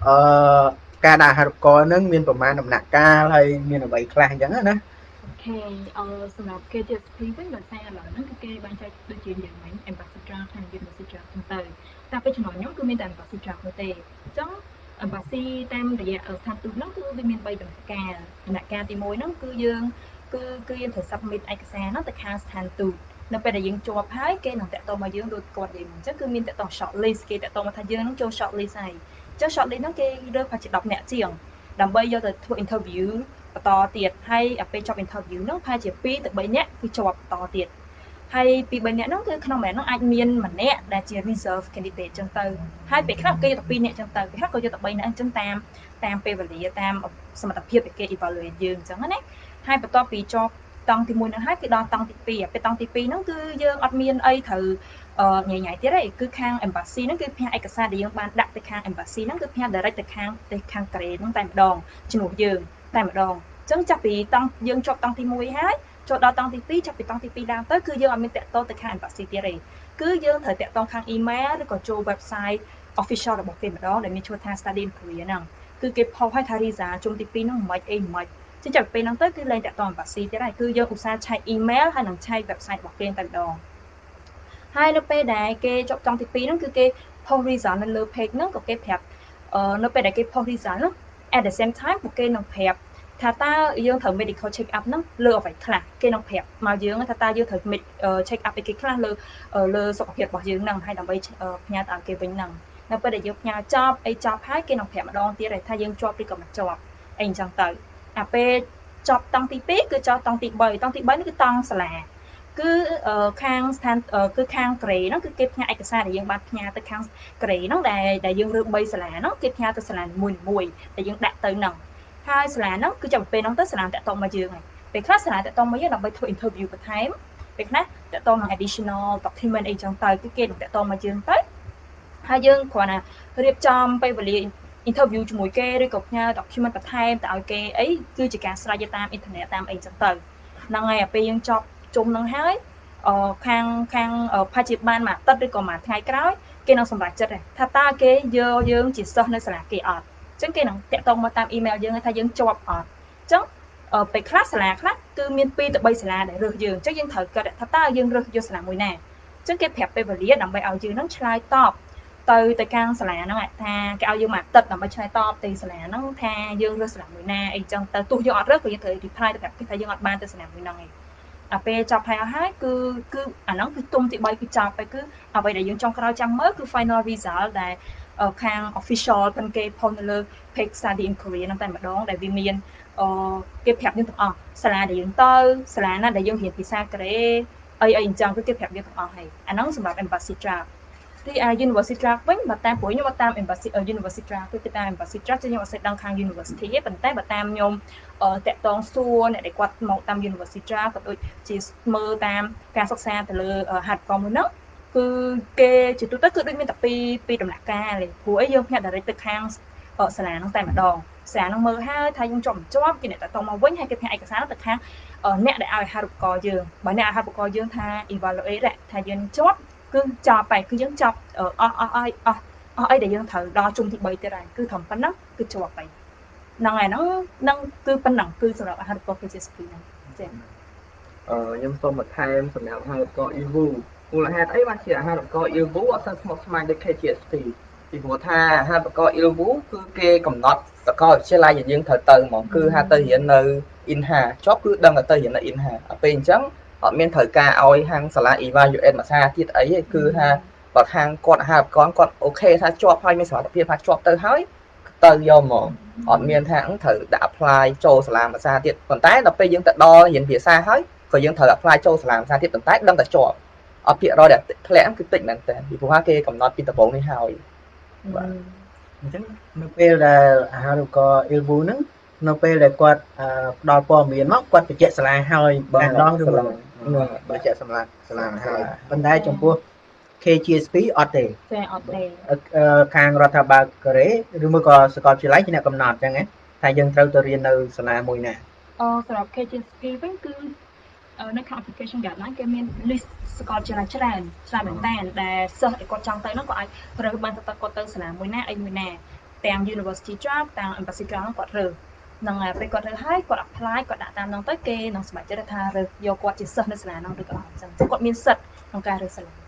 ca đà hạt cò nắng miềnประมาณ đầm nặng ca hay miền ở bảy clang chẳng hạn á ok สำหรับ K G S P វិញដោយសារឥឡូវហ្នឹងគឺគេបានចែកដូចជាយ៉ាងម៉េច ambassador ខាង university ហ្នឹងទៅតែពេលចំណុចខ្ញុំគឺមានតែ ambassador នោះទេអញ្ចឹង embassy តាមរយៈស្ថានទូតហ្នឹងគឺវាមានបីដំណាក់កាលដំណាក់កាលទីមួយហ្នឹងគឺយើងគឺគឺយើងត្រូវ submit ឯកសារហ្នឹងទៅខាងស្ថានទូតនៅពេលដែលយើងជាប់ហើយគេនឹងតាក់ទងមកយើងដូចគាត់និយាយអញ្ចឹងគឺមានតាក់ទង short list គេតាក់ទងមកថាយើងនឹងចូល short list ហើយអញ្ចឹង short list ហ្នឹងគេរើសប្រហែលជាដប់នាក់ជាងដើម្បីយកទៅធ្វើ interview បន្តទៀតហើយពេលចប់ interview ហ្នឹងប្រហែលជាពីរទៅបីនាក់គឺជាប់បន្តទៀតហើយពីបីនាក់ហ្នឹងគឺក្នុងមែនហ្នឹងអាចមានម្នាក់ដែលជា reserve candidate អញ្ចឹងទៅហើយពេលខ្លះគេយកទៅពីរនាក់អញ្ចឹងទៅពេលខ្លះក៏យកទៅបីនាក់អញ្ចឹងតាមតាមពេលវេលាតាមសមត្ថភាពដែលគេ evaluate យើងអញ្ចឹងណាហើយបន្ទាប់ពីជាប់តង់ទីមួយហ្នឹងហើយគឺដល់តង់ទីពីរពេលតង់ទីពីរហ្នឹងគឺយើងអត់មានអីត្រូវញ៉ៃញ៉ៃទៀតទេគឺខាង embassy ហ្នឹងគឺផ្ញើឯកសារដែលយើងបានដាក់ទៅខាង embassy ហ្នឹងគឺផ្ញើ direct ទៅខាងទៅខាង grade ហ្នឹងតែម្ដងជំនួសយើងតែម្ដងអញ្ចឹងចាប់ពីតង់យើងជាប់តង់ទីមួយហើយចូលដល់តង់ទីពីរចាប់ពីតង់ទីពីរឡើងទៅគឺយើងអត់មានតាក់ទងទៅខាង embassy ទៀតទេគឺយើងត្រូវតាក់ទងខាង email ឬក៏ចូល website official របស់គេម្ដងដែលមានឈ្មោះថា Study in Korea ហ្នឹងគឺគេផុសឲ្យថា result ជុំទីពីរហ្នឹងមិនអីមិនចឹងចាប់ពេលហ្នឹងទៅគឺលែងតាក់ទង embassy ទៀតហើយគឺយើងឧស្សាហ៍ឆែក email ហើយនឹងឆែក website របស់គេតែម្ដងហើយនៅពេលដែលគេចប់តង់ទីពីរហ្នឹងគឺគេផុស result នៅលើ page ហ្នឹងក៏គេប្រាប់នៅពេលដែលគេផុស result ហ្នឹង at the same time ពួកគេនឹងប្រាប់ថាតើយើងត្រូវ medical check up ហ្នឹងលើអ្វីខ្លះគេនឹងប្រាប់មកយើងថាតើយើងត្រូវ check up អីគេខ្លះលើលើសុខភាពរបស់យើងហ្នឹងហើយដើម្បីផ្ញើទៅឲ្យគេវិញហ្នឹងនៅពេលដែលយើងផ្ញើចប់អីចប់ហើយគេនឹងប្រាប់ម្ដងទៀតថាយើងជាប់ឬក៏មិនជាប់អីអញ្ចឹងទៅអាពេលចប់តង់ទីពីរគឺចប់តង់ទីបីតង់ទីបីនេះគឺតង់សាលាគឺខាងស្ថានគឺខាងក្រេហ្នឹងគឺគេផ្ញើឯកសារដែលយើងបានផ្ញើទៅខាងក្រេហ្នឹងដែលដែលយើងរើបីសាលាហ្នឹងគេផ្ញើទៅសាលាមួយមួយដែលយើងដាក់ទៅហ្នឹងហើយសាលាហ្នឹងគឺចាប់ពេលហ្នឹងទៅសាលាតាក់ទងមកយើងហើយពេលខ្លះសាលាតាក់ទងមកយើងដើម្បីធ្វើ interview បន្ថែមពេលខ្លះតាក់ទងនឹង additional document អីចឹងទៅគឺគេនឹងតាក់ទងមកយើងទៅហើយយើងគ្រាន់តែរៀបចំពេលវេលា interview ជាមួយគេឬក៏ផ្ញើ document បន្ថែមទៅឲ្យគេអីគឺជាការស្រាវជ្រាវតាម internet តាមអីចឹងទៅហ្នឹងហើយពេលយើងចប់ជុំហ្នឹងហើយអឺខាងខាងផាជាបានមួយអាទិត្យឬក៏មួយថ្ងៃក្រោយគេនឹងសម្រេចចិត្តថាតើគេយកយើងជាសិស្សនៅសាលាគេអត់អញ្ចឹងគេនឹងតាក់ទងមកតាម email យើងថាយើងជាប់អត់អញ្ចឹងពេលខ្លះសាលាខ្លះគឺមានពីរទៅបីសាលាដែលរើសយើងអញ្ចឹងយើងត្រូវគិតថាតើយើងរើសយកសាលាមួយណាអញ្ចឹងគេប្រាប់ពេលវេលាដើម្បីឲ្យយើងនឹងឆ្លើយតបទៅទៅខាងសាលាហ្នឹងថាគេឲ្យយើងមួយអាទិត្យដើម្បីឆ្លើយតបទៅសាលាហ្នឹងថាយើងរើសសាលាមួយណាអីចឹងទៅទោះយើងអត់រើសក៏យើងត្រូវ reply ទៅប្រាប់គេថាយើងអត់បានទៅសាលាមួយហ្នឹងឯងអាពេលចប់ហើយហើយគឺគឺអាហ្នឹងគឺទុំទីបីគឺចប់ហើយគឺអ្វីដែលយើងចង់ក្រោយចាំមើលគឺ final result ដែលខាង official ប៉ុន្តែគេផុសនៅលើ page Study in Korea ហ្នឹងតែម្ដងដែលវាមានអឺគេប្រាប់យើងទាំងអស់សាលាដែលយើងទៅសាលាណាដែលយើងរៀនភាសាកូរ៉េអីអីអញ្ចឹងគឺគេប្រាប់យើងទាំងអស់ហើយអាហ្នឹងសម្រាប់ embassy draft ទី university draft វិញបើតាមព្រោះខ្ញុំមកតាម embassy university draft គឺតាម embassy draft ខ្ញុំអត់ស្ដឹងខាង university ទេប៉ុន្តែបើតាមខ្ញុំតាក់ទងសួរអ្នកដែលគាត់មកតាម university draft ក៏ដូចជាមើលតាមការសិក្សាទៅលើ hard copy មួយហ្នឹងគឺគេជាទូទៅគឺដូចមានតែពីរពីរដំណាក់កាលទេព្រោះអីយើងផ្ញើ direct ទៅខាងសាលាហ្នឹងតែម្ដងសាលាហ្នឹងមើលហើយថាយើងជាប់មិនជាប់គេអ្នកតាក់ទងមកវិញហើយគេផ្ញើឯកសារទៅខាងអ្នកដែលឲ្យអាហារូបករណ៍យើងបើអ្នកអាហារូបករណ៍យើងថា evaluate ថាយើងជាប់គឺចប់ហើយគឺយើងចប់អស់អស់អស់អស់អស់អីដែលយើងត្រូវដល់ជុំទីបីទៀតហើយគឺត្រឹមប៉ុណ្ណឹងគឺជាប់ហើយហ្នឹងហើយហ្នឹងហ្នឹងគឺប៉ុណ្ណឹងគឺសម្រាប់អាហារូបករណ៍ K G S P ហ្នឹងចា៎អឺខ្ញុំសូមបន្ថែមសម្រាប់អាហារូបករណ៍ E V U មូលហេតុអីបានជាអាហារូបករណ៍ E V U អត់សូវស្មុគស្មាញដូច K G S P ពីព្រោះថាអាហារូបករណ៍ E V U គឺគេកំណត់សកលវិទ្យាល័យដែលយើងត្រូវទៅហ្មងគឺថាទៅរៀននៅ INHA ជាប់គឺដឹងតែទៅរៀននៅ INHA ដល់ពេលអញ្ចឹងអត់មានត្រូវការឲ្យហាងសាលា evaluate មួយសាទៀតអីទេគឺថាបើខាងគាត់អាហារូបករណ៍គាត់អូខេថាជាប់ហើយមានសមត្ថភាពថាជាប់ទៅហើយទៅយកហ្មងអត់មានថាត្រូវដាក់ apply ចូលសាលាមួយសាទៀតប៉ុន្តែដល់ពេលយើងទៅដល់រៀនភាសាហើយក៏យើងត្រូវ apply ចូលសាលាមួយសាទៀតប៉ុន្តែដឹងតែជាប់អត់ភាគរយដែលធ្លាក់គឺតិចមែនតើពីព្រោះថាគេកំណត់ពីដំបូងនេះហើយបាទអញ្ចឹងនៅពេលដែលអាហារូបករណ៍ Ilvu ហ្នឹងនៅពេលដែលគាត់ផ្ដល់ព័ត៌មានមកគាត់បញ្ជាក់សាលាហើយតែម្ដងឬមួយបញ្ជាក់សាលាសាលាហើយប៉ុន្តែចំពោះ K G S P អត់ទេចាអត់ទេខាងរដ្ឋាភិបាលកូរ៉េឬមួយក៏សាកលវិទ្យាល័យជាអ្នកកំណត់អញ្ចឹងណាថាយើងត្រូវទៅរៀននៅសាលាមួយណាអូសម្រាប់ K G S P វិញគឺនៅក្នុង application guideline គេមាន list សាកលវិទ្យាល័យច្រើនច្រើនមែនតើដែលសិស្សដែលគាត់ចង់ទៅនោះគាត់អាចរើសបានទៅគាត់ទៅសាលាមួយណាអីមួយណាទាំង University Job ទាំង Embassy Ground គាត់រើសនឹងពេលគាត់រើសហើយគាត់ apply គាត់ដាក់តាមនោះទៅគេនឹងសម្រេចចិត្តថារើសយកគាត់ជាសិស្សនៅសាលានោះឬក៏អត់អញ្ចឹងគាត់មានសិទ្ធិក្នុងការរើសសាលា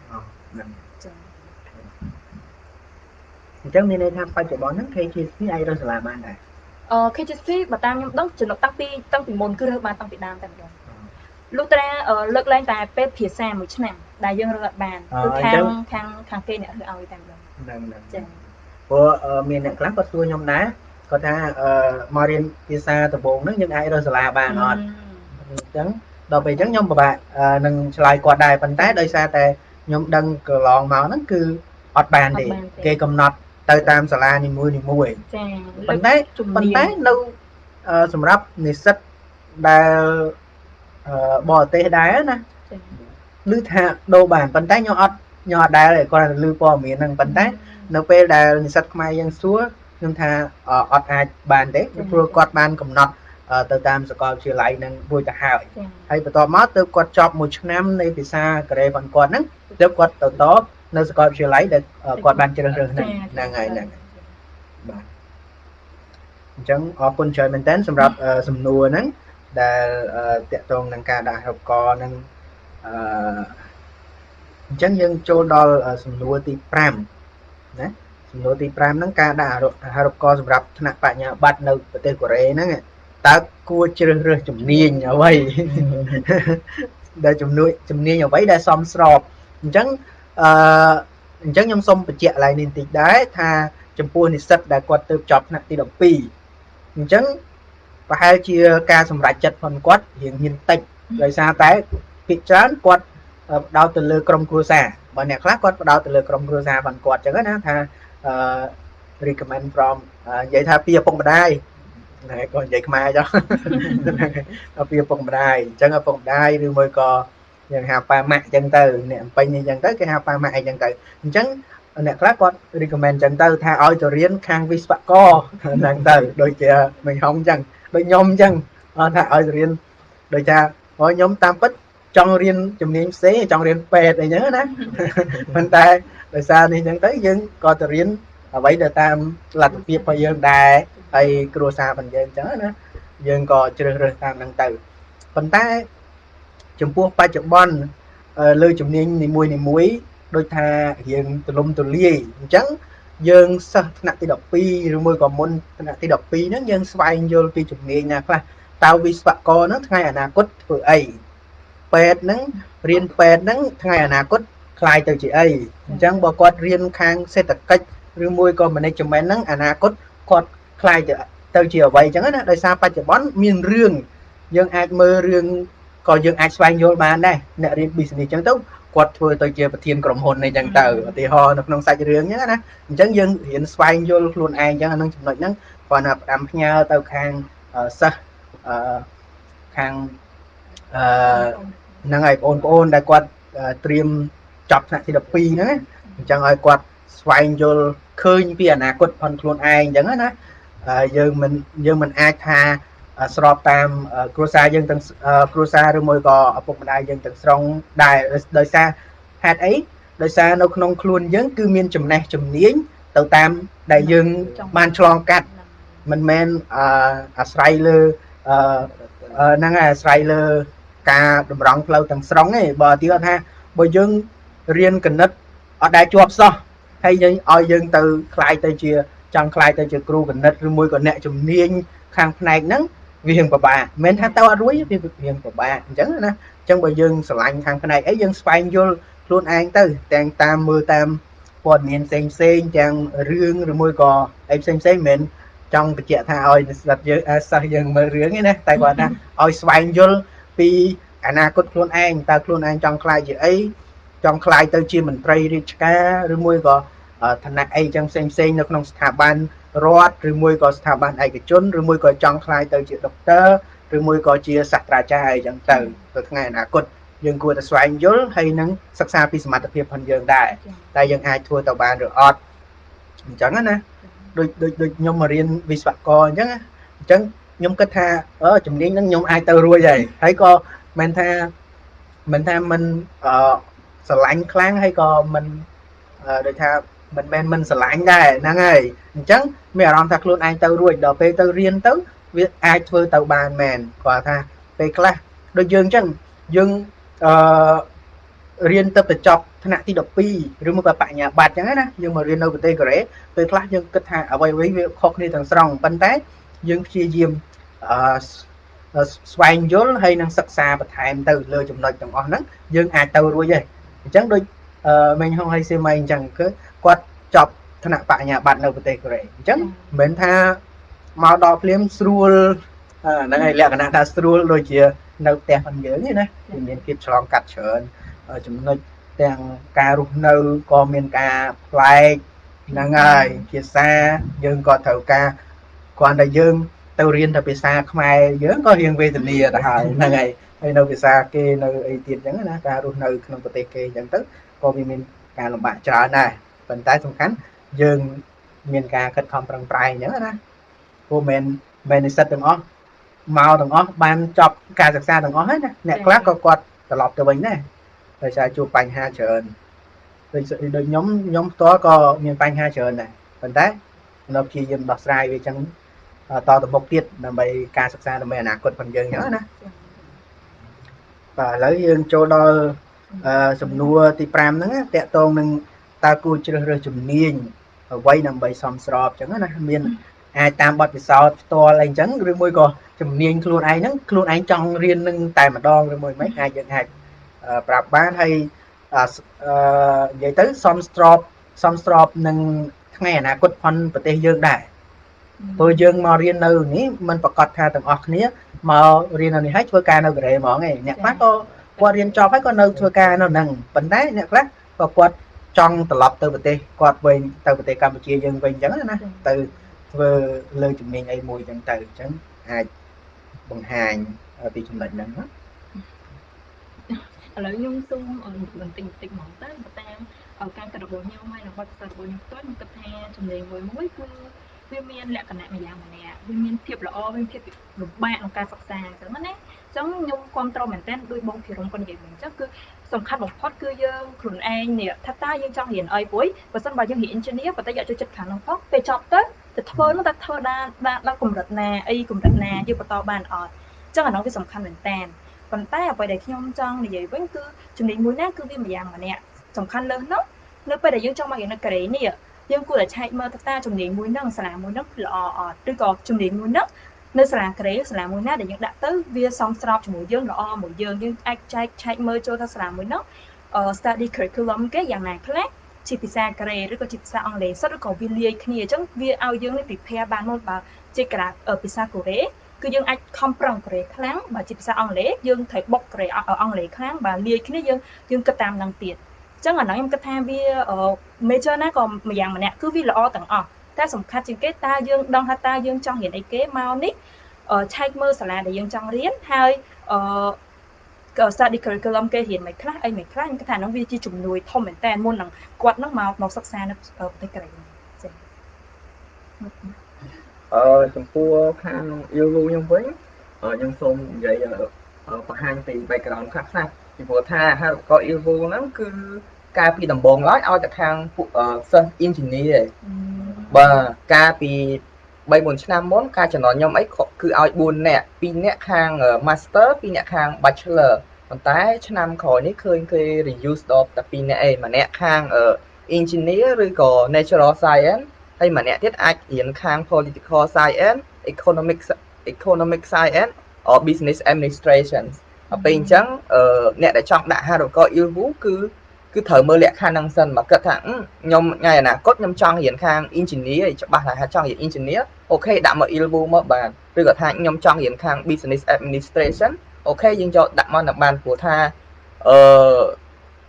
អញ្ចឹងមានន័យថាបច្ចុប្បន្នហ្នឹង K G S P អាចរើសសាលាបានដែរអឺ K G S P បើតាមខ្ញុំដឹងចំណុចតាំងពីតាំងពីមុនគឺរើសបានតាំងពីដើមតែម្ដងលុះត្រាលើកឡើងតែពេលភាសាមួយឆ្នាំដែលយើងរើសអត់បានគឺខាងខាងខាងគេអ្នករើសឲ្យតែម្ដងហ្នឹងហ្នឹងចា៎ព្រោះមានអ្នកខ្លះគាត់សួរខ្ញុំដែរគាត់ថាអឺមករៀនភាសាដំបូងហ្នឹងយើងអាចរើសសាលាបានអត់អញ្ចឹងដល់ពេលអញ្ចឹងខ្ញុំពិបាកនឹងឆ្លើយគាត់ដែរប៉ុន្តែដោយសារតែខ្ញុំដឹងកន្លងមកហ្នឹងគឺអត់បានទេគេកំណត់ទៅតាមសាលានីមួយនីមួយចា៎ប៉ុន្តែប៉ុន្តែនៅសម្រាប់និស្សិតដែលបរទេសដែរណាឮថាដូរបានប៉ុន្តែខ្ញុំអត់ខ្ញុំអត់ដែលគាត់ឮព័ត៌មានហ្នឹងប៉ុន្តែនៅពេលដែលនិស្សិតខ្មែរយើងសួរខ្ញុំថាអត់អាចបានទេព្រោះគាត់បានកំណត់ទៅតាមសាកលវិទ្យាល័យហ្នឹងរួចទៅហើយហើយបន្ទាប់មកទើបគាត់ចប់មួយឆ្នាំនៃភាសាកូរ៉េរបស់គាត់ហ្នឹងទើបគាត់ទៅតនៅសាកលវិទ្យាល័យដែលគាត់បានជ្រើសរើសហ្នឹងហ្នឹងហើយហ្នឹងបាទអញ្ចឹងអរគុណច្រើនមែនតើសម្រាប់សំណួរហ្នឹងដែលតាក់ទងនឹងការដាក់អាហារូបករណ៍នឹងអឺអញ្ចឹងយើងចូលដល់សំណួរទី5ណាសំណួរទី5ហ្នឹងការដាក់អាហារូបករណ៍សម្រាប់ថ្នាក់បញ្ញាបត្រនៅប្រទេសកូរ៉េហ្នឹងតើគួរជ្រើសរើសជំនាញអ្វីដែលជំនួយជំនាញអ្វីដែលសមស្របអញ្ចឹងអឺអញ្ចឹងខ្ញុំសូមបញ្ជាក់ឡើងនេះបន្តិចដែរថាចំពោះនិស្សិតដែលគាត់ទៅចប់ថ្នាក់ទី12អញ្ចឹងប្រហែលជាការសម្រេចចិត្តរបស់គាត់រៀងមានតិចដោយសារតែភាគច្រើនគាត់ផ្ដោតទៅលើក្រុមគ្រួសារបើអ្នកខ្លះគាត់ផ្ដោតទៅលើក្រុមគ្រួសាររបស់គាត់អញ្ចឹងណាថាអឺ recommend from និយាយថាពីឪពុកម្ដាយហ្នឹងក៏និយាយខ្មែរចុះពីឪពុកម្ដាយអញ្ចឹងឪពុកម្ដាយឬមួយក៏យើងហៅប៉ាម៉ាក់អញ្ចឹងទៅអ្នកអំពេញអញ្ចឹងទៅគេហៅប៉ាម៉ាក់អញ្ចឹងទៅអញ្ចឹងអ្នកខ្លះគាត់ recommend អញ្ចឹងទៅថាឲ្យទៅរៀនខាងវិស្វករហ្នឹងទៅដូចជាមិញហុងអញ្ចឹងដូចខ្ញុំអញ្ចឹងថាឲ្យទៅរៀនដូចថាខ្ញុំតាមពិតចង់រៀនជំនាញផ្សេងចង់រៀនពេទ្យអីចឹងណាប៉ុន្តែដោយសារនេះអញ្ចឹងទៅយើងក៏ទៅរៀនអ្វីទៅតាមលទ្ធភាពរបស់យើងដែរហើយគ្រួសាររបស់យើងអញ្ចឹងណាយើងក៏ជ្រើសរើសតាមហ្នឹងទៅប៉ុន្តែចំពោះបច្ចុប្បន្នលើជំនាញនីមួយនីមួយដូចថារៀងទលំទលាយអញ្ចឹងយើងសិស្សថ្នាក់ទី12ឬមួយក៏មុនថ្នាក់ទី12ហ្នឹងយើងស្វែងយល់ពីជំនាញណាខ្លះតើវិស្វករហ្នឹងថ្ងៃអនាគតធ្វើអីពេទ្យហ្នឹងរៀនពេទ្យហ្នឹងថ្ងៃអនាគតខ្លាយទៅជាអីអញ្ចឹងបើគាត់រៀនខាងសេដ្ឋកិច្ចឬមួយក៏ management ហ្នឹងអនាគតគាត់ខ្លាយទៅទៅជាអ្វីអញ្ចឹងណាដោយសារបច្ចុប្បន្នមានរឿងយើងអាចមើលរឿងក៏យើងអាចស្វែងយល់បានដែរអ្នករៀន business អញ្ចឹងទៅគាត់ធ្វើទៅជាប្រធានក្រុមហ៊ុនអីចឹងទៅឧទាហរណ៍នៅក្នុងសាច់រឿងអញ្ចឹងណាអញ្ចឹងយើងរៀនស្វែងយល់ខ្លួនឯងអញ្ចឹងអានឹងចំណុចហ្នឹងគាត់ណាផ្ដាំផ្ញើទៅខាងសិស្សអឺខាងអឺហ្នឹងហើយបងប្អូនដែលគាត់ត្រៀមចប់ថ្នាក់ទី12ហ្នឹងណាអញ្ចឹងឲ្យគាត់ស្វែងយល់ឃើញពីអនាគតផងខ្លួនឯងអញ្ចឹងណាយើងមិនយើងមិនអាចថាស្របតាមគ្រួសារយើងទាំងគ្រួសារឬមួយក៏ឪពុកម្ដាយយើងទាំងស្រុងដែរដោយសារហេតុអីដោយសារនៅក្នុងខ្លួនយើងគឺមានចំណេះជំនាញទៅតាមដែលយើងបានឆ្លងកាត់មិនមែនអាស្រ័យលើហ្នឹងអាស្រ័យលើការតម្រង់ផ្លូវទាំងស្រុងទេបើទីគាត់ថាបើយើងរៀនគណិតអត់ដែលជាប់សោះហើយយើងឲ្យយើងទៅខ្លាយទៅជាចង់ខ្លាយទៅជាគ្រូគណិតឬមួយក៏អ្នកជំនាញខាងផ្នែកហ្នឹងវារៀងពិបាកមិនថាទៅអត់រួចវារៀងពិបាកអញ្ចឹងណាអញ្ចឹងបើយើងស្រឡាញ់ខាងផ្នែកអីយើងស្វែងយល់ខ្លួនឯងទៅទាំងតាមមើលតាមព័ត៌មានផ្សេងផ្សេងទាំងរឿងឬមួយក៏អីផ្សេងផ្សេងមិនចង់បញ្ជាក់ថាឲ្យនិស្សិតយើងសិស្សយើងមើលរឿងទេណាតែគាត់ថាឲ្យស្វែងយល់ពីអនាគតខ្លួនឯងតើខ្លួនឯងចង់ខ្លាយជាអី trong khai tới chia mình tray đi cá rồi môi có thành nạc ai trong xem xem nó trong thả ban rót rồi môi có thả ban ai cái chốn rồi môi có trong khai tới chia doctor rồi môi có chia sạch ra cha chẳng từ từ ngày nào cốt nhưng cô ta xoay dối hay nắng sắc xa vì mặt tập hiệp phần dương đại tại dân ai thua tàu bàn rồi ọt chẳng á nè đôi đôi đôi nhóm mà riêng vì bạn co chứ chẳng nhóm kết tha ở chùm điên nó nhóm ai tơ ruồi vậy thấy co mình tha mình tha mình ờ sờ lạnh kháng hay co mình ờ để tha mình bên mình sờ lạnh đây năng ơi chẳng mẹ làm thật luôn ai tơ ruồi đợt pe tơ riêng tới việc ai thua tàu bàn mền quả tha pe class đôi dương chẳng dương ờ riêng tập để chọc thằng tí độc pi rồi một bạn nhà bạt chẳng á nhưng mà riêng đâu tây cái tây class nhưng kết hạ ở đây với việc khóc đi thằng sòng bắn té nhưng chia diêm xoay dối hay năng sắc xa và thèm từ lơ chụp nói trong on nắng nhưng ai tàu rồi vậy chẳng đôi mình không hay xem mày chẳng cứ quạt chọc thằng bạn nhà bạn đâu tây cái chẳng mình tha màu đỏ phim srul này lẹ cái nào ta srul rồi chia đâu tè phần dữ như này thì mình kịp chọn cắt chợn ở chúng nó đang ca rút nâu có miền ca play là ngày chia xa dương có thầu ca còn đại dương tàu riêng thập xa không ai nhớ có hiền về tình địa là ngày hay đâu xa kia nơi tiền chẳng là ca rút nâu không có tê kê chẳng tức có miền ca làm bạn trở này phần tay thông cánh dương miền ca kết không bằng prai nhớ nè cô mình mình sẽ từng ó màu từng ó ban chọc ca giặc xa từng ó hết nè nè class có quạt tập lọp từ mình này rồi sao chụp bánh ha trơn rồi đôi nhóm nhóm tó có miền bánh ha trơn này phần té nó chỉ dừng đọc sai vì chẳng to từ một tiết là bày ca sắp xa là mẹ nạc quật phần dân nhớ nè và lấy dương cho đo sầm nua thì pram nữa tẹt tôn nâng ta cua chưa rồi chùm niên ở quay nằm bày xóm sọp chẳng nè miền ai tam bọt thì sao to lên trắng rồi môi cò chùm niên luôn ai nắng luôn anh trong riêng nâng tài mà đo rồi môi mấy hai dân hai bạc bán hay vậy tới xóm strop xóm strop nâng ngày nào cốt phân và tê dương đại tôi dương mà riêng nơi ní mình phải cọt tha từng ọc ní mà riêng này hết với ca nơi để mở ngày nhạc phát có qua riêng cho phải có nơi thưa ca nó nâng vấn đáy nhạc phát và quạt trong tập lập từ vật tê quạt về từ vật tê Campuchia dương về chẳng nè từ vừa lời chúng mình ấy mùi chẳng từ chẳng ai bằng hàng vì chúng mình nâng hết ở lấy nhung sung ở một tình tình mỏng tới một tam ở càng cả bộ nhau hay là bao giờ bộ nhau tốt một tập hè chúng mình với mỗi cứ viên miên lẹ cả nè mày làm mà nè viên miên thiệp là o viên thiệp lục bạn là ca sọc sàng chẳng đấy giống nhung quan trâu mình tên đôi bông thì rong con gì mình chắc cứ sòng khăn một phốt cứ dương khuẩn anh nè thắt ta dương trong hiện ơi cuối và sân bài dương hiện trên nếp và ta dạy cho chất khả năng phốt về chọc tới thì thôi nó ta thơ đa đa đa cùng rật nè y cùng rật nè dương và to bàn ọt chắc là nó cái sòng khăn mình tên còn tay ở vậy để khi ông trong thì vậy vẫn cứ chúng mình muốn nát cứ viên mà mà nè sòng khăn lớn nó nó bây giờ dương trong mà hiện nó cái nè dương cô là chạy mơ ta chúng mình muốn nâng xả muốn nấc lọ đôi cọp chúng mình muốn nấc nơi xả cái xả muốn nát để những đã tới vía xong stop cho mũi dương lọ mũi dương nhưng ai chạy chạy mơ cho ta xả muốn nấc study curriculum cái dạng này khác chỉ bị xa cái rồi có chỉ xa ông lấy rất có viên liệt kia chẳng vía ao dương để bị phe ban môn và chỉ cả ở bị xa của đấy cứ dương ai không prong cái kháng và chỉ xa ông lấy dương thấy bọc cái ở ông lấy kháng và liệt kia dương dương cái tam năng tiền chắc là nói em cái tham vi ở mấy chơi nó còn mà dạng mà nè cứ vi là o tầng o ta sòng khát trên cái ta dương đông ha ta dương trong hiện ấy kế mau nít ở chạy mơ xả là để dương trong riết hai ở study curriculum cái hiện mấy class ấy mấy class cái thằng nó vi chi chủng nuôi thông mình tên môn là quạt nó màu màu sắc xa nó ở cái cái ờ chúng tôi hàng yêu luôn nhau với ở nhân xung vậy ở ở hai thì background khác xa thì vừa tha ha có yêu vô lắm cứ ca pi tầm bồn nói aoจากทางsơ engineer và ca pi bay bốn năm món ca cho nó nhóm ấy cứ ao buồn nè pi nè hàng master pi nè hàng bachelor còn tái năm khỏi ní khơi khơi reuse đọc tập pi nè mà nè hàng ở engineer rồi có natural science hay mà nè tiết ách hiện hàng political science economic economic science or business administration ở bên trắng ở nè để chọn đại hai đội có yêu vũ cứ cứ thở mơ lẹ khả năng sân mà cất thẳng nhom ngày là cốt nhom trong hiện khang engineer cho bạn là hai trong hiện engineer ok đã mở yêu vũ mở bàn rồi có thằng nhom trong hiện khang business administration ok nhưng cho đặt món là bàn của tha ờ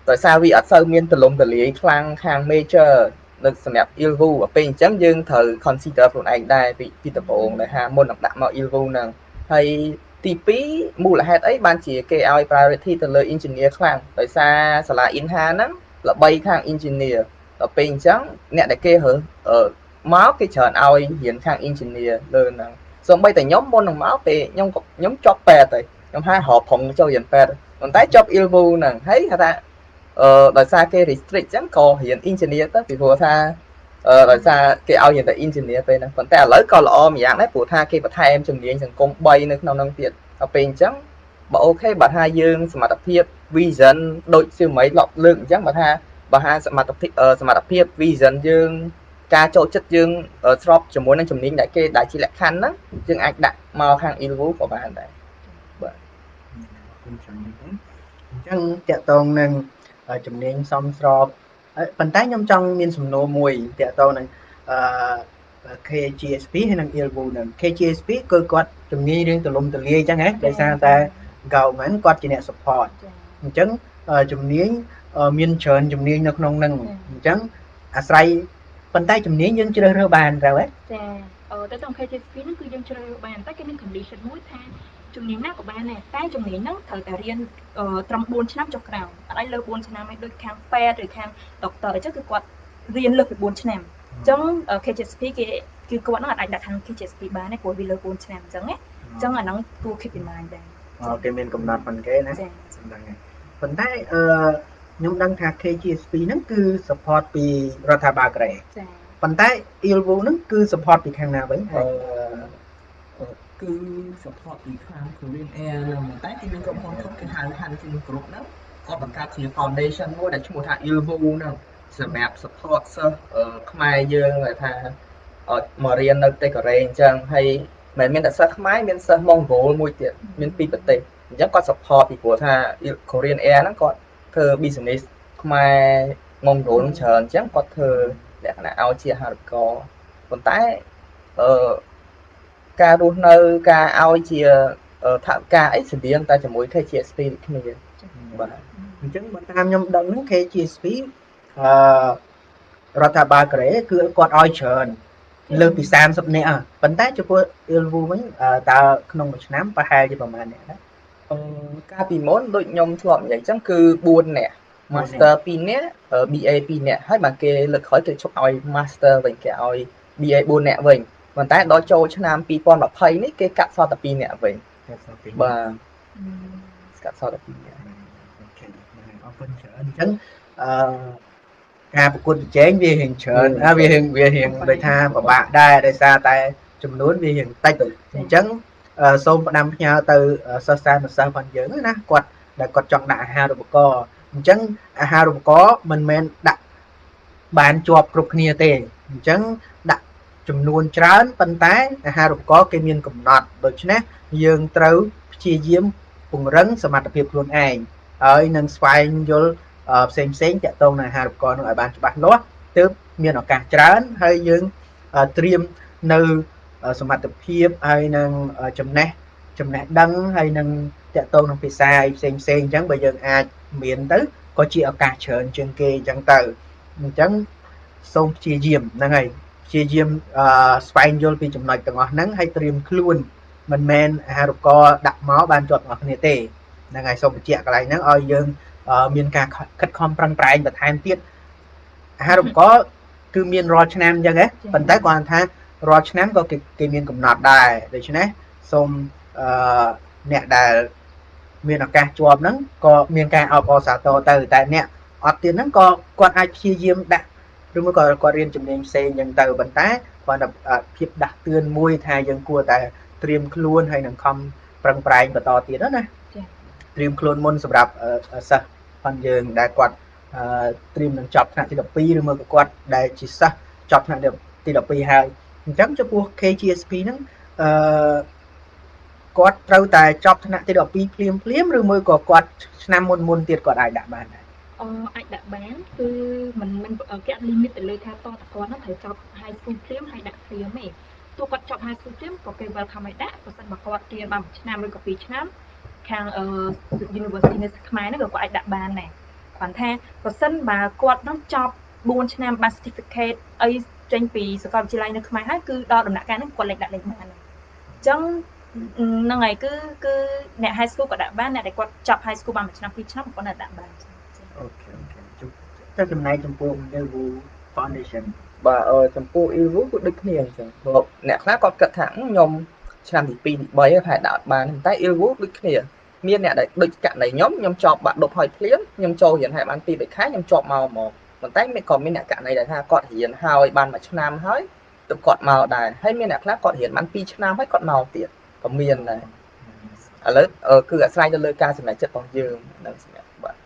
ដោយសារវាអត់សូវមានទលំទលាយខ្លាំងខាង major នៅសម្រាប់ ilvu ពេលអញ្ចឹងយើងត្រូវ consider ខ្លួនឯងដែរពីពីដំបូងដែលថាមុននឹងដាក់មក ilvu ហ្នឹងហើយទីពីរមូលហេតុអីបានជាគេឲ្យ priority ទៅលើ engineer ខ្លាំងដោយសារសាលា Inha ហ្នឹងល្បីខាង engineer ដល់ពេលអញ្ចឹងអ្នកដែលគេរើសមកគេច្រើនឲ្យរៀនខាង engineer លើហ្នឹងសូម្បីតែខ្ញុំមុននឹងមកពេលខ្ញុំខ្ញុំជាប់ពេទ្យហើយខ្ញុំហារកប្រងចូលរៀនពេទ្យប៉ុន្តែជាប់ ilvu ហ្នឹងហើយថាអឺដោយសារគេ restrict អញ្ចឹងក៏រៀន engineer ទៅពីព្រោះថាអឺដោយសារគេឲ្យរៀនតែ engineer ពេលហ្នឹងប៉ុន្តែឥឡូវក៏ល្អម្យ៉ាងដែរព្រោះថាគេបន្ថែមជំនាញសង្គម3នៅក្នុងហ្នឹងទៀតដល់ពេលអញ្ចឹងបើអូខេបើថាយើងសមត្ថភាព vision ដូចជាមិនឡប់លើកអញ្ចឹងបើថាបើថាសមត្ថភាពសមត្ថភាព vision យើងការចូលចិត្តយើងស្របជាមួយនឹងជំនាញដែលគេដែលជាលក្ខខណ្ឌហ្នឹងយើងអាចដាក់មកខាង ilvu ក៏បានដែរបាទអញ្ចឹងតាក់ទងនឹងជំនាញសមស្របប៉ុន្តែខ្ញុំចង់មានសំណួរមួយតាក់ទងនឹងអឺ K G S P ហើយនិង ilvu នឹង K G S P គឺគាត់ជំនាញរឿងទលំទលាយអញ្ចឹងហ៎ដោយសារតែ government គាត់ជាអ្នក support អញ្ចឹងជំនាញមានច្រើនជំនាញនៅក្នុងនឹងអញ្ចឹងអាស្រ័យប៉ុន្តែជំនាញយើងជ្រើសរើសបានត្រូវទេចាអឺទៅក្នុង K G S P ហ្នឹងគឺយើងជ្រើសរើសបានតែគេមាន condition មួយថាជំនាញណាក៏បានដែរតែជំនាញហ្នឹងត្រូវតែរៀនត្រឹម4ឆ្នាំចុះក្រោមអត់ឲ្យលើ4ឆ្នាំឯងដូចខាងពេទ្យឬខាង doctor អញ្ចឹងគឺគាត់រៀនលើសពី4ឆ្នាំអញ្ចឹង K G S P គេគឺគាត់ហ្នឹងអាចដាក់ខាង K G S P បានទេព្រោះវាលើ4ឆ្នាំអញ្ចឹងណាអញ្ចឹងអាហ្នឹងគួរ keep in mind ដែរអូគេមានកំណត់ប៉ុណ្ណេះណាសម្ដងហ្នឹងប៉ុន្តែអឺខ្ញុំដឹងថា K G S P ហ្នឹងគឺ support ពីរដ្ឋាភិបាលកូរ៉េចាប៉ុន្តែ ilvu ហ្នឹងគឺ support ពីខាងណាវិញអឺគឺ support ពីខាង Korean Air ហ្នឹងតែគេមានក្រុមហ៊ុនគាត់គេហៅ Hanjin Group ហ្នឹងគាត់បង្កើតជា foundation មួយដែលឈ្មោះថា ilvu ហ្នឹងសម្រាប់ support សិស្សខ្មែរយើងដែលថាមករៀននៅប្រទេសកូរ៉េអញ្ចឹងហើយមិនមែនតែសិស្សខ្មែរមានសិស្សម៉ុងហ្គោលមួយទៀតមានពីរប្រទេសអញ្ចឹងគាត់ support ពីព្រោះថា Korean Air ហ្នឹងគាត់ធ្វើ business ខ្មែរម៉ុងហ្គោលច្រើនអញ្ចឹងគាត់ធ្វើលក្ខណៈឲ្យជាអាហារូបករណ៍ប៉ុន្តែអឺការរស់នៅការឲ្យជាថវិកាអីស្តៀងតែជាមួយ K G S P ដូចគ្នាបាទអញ្ចឹងបើតាមខ្ញុំដឹងហ្នឹង K G S P អឺរដ្ឋាភិបាលកូរ៉េគឺគាត់ឲ្យច្រើនលើសពីសាមសិបនាក់ប៉ុន្តែចំពោះ ilvu វិញតើក្នុងមួយឆ្នាំប្រហែលជាប្រហែលអ្នកដែរអឺកាលពីមុនដូចខ្ញុំធ្លាប់និយាយអញ្ចឹងគឺ4នាក់ master 2នាក់ B A 2នាក់ហើយបើគេលើកក្រោយគេឈប់ឲ្យ master វិញគេឲ្យ B A 4នាក់វិញប៉ុន្តែដល់ចូលឆ្នាំពីរពាន់ម្ភៃនេះគេកាត់សល់តែ2នាក់វិញបាទកាត់សល់តែ2នាក់អូខេអរគុណច្រើនអញ្ចឹងអឺការប្រកួតប្រជែងវារៀងច្រើនវារៀងវារៀងដូចថាពិបាកដែរដោយសារតែចំនួនវារៀងតិចអញ្ចឹងសូមផ្ដាំផ្ញើទៅសិស្សសាស្ត្រសិស្សផងយើងណាគាត់ដែលគាត់ចង់ដាក់អាហារូបករណ៍អញ្ចឹងអាហារូបករណ៍មិនមែនដាក់បានជាប់គ្រប់គ្នាទេអញ្ចឹងដាក់ចំនួនច្រើនប៉ុន្តែអាហារូបករណ៍គេមានកំណត់ដូច្នេះយើងត្រូវព្យាយាមពង្រឹងសមត្ថភាពខ្លួនឯងហើយនឹងស្វែងយល់ផ្សេងផ្សេងតាក់ទងនឹងអាហារូបករណ៍នោះឲ្យបានច្បាស់លាស់ទើបមានឱកាសច្រើនហើយយើងត្រៀមនៅសមត្ថភាពហើយនឹងចំណេះចំណេះដឹងហើយនឹងតាក់ទងនឹងភាសាផ្សេងផ្សេងអញ្ចឹងបើយើងអាចមានទៅក៏ជាឱកាសច្រើនជាងគេអញ្ចឹងទៅអញ្ចឹងសូមព្យាយាមហ្នឹងហើយព្យាយាមស្វែងយល់ពីចំណុចទាំងអស់ហ្នឹងហើយត្រៀមខ្លួនមិនមែនអាហារូបករណ៍ដាក់មកបានជាប់ទាំងអស់គ្នាទេហ្នឹងហើយសូមបញ្ជាក់កន្លែងហ្នឹងឲ្យយើងមានការខិតខំប្រឹងប្រែងបន្ថែមទៀតអាហារូបករណ៍គឺមានរាល់ឆ្នាំអញ្ចឹងហ៎ប៉ុន្តែគាត់ថារាល់ឆ្នាំក៏គេគេមានកំណត់ដែរដូច្នេះសូមអឺអ្នកដែលមានឱកាសជាប់ហ្នឹងក៏មានការអបអរសាទរទៅតែអ្នកអត់ទៀតហ្នឹងក៏គាត់អាចព្យាយាមដាក់ឬមួយក៏គាត់រៀនជំនាញផ្សេងអញ្ចឹងទៅប៉ុន្តែគាត់តែភាពដាស់តឿនមួយថាយើងគួរតែត្រៀមខ្លួនហើយនឹងខំប្រឹងប្រែងបន្តទៀតណាត្រៀមខ្លួនមុនសម្រាប់សិស្សផងយើងដែលគាត់ត្រៀមនឹងចប់ថ្នាក់ទីដប់ពីរឬមួយក៏គាត់ដែលជាសិស្សចប់ថ្នាក់ទីដប់ពីរហើយអញ្ចឹងចំពោះ K G S P ហ្នឹងអឺគាត់ត្រូវតែចប់ថ្នាក់ទីដប់ពីរភ្លាមភ្លាមឬមួយក៏គាត់ឆ្នាំមុនមុនទៀតគាត់អាចដាក់បានដែរអឺអាចដាក់បានគឺមិនមិនគេអត់ limit ទៅលើថាតតគាត់ហ្នឹងត្រូវចប់ high school ភ្លាមហើយដាក់ភ្លាមទេទោះគាត់ចប់ high school ភ្លាមក៏គេ welcome ឲ្យដាក់បើសិនបើគាត់រៀនបានមួយឆ្នាំឬក៏ពីរឆ្នាំខាងអឺ University នៅខ្មែរហ្នឹងក៏គាត់អាចដាក់បានដែរគ្រាន់ថាបើសិនបើគាត់នឹងចប់bốnឆ្នាំបាន certificate អីចេញពីសាកលវិទ្យាល័យនៅខ្មែរហើយគឺដល់ដំណាក់កាលហ្នឹងគាត់លេខដាក់លេខបានអញ្ចឹងហ្នឹងហើយគឺគឺអ្នក high school ក៏ដាក់បានអ្នកដែលគាត់ចប់ high school បានមួយឆ្នាំពីរឆ្នាំគាត់នៅដាក់បានអូខេអូខេចុះចុះចំណែកចំពោះ Ilvu Foundation បាទអឺចំពោះ Ilvu ក៏ដូចគ្នាអញ្ចឹងព្រោះអ្នកខ្លះគាត់គិតថាខ្ញុំឆ្នាំទីពីរទីបីហើយហើយដាក់បានតែ Ilvu ដូចគ្នាមានអ្នកដែលដូចករណីខ្ញុំខ្ញុំចប់បាក់ដប់ហើយភ្លាមខ្ញុំចូលរៀនហើយបានពីរបីខែខ្ញុំជាប់មកហ្មងប៉ុន្តែមានក៏មានអ្នកករណីដែលថាគាត់រៀនហើយបានមួយឆ្នាំហើយទៅគាត់មកដែរហើយមានអ្នកខ្លះគាត់រៀនបានពីរឆ្នាំហើយគាត់មកទៀតក៏មានដែរឥឡូវគឺអាស្រ័យទៅលើការសម្រេចចិត្តរបស់យើងនឹងសម្រាប់បាទ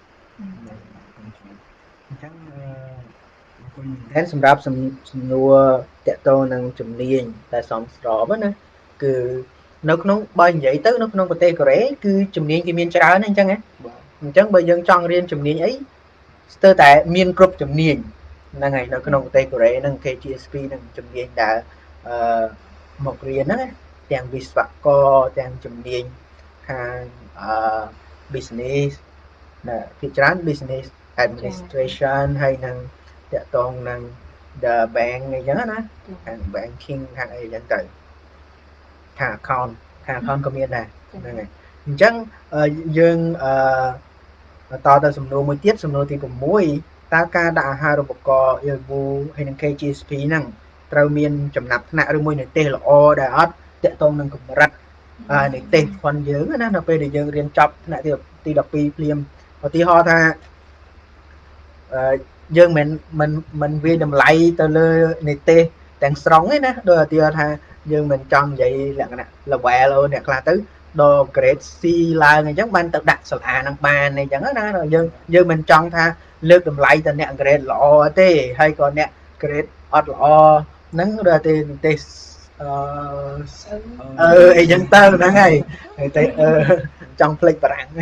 អញ្ចឹងតែសម្រាប់សំណួរតកតងនឹងជំនាញដែលសមស្របណាគឺនៅក្នុងបើនិយាយទៅនៅក្នុងប្រទេសកូរ៉េគឺជំនាញគេមានច្រើនអញ្ចឹងណាអញ្ចឹងបើយើងចង់រៀនជំនាញអីស្ទើរតែមានគ្រប់ជំនាញហ្នឹងហើយនៅក្នុងប្រទេសកូរ៉េហ្នឹង K G S P នឹងជំនាញដែលអឺមករៀនហ្នឹងទាំងវិស្វករទាំងជំនាញខាងអឺ business ណាភាគច្រើន business administration ហើយនឹងតកតងនឹង the bank អីចឹងណាខាង banking ខាងអីចឹងទៅខាង account ខាង account ក៏មានដែរហ្នឹងហើយអញ្ចឹងយើងអឺតទៅសំណួរមួយទៀតសំណួរទីsáuតើការដាក់អាហារូបករណ៍ Ilvu ហើយនឹង K G S P ហ្នឹងត្រូវមានចំណាត់ថ្នាក់ឬមួយនិទេសល្អដែលអត់តកតងនឹងកម្រិតនិទេសផងយើងណានៅពេលដែលយើងរៀនចប់ថ្នាក់ទីទីដប់ពីរភ្លាមឧទាហរណ៍ថាអឺយើងមិនមិនមិនវាតម្លៃទៅលើនិទេសទាំងស្រុងទេណាដោយឧទាហរណ៍ថាយើងមិនចង់និយាយលក្ខណៈ level អ្នកខ្លះទៅដល់ grade C ឡើងអញ្ចឹងបានទៅដាក់សាលានឹងបានអញ្ចឹងណាយើងយើងមិនចង់ថាលើកតម្លៃទៅអ្នក grade ល្អទេហើយក៏អ្នក grade អត់ល្អហ្នឹងដល់តែនិទេសអឺអឺអីចឹងទៅហ្នឹងហើយតែអឺចង់ផ្លេចបារាំង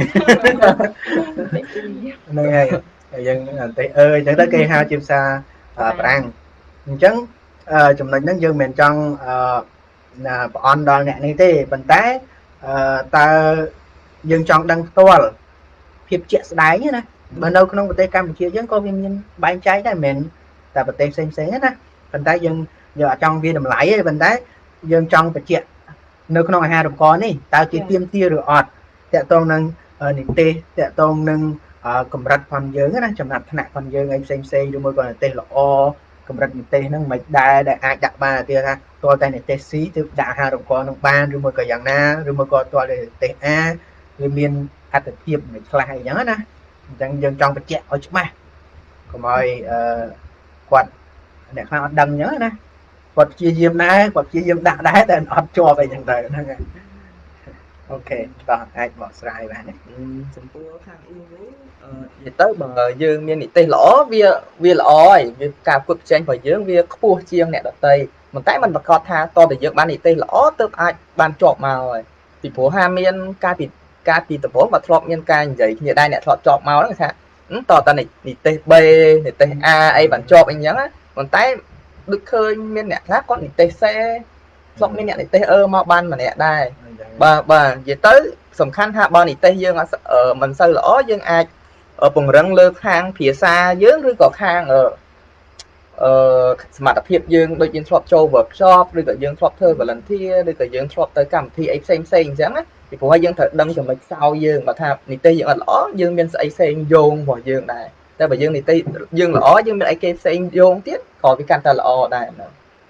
ហ្នឹងហើយយើងតែអឺអញ្ចឹងទៅគេហៅជាភាសាបារាំងអញ្ចឹងចំណុចហ្នឹងយើងមិនចង់អឺប្រអន់ដល់អ្នកនេះទេប៉ុន្តែអឺតើយើងចង់ដឹងផ្ទាល់ភាពជាក់ស្ដែងណាបើនៅក្នុងប្រទេសកម្ពុជាយើងក៏វាមានបែងចែកដែរមិនតែប្រទេសផ្សេងផ្សេងណាប៉ុន្តែយើងយើងអត់ចង់វាតម្លៃទេប៉ុន្តែយើងចង់បញ្ជាក់នៅក្នុងអាហារូបករណ៍នេះតើគេទាមទារឬអត់តកតងនឹងនិទេសតកតងនឹងកម្រិតផងយើងណាចំណាត់ថ្នាក់ផងយើងអីផ្សេងផ្សេងឬមួយក៏និទេសល្អកម្រិតនិទេសហ្នឹងមិនដែរដែលអាចដាក់បានទៀតថាតើតែនិទេស C ទើបដាក់អាហារូបករណ៍នឹងបានឬមួយក៏យ៉ាងណាឬមួយក៏តើនិទេស A វាមានអត្ថភាពមិនខ្លះអីចឹងណាអញ្ចឹងយើងចង់បញ្ជាក់ឲ្យច្បាស់កុំឲ្យអឺគាត់អ្នកខ្លះអត់ដឹងអញ្ចឹងណាគាត់ព្យាយាមដែរគាត់ព្យាយាមដាក់ដែរតែអត់ជាប់អីចឹងទៅហ្នឹងហើយអូខេតោះអាចបកស្រាយបានណាចំពោះខាង Ilvu អឺនិយាយទៅបើយើងមាននិទេសល្អវាវាល្អហើយវាការគប់ចែងរបស់យើងវាខ្ពស់ជាងអ្នកដទៃប៉ុន្តែมันប្រកាសថាតើតើយើងបាននិទេសល្អទើបអាចបានជាប់មកហើយពីព្រោះថាមានការពីការពីដំបូងក៏ធ្លាប់មានការនិយាយគ្នាដែរអ្នកធ្លាប់ជាប់មកហ្នឹងថាតើតើនិទេស B និទេស A អីបានជាប់អីចឹងណាប៉ុន្តែដូចឃើញមានអ្នកខ្លះគាត់និទេស C ធ្លាប់មានអ្នកនិទេស E មកបានម្នាក់ដែរបាទបាទនិយាយទៅសំខាន់ថាបើនិទេសយើងមិនសូវល្អយើងអាចពង្រឹងលើខាងភាសាយើងឬក៏ខាងអឺសមត្ថភាពយើងដូចយើងធ្លាប់ចូល workshop ឬក៏យើងធ្លាប់ធ្វើ volunteer ឬក៏យើងធ្លាប់ទៅកម្មវិធីអីផ្សេងផ្សេងអញ្ចឹងណាពីព្រោះយើងត្រូវដឹងចំណុចខ្សោយយើងបើថានិទេសយើងអត់ល្អយើងមានស្អីផ្សេងយោងរបស់យើងដែរតែបើយើងនិទេសយើងល្អយើងមានអីគេផ្សេងយោងទៀតក៏វាកាន់តែល្អដែរបាទ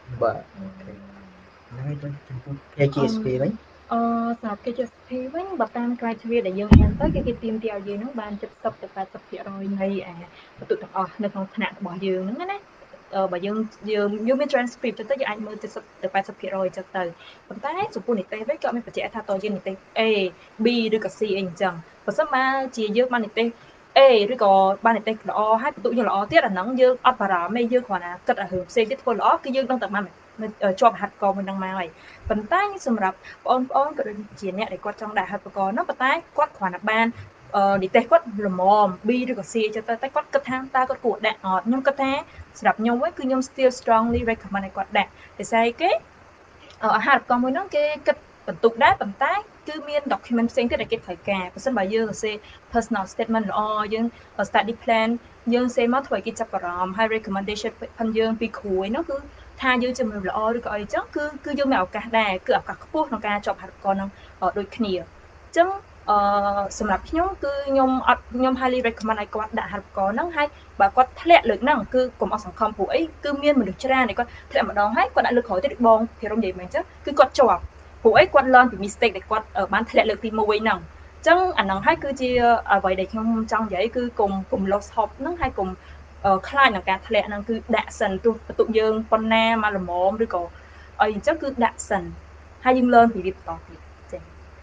ហ្នឹងហើយចំពោះ K G S P វិញអឺសម្រាប់ K G S P វិញបើតាម criteria ដែលយើងបានទៅគេគេទាមទារឲ្យយើងហ្នឹងបាន seventy to eighty percent នៃអាបន្ទុកទាំងអស់នៅក្នុងថ្នាក់របស់យើងហ្នឹងណាអឺបើយើងយើងយើងមាន transcript ទៅយើងអាចមើល seventy to eighty percent អញ្ចឹងទៅប៉ុន្តែចំពោះនិទេសវិញក៏មានបញ្ជាក់ថាតើយើងនិទេស A B ឬក៏ C អីអញ្ចឹងបើសិនមកជាយើងបាននិទេស A ឬក៏បាននិទេសល្អហើយបន្ទុកយើងល្អទៀតអាហ្នឹងយើងអត់បារម្ភទេយើងគ្រាន់តែគិតឲ្យរឿងផ្សេងទៀតធ្វើល្អគឺយើងដឹងតែបានជាប់ហាត់កមួយហ្នឹងមកហើយប៉ុន្តែសម្រាប់បងប្អូនក៏ដូចជាអ្នកដែលគាត់ចង់ដាក់ហាត់បកហ្នឹងប៉ុន្តែគាត់គ្រាន់តែបាននិទេសគាត់ល្មម B ឬក៏ C ចឹងទៅតែគាត់គិតថាតើគាត់គួរដាក់អត់ខ្ញុំគិតថាសម្រាប់ខ្ញុំវិញគឺខ្ញុំ still strongly recommend ឲ្យគាត់ដាក់ដោយសារគេអាហារូបករណ៍មួយហ្នឹងគេគិតបន្ទុកដែរប៉ុន្តែគឺមាន document ផ្សេងទៀតដែលគេត្រូវការបើសិនបើយើងសរសេរ personal statement ល្អយើង study plan យើងសេមកធ្វើឲ្យគេចាប់អារម្មណ៍ហើយ recommendation ផងយើងពីគ្រូឯនោះគឺថាយើងជំនួសល្អឬក៏អីចឹងគឺគឺយើងមានឱកាសដែរគឺឱកាសខ្ពស់ក្នុងការជាប់អាហារូបករណ៍នឹងដូចគ្នាអញ្ចឹងអឺសម្រាប់ខ្ញុំគឺខ្ញុំអត់ខ្ញុំ highly recommend ឲ្យគាត់ដាក់អាហារូបករណ៍ហ្នឹងហើយបើគាត់ធ្លាក់លើកហ្នឹងគឺកុំអស់សង្ឃឹមព្រោះអីគឺមានមនុស្សច្រើនដែលគាត់ធ្លាក់ម្ដងហើយគាត់ដាក់លើកក្រោយទៀតបងភារមនិយាយមែនអញ្ចឹងគឺគាត់ជាប់ព្រោះអីគាត់ learn ពី mistake ដែលគាត់បានធ្លាក់លើកទីមួយហ្នឹងអញ្ចឹងអាហ្នឹងហើយគឺជាអ្វីដែលខ្ញុំចង់និយាយគឺកុំកុំ lost hope ហ្នឹងហើយកុំខ្លាចនឹងការធ្លាក់ហ្នឹងគឺដាក់សិនទោះបន្ទុកយើងប៉ុណ្ណាមកល្មមឬក៏អីអញ្ចឹងគឺដាក់សិនហើយយើង learn ពីវាបន្តទៀតចា៎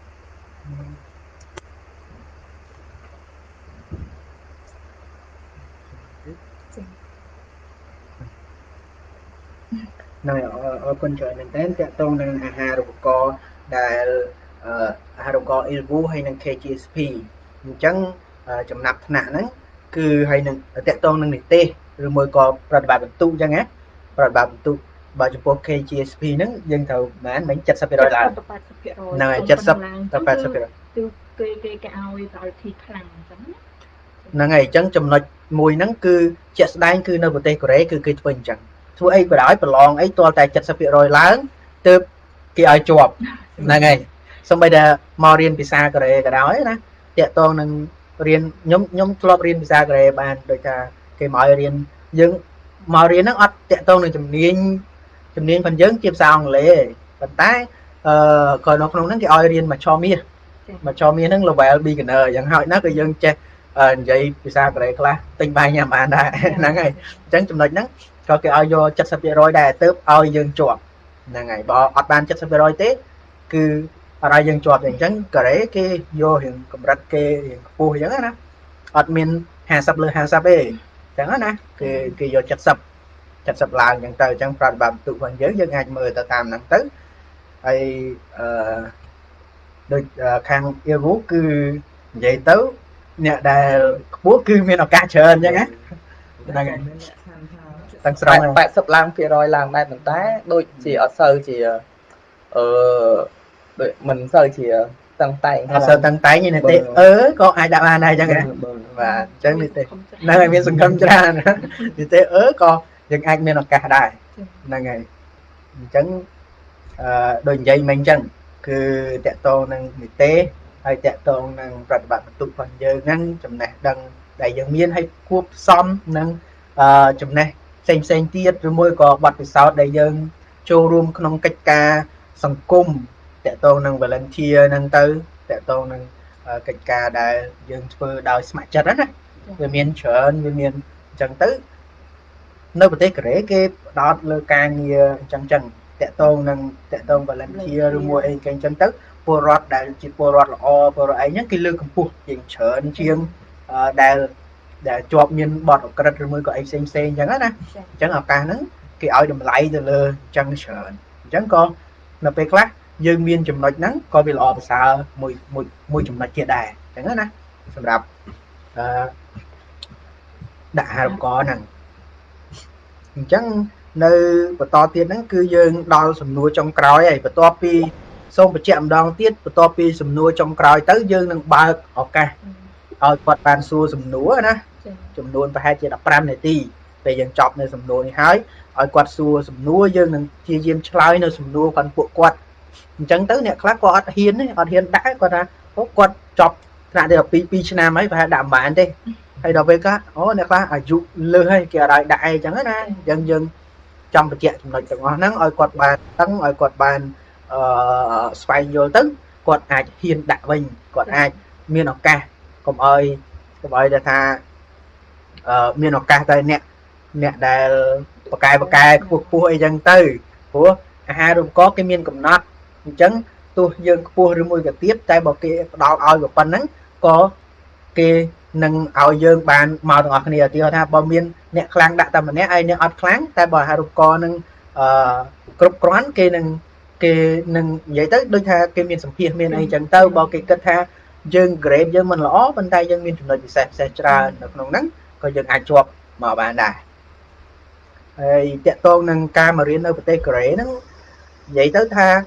នៅអរគុណច្រើនមែនតើតកតងនឹងអាហារូបករណ៍ដែលអាហារូបករណ៍ Ilvu ហើយនឹង K G S P អញ្ចឹងចំណាប់ថ្នាក់ហ្នឹងគឺហើយនឹងតកតងនឹងនិទេសឬមួយក៏ប្រតិបត្តិបន្ទុកអញ្ចឹងណាប្រតិបត្តិបន្ទុកបើចំពោះ K G S P ហ្នឹងយើងត្រូវប្រហែលមិញ seventy percent ឡើងហ្នឹងហើយ seventyទៅ eighty percent គឺគេគេគេឲ្យ priority ខ្លាំងអញ្ចឹងហ្នឹងហើយអញ្ចឹងចំណុចមួយហ្នឹងគឺជាក់ស្ដែងគឺនៅប្រទេសកូរ៉េគឺគេធ្វើអញ្ចឹងធ្វើអីក៏ដោយប្រឡងអីទាល់តែ seventy percent ឡើងទើបគេឲ្យជាប់ហ្នឹងហើយសូម្បីតែមករៀនភាសាកូរ៉េក៏ដោយណាតកតងនឹងរៀនខ្ញុំខ្ញុំធ្លាប់រៀនភាសាកូរ៉េបានដូចថាគេមកឲ្យរៀនយើងមករៀនហ្នឹងអត់តកតងនឹងជំនាញជំនាញផងយើងជាភាសាអង់គ្លេសប៉ុន្តែអឺក៏នៅក្នុងហ្នឹងគេឲ្យរៀនមកឆមាសមកឆមាសហ្នឹង level beginner អញ្ចឹងហើយណាគឺយើងចេះនិយាយភាសាកូរ៉េខ្លះទិញបាយញ៉ាំបានដែរហ្នឹងហើយអញ្ចឹងចំណុចហ្នឹងក៏គេឲ្យយក seventy percent ដែរទៅឲ្យយើងជាប់ហ្នឹងហើយបើអត់បាន seventy percent ទេគឺអត់ឲ្យយើងជាប់ទេអញ្ចឹងកូរ៉េគេយករៀងកម្រិតគេរៀងខ្ពស់អញ្ចឹងណាអត់មានfiftyលើfiftyទេអញ្ចឹងណាគេគេយកseventy seventyឡើងអញ្ចឹងទៅអញ្ចឹងប្រតិបត្តិបន្ទុករបស់យើងយើងអាចមើលទៅតាមហ្នឹងទៅហើយអឺដូចខាង Ilvu គឺនិយាយទៅអ្នកដែលខ្ពស់គឺមានឱកាសច្រើនអញ្ចឹងណាហ្នឹងហើយទាំងស្រុង eightyឡើងភាគរយឡើងដែរប៉ុន្តែដូចជាអត់សូវជាអឺដូចមិនសូវជាតឹងតែងអត់សូវតឹងតែងទេទេអឺក៏អាចដាក់បានដែរអញ្ចឹងណាបាទអញ្ចឹងនេះទេហ្នឹងហើយមានសង្ឃឹមច្រើននេះទេអឺក៏យើងអាចមានឱកាសដែរហ្នឹងហើយអញ្ចឹងអឺដូចនិយាយមិញអញ្ចឹងគឺតកតងនឹងនេះទេហើយតកតងនឹងប្រតិបត្តិបន្ទុករបស់យើងហ្នឹងចំណេះដឹងដែលយើងមានហើយគួបផ្សំនឹងអឺចំណេះផ្សេងផ្សេងទៀតឬមួយក៏បទពិសោធន៍ដែលយើងចូលរួមក្នុងកិច្ចការសង្គមតកតងនឹង volunteer ហ្នឹងទៅតកតងនឹងកិច្ចការដែលយើងធ្វើដោយស្ម័គ្រចិត្តណាវាមានច្រើនវាមានអញ្ចឹងទៅនៅប្រទេសកូរ៉េគេផ្ដោតលើការងារអញ្ចឹងចឹងតកតងនឹងតកតង volunteer ឬមួយអីគេអញ្ចឹងទៅពលរដ្ឋដែលជាពលរដ្ឋល្អពលរដ្ឋអីហ្នឹងគេលើកកម្ពស់ជាងច្រើនជាងដែលដែលជាប់មានបទអក្រិតឬមួយក៏អីផ្សេងផ្សេងអញ្ចឹងណាអញ្ចឹងឱកាសហ្នឹងគេឲ្យតម្លៃទៅលើអញ្ចឹងច្រើនអញ្ចឹងក៏នៅពេលខ្លះយើងមានចំណុចហ្នឹងក៏វាល្អប្រសើរមួយមួយមួយចំណុចទៀតដែរអញ្ចឹងណាសម្រាប់អឺដាក់អាហារូបករណ៍ហ្នឹងអញ្ចឹងនៅបន្តទៀតហ្នឹងគឺយើងដល់សំណួរចុងក្រោយហើយបន្ទាប់ពីសូមបញ្ជាក់ម្ដងទៀតបន្ទាប់ពីសំណួរចុងក្រោយទៅយើងនឹងបើកឱកាសឲ្យគាត់បានសួរសំណួរណាចំនួនប្រហែលជាfifteenនាទីពេលយើងចប់នៅសំណួរនេះហើយឲ្យគាត់សួរសំណួរយើងនឹងព្យាយាមឆ្លើយនៅសំណួរផងពួកគាត់អញ្ចឹងទៅអ្នកខ្លះក៏អត់ហ៊ានទេអត់ហ៊ានដាក់គាត់ថាអូគាត់ចប់ថ្នាក់ទីtwo 2ឆ្នាំហើយប្រហែលដាក់មិនបានទេហើយដល់ពេលគាត់អូអ្នកខ្លះអាយុលើសហើយគេអត់ឲ្យដាក់អីអញ្ចឹងណាអញ្ចឹងយើងចង់បញ្ជាក់ចំណុចទាំងអស់ហ្នឹងឲ្យគាត់បានដឹងឲ្យគាត់បានអឺស្វែងយល់ទៅគាត់អាចហ៊ានដាក់វិញគាត់អាចមានឱកាសកុំឲ្យកុំឲ្យតែថាអឺមានឱកាសតែអ្នកអ្នកដែលបកែបកែខ្ពស់ខ្ពស់អីចឹងទៅព្រោះអាហារូបករណ៍គេមានកំណត់អញ្ចឹងទោះយើងខ្ពស់ឬមួយក៏ទៀតតែបើគេផ្ដល់ឲ្យប៉ុណ្ណឹងក៏គេនឹងឲ្យយើងបានមកទាំងអស់គ្នាឧទាហរណ៍ថាបើមានអ្នកខ្លាំងដាក់តែម្នាក់ហើយអ្នកអត់ខ្លាំងតែបើអាហារូបករណ៍នឹងអឺគ្រប់គ្រាន់គេនឹងគេនឹងនិយាយទៅដូចថាគេមានសម្ភារមានអីចឹងទៅបើគេគិតថាយើង grade យើងមិនល្អប៉ុន្តែយើងមានចំណុចពិសេសពិសេសច្រើននៅក្នុងហ្នឹងក៏យើងអាចជាប់មកបានដែរហើយតកតងនឹងការមករៀននៅប្រទេសកូរ៉េហ្នឹងនិយាយទៅថា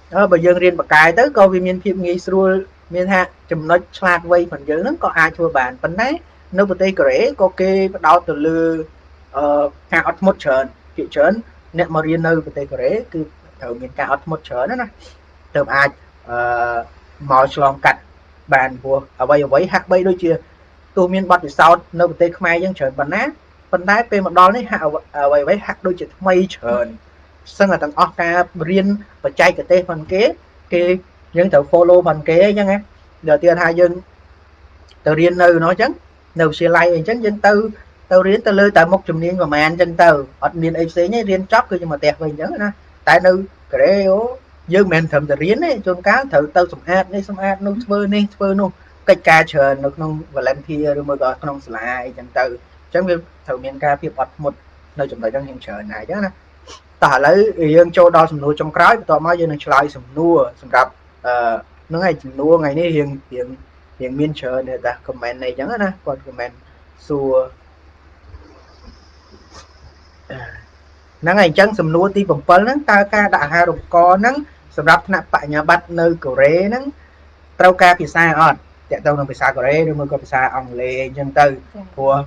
ờ bây giờ riêng bậc cài tới coi vì miền phim nghi xưa miền hạ chùm nói slack vây phần giờ nó có ai thua bạn phần đấy nếu bữa tây kể có kê bắt đầu từ lư ờ cả ớt một trơn chuyện trơn nè mà riêng nơi bữa tây kể cứ thử miền cả ớt một trơn đó nè từ ai ờ mò lòng cắt bàn vua ở bây giờ với hạt bay đôi chia tôi miền bắc thì sau nơi bữa tây khai dân trơn phần nát phần đấy pe một đòn đấy hạ ở bây với hạt đôi chia mây trơn xong là thằng Oscar riêng và chạy cái tên phần kế cái những thợ follow phần kế chứ nghe giờ tiền hai dân từ riêng nơi nói chắn đầu xe lay chắn dân tư tàu riêng tàu lư tại một chùm niên mà màn chân tàu ở miền ép xê nhé riêng chót cứ nhưng mà tẹt về nhớ nè tại nơi cái yếu dương mình thầm từ riêng ấy chôn cá thử tàu sủng ad này sủng ad nung spur này spur nung cách ca chờ nó không và làm kia rồi mới gọi không lại chân tàu chẳng biết thử miền ca phía bật một nơi chúng ta đang hiện chờ này chứ nè tả lấy yên châu đo sầm nua trong cái tao mới giờ nó lại sầm nua sầm gặp nó ngày sầm nua ngày nay hiện hiện hiện miên chờ này ta comment này chẳng nè còn comment xua nó ngày chẳng sầm nua ti bầm pal nắng ta ca đã hai đồng co nắng sầm gặp nạp tại nhà bắt nơi cổ rế nắng tao ca bị sai on chạy tao đang bị sai cổ rế rồi mới có bị sai ông lê dân tư của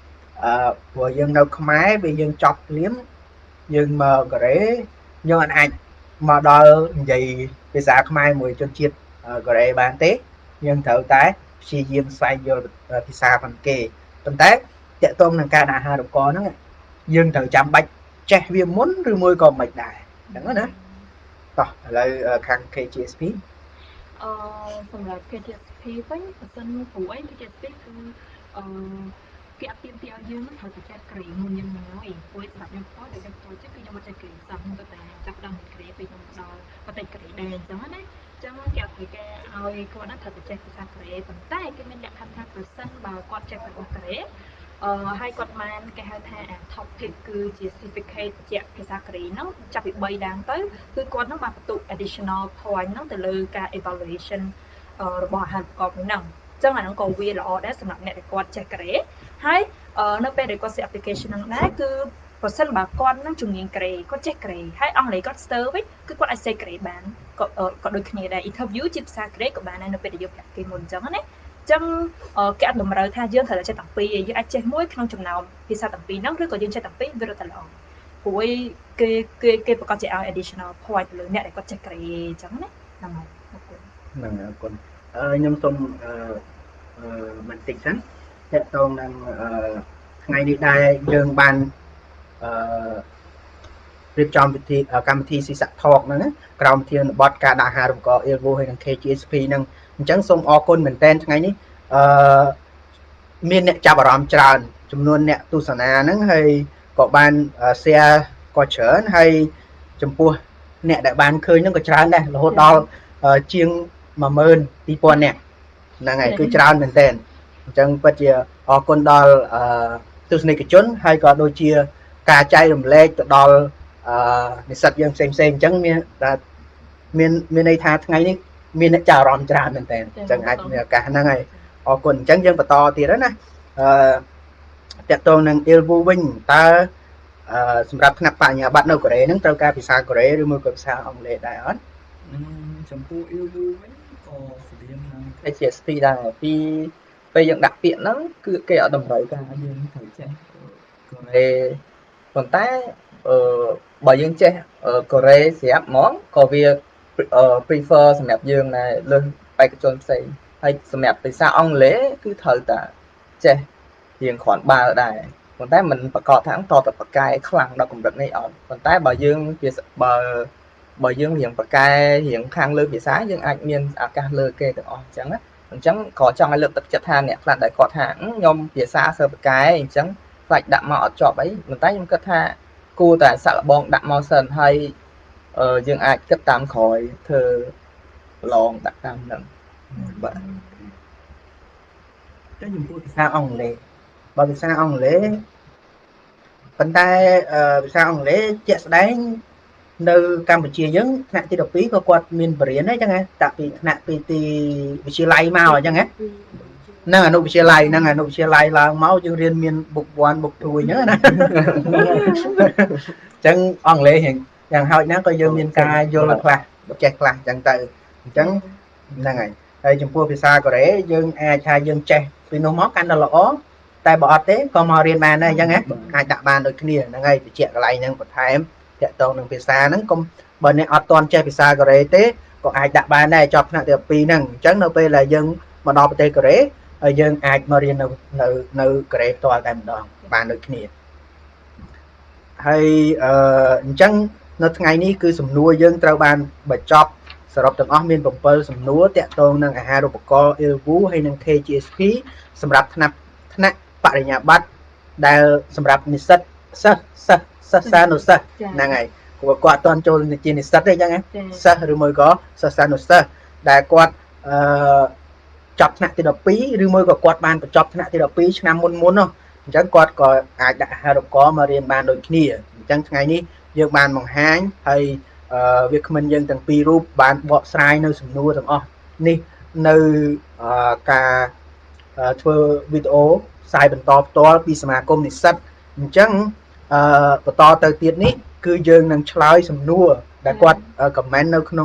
của dân đâu không máy bị dân chọc liếm nhưng mà cái nhưng anh anh mà đo gì bị giá mai mùi chân chiết cái bán tế nhưng thử tái si diêm xoay vô thì xa phần kề tuần tái chạy tôm là ca đã hai đồng con đó nhưng thử chạm bạch che viêm muốn rồi môi còn mạch đại đừng có nữa rồi lại khang ca giê ét pê សម្រាប់ ca giê ét pê វិញបើសិនព្រោះអី ca giê ét pê គឺអឺ គេអត់ទៀមទាឲ្យយើងត្រូវតែចាត់ក្រេមុនយើងមកហើយព្រោះសម្រាប់ខ្ញុំផងដែលខ្ញុំចូលចិត្តគឺខ្ញុំមកចាត់ក្រេសោះខ្ញុំទៅតែចាប់ដល់ក្រេពេលខ្ញុំដល់បន្តិចក្រេដែរអញ្ចឹងណាអញ្ចឹងគេអត់ត្រូវគេឲ្យគាត់ណាត្រូវតែចេះភាសាក្រេប៉ុន្តែគេមានលក្ខខណ្ឌថាប្រសិនបើគាត់ចេះភាសាក្រេអឺហើយគាត់បានគេហៅថាអា topic គឺជា certificate ជាភាសាកូរ៉េហ្នឹងចាប់ពី 3 ដើមទៅគឺគាត់ហ្នឹងបានបន្ទុក additional point ហ្នឹងទៅលើការ evaluation របស់អាហារូបករណ៍ហ្នឹងចឹងអាហ្នឹងក៏វាល្អដែរសម្រាប់អ្នកដែលគាត់ចេះកូរ៉េហើយនៅពេលដែលគាត់ set application ហ្នឹងដែរគឺប្រសិនបើគាត់នឹងជំនាញកូរ៉េគាត់ចេះកូរ៉េហើយអង់គ្លេសគាត់ស្ទើរវិញគឺគាត់អាច say កូរ៉េបានក៏ក៏ដូចគ្នាដែរ interview ជាភាសាកូរ៉េក៏បានដែរនៅពេលដែលយើងប្រាក់គេមុនអញ្ចឹងណាចឹងគេអត់តម្រូវថាយើងត្រូវតែចេះទាំងពីរយើងអាចចេះមួយក្នុងចំណោមភាសាទាំងពីរហ្នឹងឬក៏យើងចេះទាំងពីរវារត់តែល្អព្រោះគេគេគេប្រកាសជាឲ្យ additional point ទៅលើអ្នកដែលគាត់ចេះកូរ៉េអញ្ចឹងណាហ្នឹងហើយអរគុណហ្នឹងអរគុណខ្ញុំសូមអឺបន្តិចសិនតើតោងនឹងថ្ងៃនេះដែរយើងបានអឺរៀបចំពិធីកម្មវិធីស៊ីសាក់ថកហ្នឹងណាក្រោមធានបទការដាក់អាហារូបករណ៍ Ilvo ហើយនិង ca giê ét pê ហ្នឹងអញ្ចឹងសូមអរគុណមែនតើថ្ងៃនេះអឺមានអ្នកចាប់អារម្មណ៍ច្រើនចំនួនអ្នកទស្សនាហ្នឹងហើយក៏បាន share ក៏ច្រើនហើយចំពោះអ្នកដែលបានឃើញហ្នឹងក៏ច្រើនដែររហូតដល់ជាង một nghìn hai trămនាក់ហ្នឹងហើយគឺច្រើនមែនតើអញ្ចឹងពិតជាអរគុណដល់ទស្សនិកជនហើយក៏ដូចជាការចែករំលែកទៅដល់និស្សិតយើងផ្សេងៗអញ្ចឹងមានមានមានន័យថាថ្ងៃនេះមានអ្នកចាប់អារម្មណ៍ច្រើនមែនតើអញ្ចឹងអាចមានឱកាសហ្នឹងហើយអរគុណអញ្ចឹងយើងបន្តទៀតហើយណាអឺតកតងនឹង Ilvo វិញតើសម្រាប់ថ្នាក់បញ្ញាបត្រនៅកូរ៉េហ្នឹងត្រូវការភាសាកូរ៉េឬមួយក៏ភាសាអង់គ្លេសដែរអត់ចំពោះ Ilvo វិញក៏ស្រៀងនឹង ca giê ét pê ដែរពីពេលយើងដាក់ពាក្យហ្នឹងគឺគេអត់តម្រូវការយើងត្រូវចេះកូរ៉េប៉ុន្តែអឺបើយើងចេះកូរ៉េស្រាប់ហ្មងក៏វា prefer សម្រាប់យើងដែរលើសបេក្ខជនផ្សេងហើយសម្រាប់ភាសាអង់គ្លេសគឺត្រូវតែចេះរៀងគ្រាន់បើដែរប៉ុន្តែមិនប្រកាសថាតតបកែខ្លាំងដល់កម្រិតនេះអត់ប៉ុន្តែបើយើងបើបើយើងរៀងប្រកែរៀងខាងលើភាសាយើងអាចមានឱកាសលើគេទាំងអស់អញ្ចឹងណាអញ្ចឹងក៏ចង់ឲ្យលើកទឹកចិត្តថាអ្នកខ្លះដែលគាត់ថាខ្ញុំភាសាសើប្រកែអញ្ចឹងខ្លាចដាក់មកអត់ជាប់អីប៉ុន្តែខ្ញុំគិតថាគួរតែសាក់លបងដាក់មកសិនហើយយើងអាចគិតតាមក្រោយធ្វើឡងដាក់តាមហ្នឹងបាទទៅចំពោះភាសាអង់គ្លេសបើភាសាអង់គ្លេសប៉ុន្តែភាសាអង់គ្លេសជាក់ស្ដែងនៅកម្ពុជាយើងថ្នាក់ទីដប់ពីរក៏គាត់មានបរិញ្ញាអញ្ចឹងហ៎តាក់ពីថ្នាក់ពីទីវិទ្យាល័យមកអញ្ចឹងហ៎ហ្នឹងអនុវិទ្យាល័យហ្នឹងអនុវិទ្យាល័យឡើងមកយើងរៀនមាន book one book two អញ្ចឹងណាអញ្ចឹងអង់គ្លេសយ៉ាងហោចណាស់ក៏យើងមានការយល់ខ្លះចេះខ្លះចឹងទៅអញ្ចឹងហ្នឹងហើយហើយចំពោះភាសាកូរ៉េយើងអាចថាយើងចេះពីនោះមកកាន់តែល្អតែបើអត់ទេក៏មករៀនបានដែរអញ្ចឹងណាអាចដាក់បានដូចគ្នាហ្នឹងហើយបញ្ជាក់កន្លែងហ្នឹងបន្ថែមតាក់ទងនឹងភាសាហ្នឹងកុំបើអ្នកអត់ទាន់ចេះភាសាកូរ៉េទេក៏អាចដាក់បានដែរចប់ថ្នាក់ទីពីរហ្នឹងអញ្ចឹងនៅពេលដែលយើងមកដល់ប្រទេសកូរ៉េហើយយើងអាចមករៀននៅនៅនៅកូរ៉េផ្ទាល់តែម្ដងបានដូចគ្នាហើយអឺអញ្ចឹងនៅថ្ងៃនេះគឺសំណួរយើងត្រូវបានបញ្ចប់សរុបទាំងអស់មានbảyសំណួរតាក់ទងនឹងអាហារូបករណ៍ Ilvu ហើយនិង K G S P សម្រាប់ថ្នាក់ថ្នាក់បរិញ្ញាបត្រដែលសម្រាប់និស្សិតសិស្សសិស្សសិស្សានុសិស្សហ្នឹងហើយគាត់គាត់អត់ទាន់ចូលជានិស្សិតទេអញ្ចឹងណាសិស្សឬមួយក៏សិស្សានុសិស្សដែលគាត់អឺចប់ថ្នាក់ទីដប់ពីរឬមួយក៏គាត់បានបញ្ចប់ថ្នាក់ទីដប់ពីរឆ្នាំមុនមុននោះអញ្ចឹងគាត់ក៏អាចដាក់អាហារូបករណ៍មករៀនបានដូចគ្នាអញ្ចឹងថ្ងៃនេះយើងបានបង្ហាញហើយអឺវាគ្មិនយើងទាំងពីររូបបានបកស្រាយនៅសំណួរទាំងអស់នេះនៅការធ្វើវីដេអូផ្សាយបន្តផ្ទាល់ពីសមាគមនិស្សិតអញ្ចឹងអឺបន្តទៅទៀតនេះគឺយើងនឹងឆ្លើយសំណួរដែលគាត់ comment នៅក្នុង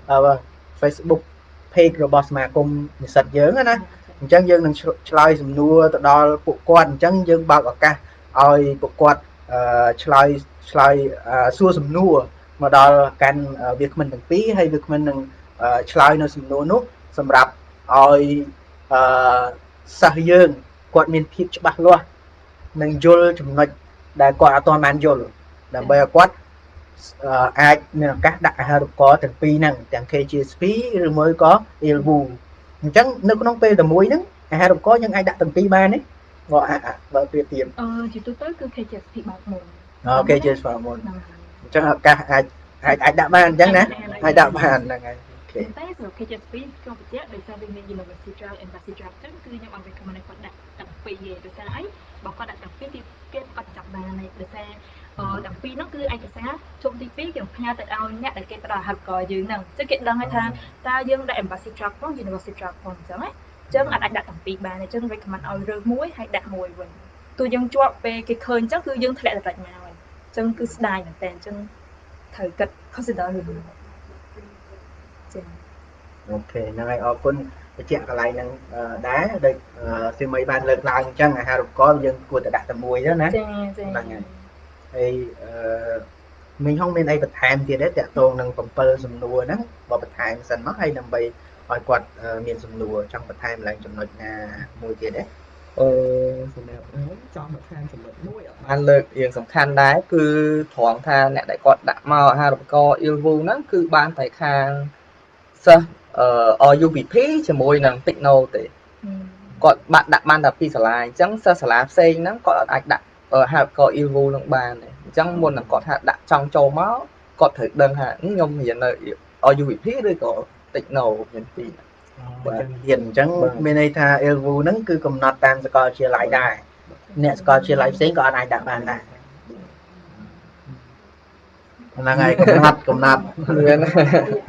Facebook page របស់សមាគមនិស្សិតយើងណាអញ្ចឹងយើងនឹងឆ្លើយសំណួរទៅដល់ពួកគាត់អញ្ចឹងយើងបើកឱកាសឲ្យពួកគាត់ឆ្លើយឆ្លើយសួរសំណួរមកដល់កាន់វាគ្មិនទាំងពីរហើយវាគ្មិននឹងឆ្លើយនៅសំណួរនោះសម្រាប់ឲ្យអឺសិស្សយើងគាត់មានភាពច្បាស់លាស់និងយល់ចំណុចដែលគាត់អត់ទាន់បានយល់ដើម្បីឲ្យគាត់អាចមានឱកាសដាក់អាហារូបករណ៍ទាំងពីរហ្នឹងទាំង K G S P ឬមួយក៏ Ilvu អញ្ចឹងនៅក្នុងពេលតែមួយហ្នឹងអាហារូបករណ៍យើងអាចដាក់ទាំងពីរបានទេបើបើប្រៀបធៀបអឺជាទូទៅគឺ K G S P បើកមុនអូ K G S P បើកមុនអញ្ចឹងឱកាសអាចអាចអាចដាក់បានអញ្ចឹងណាអាចដាក់បានហ្នឹងហើយតែសម្រាប់ K G S P ខ្ញុំបញ្ជាក់ដោយសារវាមាន University Trail Embassy Trail ចឹងគឺខ្ញុំអត់ recommend គាត់ដាក់ទាំងពីរទេដោយសារអីបើគាត់ដាក់ទាំងពីរទីគេគាត់ចាប់បានហើយដោយសារអឺទាំងពីរហ្នឹងគឺឯកសារជុំទីពីរគេផ្ញើទៅឲ្យអ្នកដែលគេផ្ដល់អាហារូបករណ៍យើងហ្នឹងចឹងគេដឹងហើយថាតើយើងដាក់ Embassy Trail ផង University Trail ផងអញ្ចឹងណាចឹងអាចដាក់ទាំងពីរបានអញ្ចឹង recommend ឲ្យរើសមួយហើយដាក់មួយវិញទោះយើងជាប់ពេលគេឃើញអញ្ចឹងគឺយើងធ្លាក់តែដាច់មកហើយអញ្ចឹងគឺស្ដាយមែនតើអញ្ចឹងត្រូវគិត consider រឿងនេះចា៎អូខេហ្នឹងហើយអរគុណបញ្ជាក់កន្លែងហ្នឹងដែរដូចសៀមីបានលើកឡើងអញ្ចឹងអាហារូបករណ៍យើងគួរតែដាក់តែមួយទៅណាចា៎ចា៎ហ្នឹងហើយហើយអឺមីងហុងមានអីបន្ថែមទៀតទេតាក់ទងនឹងbảyសំណួរហ្នឹងបើបន្ថែមសិនមកហើយដើម្បីឲ្យគាត់មានសំណួរចង់បន្ថែមឡើងចំណុចណាមួយទៀតទេអឺសម្រាប់ខ្ញុំចង់បន្ថែមចំណុចមួយបានលើករឿងសំខាន់ដែរគឺត្រង់ថាអ្នកដែលគាត់ដាក់មកអាហារូបករណ៍ Ilvu ហ្នឹងគឺបានតែខាងសិស្សអឺ U P P ជាមួយនឹង Techno ទេគាត់បាក់ដាក់បានតែពីសាលាអញ្ចឹងសិស្សសាលាផ្សេងហ្នឹងគាត់អាចដាក់អាហារូបករណ៍ Ilvu នឹងបានទេអញ្ចឹងមុននឹងគាត់ថាដាក់ចង់ចូលមកគាត់ត្រូវដឹងថាខ្ញុំរៀននៅ U P P ឬក៏ Techno មានពីរបាទរៀនអញ្ចឹងមានន័យថា Ilvu ហ្នឹងគឺកំណត់តាមសាកលវិទ្យាល័យដែរអ្នកសាកលវិទ្យាល័យផ្សេងក៏អាចដាក់បានដែរហ្នឹងហើយកំណត់កំណត់មាននិ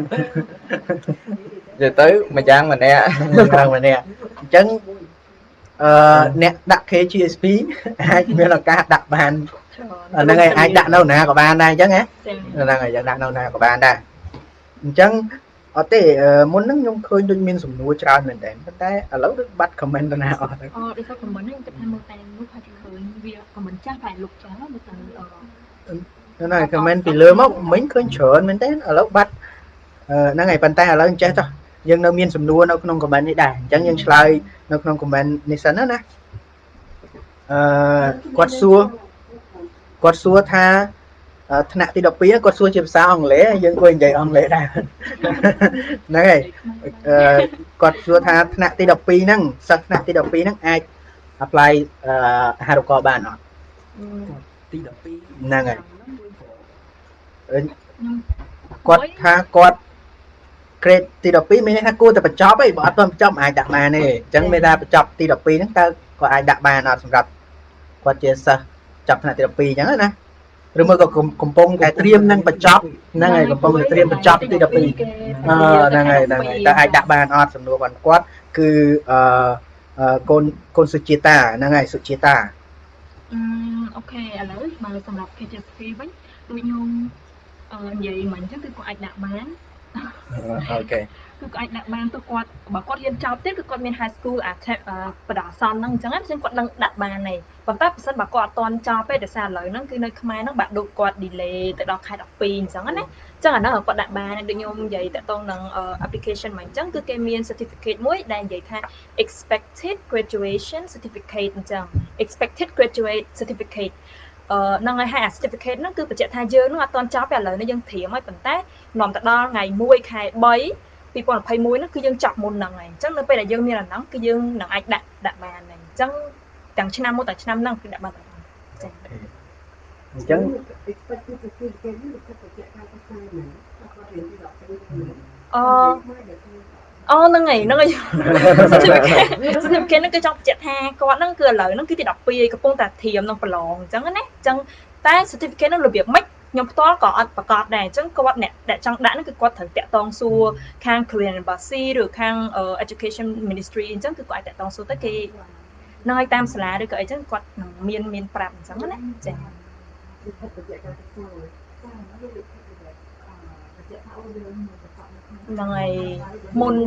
យាយទៅម្យ៉ាងម្នាក់ម្យ៉ាងម្នាក់អញ្ចឹងអឺអ្នកដាក់ K G S P អាចមានឱកាសដាក់បានហ្នឹងហើយអាចដាក់នៅណាក៏បានដែរអញ្ចឹងណាហ្នឹងហើយយើងដាក់នៅណាក៏បានដែរអញ្ចឹងអត់ទេមុនហ្នឹងខ្ញុំឃើញដូចមានសំណួរច្រើនមែនតើប៉ុន្តែឥឡូវដូចបាត់ comment ទៅណាអស់អូដូចថា comment ហ្នឹងគិតថាមើលតែនោះហើយឃើញវា comment ចាស់តែលុបចាស់មើលតែហ្នឹងហើយ comment ពីលើមកមិញឃើញច្រើនមែនតើឥឡូវបាត់ហ្នឹងហើយប៉ុន្តែឥឡូវចេះចុះយើងនៅមានសំណួរនៅក្នុង comment នេះដែរអញ្ចឹងយើងឆ្លើយនៅក្នុង comment នេះសិនណាអឺគាត់សួរគាត់សួរថាថ្នាក់ទីដប់ពីរគាត់សួរជាភាសាអង់គ្លេសយើងគួរនិយាយអង់គ្លេសដែរហ្នឹងហើយគាត់សួរថាថ្នាក់ទីដប់ពីរហ្នឹងសិស្សថ្នាក់ទីដប់ពីរហ្នឹងអាច apply អាហារូបករណ៍បានអត់ទីដប់ពីរហ្នឹងហើយគាត់ថាគាត់ grade ទីដប់ពីរមានន័យថាគួរតែបញ្ចប់ឯងបើអត់ទាន់បញ្ចប់អាចដាក់បានទេអញ្ចឹងមានថាបញ្ចប់ទីដប់ពីរហ្នឹងតើគាត់អាចដាក់បានអត់សម្រាប់គាត់ជាសិស្សចាប់ថ្នាក់ទីដប់ពីរអញ្ចឹងណាឬមួយក៏កំពុងតែត្រៀមនឹងបញ្ចប់ហ្នឹងហើយកំពុងតែត្រៀមបញ្ចប់ទីដប់ពីរអឺហ្នឹងហើយហ្នឹងហើយតើអាចដាក់បានអត់សំណួររបស់គាត់គឺអឺកូនកូនសុជាតាហ្នឹងហើយសុជាតាអឺអូខេឥឡូវមកសម្រាប់ K G S P វិញដូចខ្ញុំអឺនិយាយមិញអញ្ចឹងគឺគាត់អាចដាក់បាន ok គឺគាត់អាចដាក់បានទៅគាត់បើគាត់រៀនចប់ទៀតគឺគាត់មាន high school អាបដាសនហ្នឹងអញ្ចឹងអញ្ចឹងគាត់នឹងដាក់បានហើយប៉ុន្តែបើសិនបើគាត់អត់តន់ចប់ទេដោយសារឥឡូវហ្នឹងគឺនៅខ្មែរហ្នឹងបាក់ឌុបគាត់ delay ទៅដល់ខែដប់ពីរអញ្ចឹងណាអញ្ចឹងអាហ្នឹងគាត់ដាក់បានដូចខ្ញុំនិយាយតាក់ទងនឹង application មកអញ្ចឹងគឺគេមាន certificate មួយដែលនិយាយថា expected graduation certificate អញ្ចឹង expected graduate certificate អឺហ្នឹងហើយហើយអា certificate ហ្នឹងគឺបញ្ជាក់ថាយើងហ្នឹងអត់តន់ចប់ទេឥឡូវនេះយើងត្រៀមហើយប៉ុន្តែនាំទៅដល់ថ្ងៃមួយខែបី ពីរពាន់ម្ភៃមួយហ្នឹងគឺយើងចាប់មុនហ្នឹងហើយអញ្ចឹងនៅពេលដែលយើងមានអាហ្នឹងគឺយើងនឹងអាចដាក់ដាក់បានហើយអញ្ចឹងទាំងឆ្នាំមួយទាំងឆ្នាំហ្នឹងគឺដាក់បានទាំងអស់ចា៎អញ្ចឹងអឺអូហ្នឹងហើយហ្នឹងហើយ certificate certificate ហ្នឹងគឺចង់បញ្ជាក់ថាគាត់ហ្នឹងគឺឥឡូវហ្នឹងគឺទីដប់ពីរកំពុងតែត្រៀមនឹងប្រឡងអញ្ចឹងណាអញ្ចឹងតែ certificate ហ្នឹងរបៀបម៉េចខ្ញុំផ្ទាល់ក៏អត់ប្រកាសដែរអញ្ចឹងគាត់អ្នកដែលចង់ដាក់ហ្នឹងគឺគាត់ត្រូវតាក់ទងសួរខាង Korean Embassy ឬខាង Education Ministry អញ្ចឹងគឺគាត់អាចតាក់ទងសួរទៅគេហ្នឹងហើយតាមសាលាឬក៏អីចឹងគាត់នឹងមានមានប្រាប់អញ្ចឹងណាចា៎ហ្នឹងហើយមុន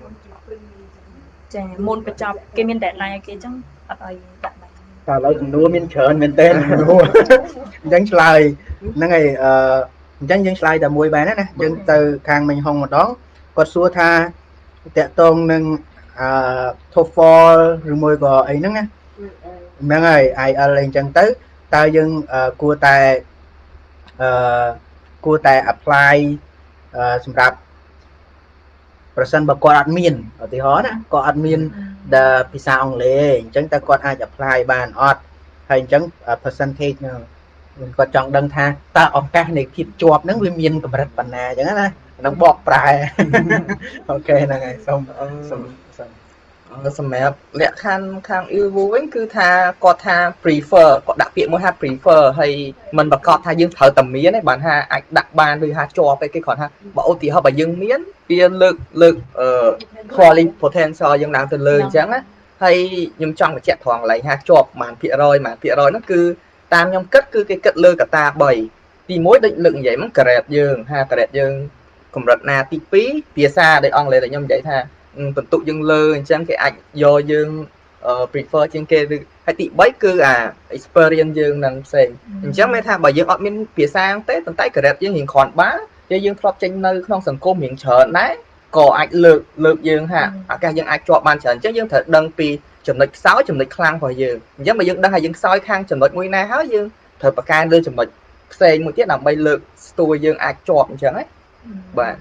ចា៎មុនបញ្ចប់គេមាន deadline ឲ្យគេអញ្ចឹងអត់ឲ្យដាក់បានតែឥឡូវចំនួនមានច្រើនមែនទែនចំនួនអញ្ចឹងឆ្លើយហ្នឹងហើយអឺអញ្ចឹងយើងឆ្លើយតែមួយបានណាយើងទៅខាងមិញហុងម្ដងគាត់សួរថាតាក់ទងនឹងអឺ TOEFL ឬមួយក៏អីហ្នឹងណាហ្នឹងហើយ I E L អីអញ្ចឹងទៅតើយើងគួរតែអឺគួរតែ apply អឺសម្រាប់ប្រសិនបើគាត់អត់មានឧទាហរណ៍ណាគាត់អត់មានដែលភាសាអង់គ្លេសអញ្ចឹងតើគាត់អាច apply បានអត់ហើយអញ្ចឹង percentage ហ្នឹងគាត់ចង់ដឹងថាតើឱកាសនៃភាពជាប់ហ្នឹងវាមានកម្រិតប៉ុណ្ណាអញ្ចឹងណានឹងបកប្រែអូខេហ្នឹងហើយសូមសូមសម្រាប់លក្ខខណ្ឌខាង E L V វិញគឺថាគាត់ថា prefer គាត់ដាក់ពាក្យមួយថា prefer ហើយមិនប្រកាសថាយើងត្រូវតែមានទេបានថាអាចដាក់បានឬថាជាប់ទេគេគ្រាន់ថាបើឧទាហរណ៍បើយើងមានវាលើកលើកអឺ quality potential យើងឡើងទៅលើអញ្ចឹងណាហើយខ្ញុំចង់បញ្ជាក់ត្រង់កន្លែងថាជាប់ប្រហែលភាគរយប្រហែលភាគរយហ្នឹងគឺតាមខ្ញុំគិតគឺគេគិតលើកត្តាបីទីមួយដូចលើកនិយាយហ្នឹង grade យើងថា grade យើងកម្រិតណាទីពីរភាសាដូចអង់គ្លេសដែលខ្ញុំនិយាយថាបន្ទុកយើងលើអញ្ចឹងគេអាចយកយើង prefer ជាងគេឬហើយទីបីគឺអា experience យើងនឹងផ្សេងអញ្ចឹងមានថាបើយើងអត់មានភាសាទេប៉ុន្តែ grade យើងរៀងគ្រាន់បើយើងធ្លាប់ចេញនៅក្នុងសង្គមរៀងច្រើនដែរក៏អាចលើកលើកយើងថាឱកាសយើងអាចជាប់បានច្រើនអញ្ចឹងយើងត្រូវដឹងពីចំណុចខ្សោយចំណុចខ្លាំងរបស់យើងអញ្ចឹងបើយើងដឹងថាយើងខ្សោយខាងចំណុចមួយណាហើយយើងត្រូវបកកែលើចំណុចផ្សេងមួយទៀតដើម្បីលើកស្ទួយយើងអាចជាប់អញ្ចឹងណាបាទ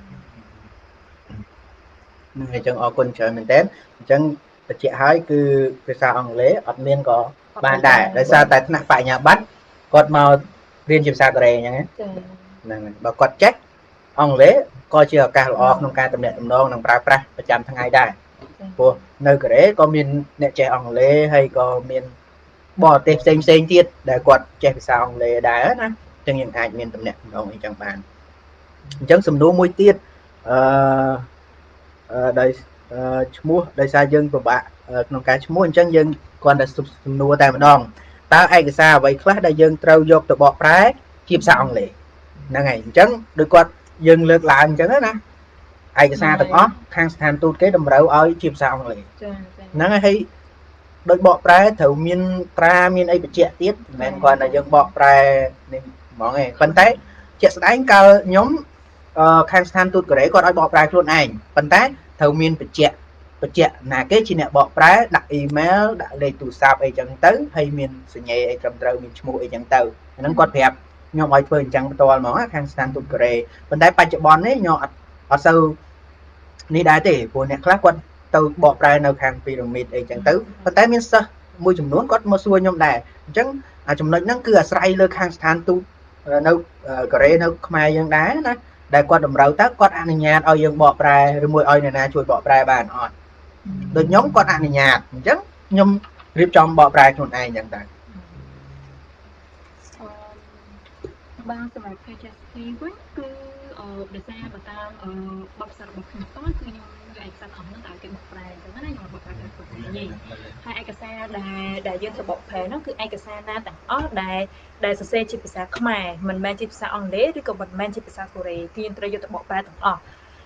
ហ្នឹងហើយអញ្ចឹងអរគុណច្រើនមែនតើអញ្ចឹងបញ្ជាក់ហើយគឺភាសាអង់គ្លេសអត់មានក៏បានដែរដោយសារតែថ្នាក់បញ្ញាបត្រគាត់មករៀនជាភាសាកូរ៉េអញ្ចឹងហ្នឹងហើយបើគាត់ចេះអង់គ្លេសក៏ជាឱកាសល្អក្នុងការទំនាក់ទំនងនិងប្រើប្រាស់ប្រចាំថ្ងៃដែរព្រោះនៅកូរ៉េក៏មានអ្នកចេះអង់គ្លេសហើយក៏មានបរទេសផ្សេងផ្សេងទៀតដែលគាត់ចេះភាសាអង់គ្លេសដែរណាអញ្ចឹងយើងអាចមានទំនាក់ទំនងអីចឹងបានអញ្ចឹងសំណួរមួយទៀតអឺដោយឈ្មោះដោយសារយើងពិបាកក្នុងការឈ្មោះអញ្ចឹងយើងគ្រាន់តែសំណួរតែម្ដងតើឯកសារអ្វីខ្លះដែលយើងត្រូវយកទៅបកប្រែជាភាសាអង់គ្លេសហ្នឹងហើយអញ្ចឹងដូចគាត់យើងលើកឡើងអញ្ចឹងណាឯកសារទាំងអស់ខាងស្ថានទូតគេតម្រូវឲ្យជាភាសាអង់គ្លេសហ្នឹងហើយដោយបកប្រែត្រូវមានត្រាមានអីបញ្ជាក់ទៀតមិនមែនគ្រាន់តែយើងបកប្រែនេះហ្មងទេប៉ុន្តែជាក់ស្ដែងកាលខ្ញុំខាងស្ថានទូតកូរ៉េគាត់ឲ្យបកប្រែខ្លួនឯងប៉ុន្តែត្រូវមានបញ្ជាក់បញ្ជាក់ណាគេជាអ្នកបកប្រែដាក់អ៊ីមែលដាក់លេខទូរស័ព្ទអីចឹងទៅហើយមានសញ្ញាអីត្រឹមត្រូវមានឈ្មោះអីចឹងទៅអាហ្នឹងគាត់ប្រាប់ខ្ញុំឲ្យធ្វើអញ្ចឹងផ្ទាល់ហ្មងខាងស្ថានទូតកូរ៉េប៉ុន្តែបច្ចុប្បន្ននេះខ្ញុំអត់អត់សូវនេះដែរទេព្រោះអ្នកខ្លះគាត់ទៅបកប្រែនៅខាងពីរ៉ាមីតអីចឹងទៅប៉ុន្តែមានសិស្សមួយចំនួនគាត់មកសួរខ្ញុំដែរអញ្ចឹងអាចំណុចហ្នឹងគឺអាស្រ័យលើខាងស្ថានទូតនៅកូរ៉េនៅខ្មែរយើងដែរណាដែលគាត់តម្រូវតើគាត់អនុញ្ញាតឲ្យយើងបកប្រែឬមួយឲ្យអ្នកណាជួយបកប្រែបានអត់ដូចខ្ញុំគាត់អនុញ្ញាតអញ្ចឹងខ្ញុំរៀបចំបកប្រែខ្លួនឯងអញ្ចឹងដែរបាទសម្រាប់ K J S P វិញគឺដោយសារបើតាមបទពិសោធន៍របស់ខ្ញុំផ្ទាល់គឺខ្ញុំយកឯកសារអស់ហ្នឹងឲ្យគេបកប្រែអញ្ចឹងណាខ្ញុំបកប្រែខ្លួនឯងហើយឯកសារដែលដែលយើងទៅបកប្រែហ្នឹងគឺឯកសារណាទាំងអស់ដែលដែលសរសេរជាភាសាខ្មែរមិនមែនជាភាសាអង់គ្លេសឬក៏មិនមែនជាភាសាកូរ៉េគឺយើងត្រូវយកទៅបកប្រែទាំងអស់អ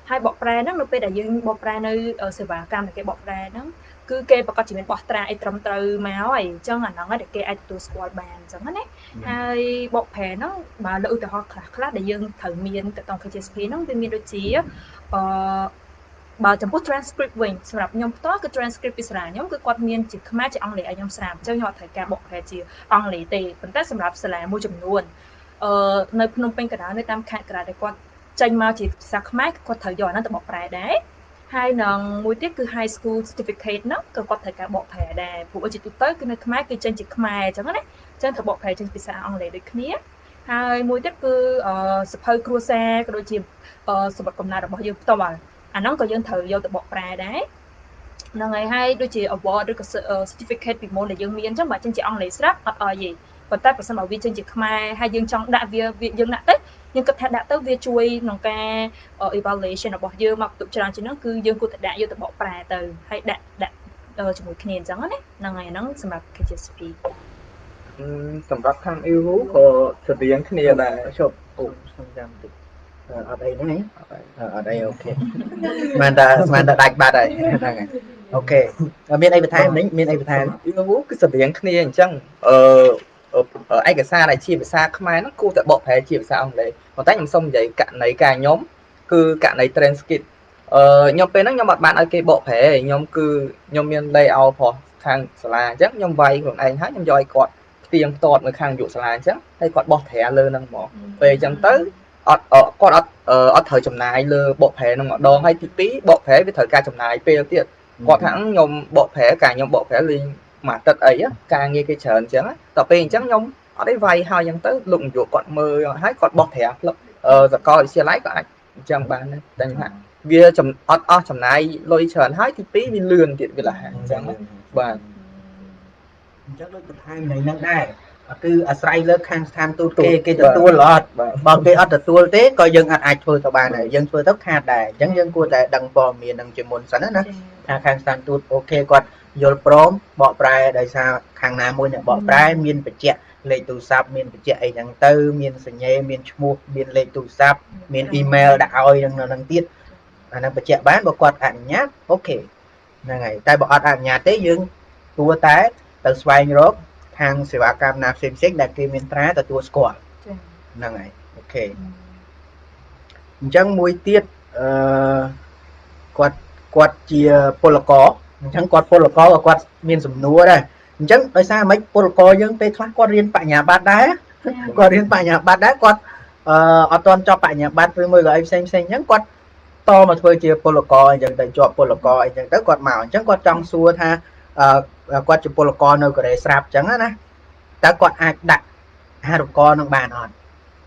ហើយបកប្រែហ្នឹងនៅពេលដែលយើងបកប្រែនៅសេវាកម្មដែលគេបកប្រែហ្នឹងគឺគេប្រកាសជាមានបោះត្រាអីត្រឹមត្រូវមកហើយអញ្ចឹងអាហ្នឹងហើយដែលគេអាចទទួលស្គាល់បានអញ្ចឹងណាហើយបកប្រែហ្នឹងបើលើឧទាហរណ៍ខ្លះខ្លះដែលយើងត្រូវមានទៅក្នុង K J S P ហ្នឹងវាមានដូចជាអឺបើចំពោះ transcript វិញសម្រាប់ខ្ញុំផ្ទាល់គឺ transcript ពីសាលាខ្ញុំគឺគាត់មានជាខ្មែរជាអង់គ្លេសឲ្យខ្ញុំស្រាវអញ្ចឹងខ្ញុំអត់ត្រូវការបកប្រែជាអង់គ្លេសទេប៉ុន្តែសម្រាប់សាលាមួយចំនួនអឺនៅភ្នំពេញក៏ដោយនៅតាមខេត្តក៏ដោយដែលគាត់ចេញមកជាភាសាខ្មែរគាត់ត្រូវយកអាហ្នឹងទៅបកប្រែដែរហើយនឹងមួយទៀតគឺ high school certificate ហ្នឹងក៏គាត់ត្រូវការបកប្រែដែរព្រោះជាទូទៅគឺនៅខ្មែរគឺចេញជាខ្មែរអញ្ចឹងណាអញ្ចឹងត្រូវបកប្រែចេញភាសាអង់គ្លេសដូចគ្នាហើយមួយទៀតគឺអឺសភៅគ្រួសារក៏ដូចជាអឺសម្បត្តិកំណើតរបស់យើងផ្ទាល់អាហ្នឹងក៏យើងត្រូវយកទៅបកប្រែដែរហ្នឹងហើយហើយដូចជា award ឬក៏ certificate ពីមុនដែលយើងមានអញ្ចឹងបើចេញជាអង់គ្លេសស្រាប់អត់អីទេប៉ុន្តែប្រសិនបើវាចេញជាខ្មែរហើយយើងចង់ដាក់វាយើងដាក់ទៅយើងគិតថាដាក់ទៅវាជួយក្នុងការ evaluation របស់យើងមកទុកច្រើនជាងហ្នឹងគឺយើងគួរតែដាក់យកទៅបកប្រែទៅហើយដាក់ដាក់ជាមួយគ្នាអញ្ចឹងណាហ្នឹងហើយហ្នឹងសម្រាប់ K J S P សម្រាប់ខាង E V U ក៏ស្រដៀងគ្នាដែរជប់អូខ្ញុំចាំតិចអត់អីហ្នឹងអត់អីអូខេស្មានតែស្មានតែដាច់បាត់ហើយហ្នឹងហើយអូខេមានអីបន្ថែមនេះមានអីបន្ថែម E V U គឺស្រដៀងគ្នាអញ្ចឹងអឺឯកសារដែលជាភាសាខ្មែរហ្នឹងគួរតែបកប្រែជាភាសាអង់គ្លេសប៉ុន្តែខ្ញុំសូមនិយាយករណីការខ្ញុំគឺករណី transcript អឺខ្ញុំពេលហ្នឹងខ្ញុំអត់បានឲ្យគេបកប្រែខ្ញុំគឺខ្ញុំមាន layout ព្រោះខាងសាលាអញ្ចឹងខ្ញុំវាយខ្លួនឯងហើយខ្ញុំយកឲ្យគាត់ផ្ទៀងផ្ទាត់នៅខាងយុវសាលាអញ្ចឹងហើយគាត់បោះត្រាលើហ្នឹងហ្មងពេលអញ្ចឹងទៅអត់គាត់អត់អត់ត្រូវចំណាយលើបកប្រែហ្នឹងម្ដងហើយទីពីរបកប្រែវាត្រូវការចំណាយពេលទៀតគាត់ថាខ្ញុំបកប្រែការខ្ញុំបកប្រែលេងមួយអាទិត្យអីការងារគេច្រើនអញ្ចឹងដល់ពេលអញ្ចឹងខ្ញុំអត់អីវាយហើយអញ្ចឹងទៅលោកនាយកគាត់មើលហើយគាត់បោះត្រាផ្លឹកសកលវិទ្យាល័យក៏អាចអញ្ចឹងបានដែរតែថាវាអត់អស់ចំណាយលុយច្រើនហើយទីពីរវាលឿនទៀតវាលះអញ្ចឹងបាទអញ្ចឹងដូចបន្ថែមនៅនឹងដែរគឺអាស្រ័យលើខាងស្ថានទូតគេគេទទួលអត់បើគេអត់ទទួលទេក៏យើងអត់អាចធ្វើទៅបានដែរយើងធ្វើទៅខាតដែរអញ្ចឹងយើងគួរតែដឹងព័ត៌មាននឹងជាមុនសិនណាថាខាងស្ថានទូតអូខេគាត់យល់ព្រមបកប្រែដោយសារខាងណាមួយអ្នកបកប្រែមានបញ្ជាក់លេខទូរស័ព្ទមានបញ្ជាក់អីហ្នឹងទៅមានសញ្ញាមានឈ្មោះមានលេខទូរស័ព្ទមានអ៊ីមែលដាក់ឲ្យនឹងនឹងទៀតអាហ្នឹងបញ្ជាក់បានបើគាត់អនុញ្ញាតអូខេហ្នឹងហើយតែបើអត់អនុញ្ញាតទេយើងគួរតែទៅស្វែងរកខាងសេវាកម្មណាផ្សេងផ្សេងដែលគេមានត្រាទទួលស្គាល់ហ្នឹងហើយអូខេអញ្ចឹងមួយទៀតអឺគាត់គាត់ជាពលករអញ្ចឹងគាត់ពលករក៏គាត់មានសំណួរដែរអញ្ចឹងដោយសារមិនពលករយើងពេលខ្លះគាត់រៀនបញ្ញាបត្រដែរគាត់រៀនបញ្ញាបត្រដែរគាត់អឺអត់ទាន់ចប់បញ្ញាបត្រឬមួយក៏អីផ្សេងផ្សេងអញ្ចឹងគាត់តមកធ្វើជាពលករអញ្ចឹងទៅជាប់ពលករអីអញ្ចឹងទៅគាត់មកអញ្ចឹងគាត់ចង់សួរថាអឺគាត់ជាពលករនៅកូរ៉េស្រាប់អញ្ចឹងណាតើគាត់អាចដាក់អាហារូបករណ៍នឹងបានអត់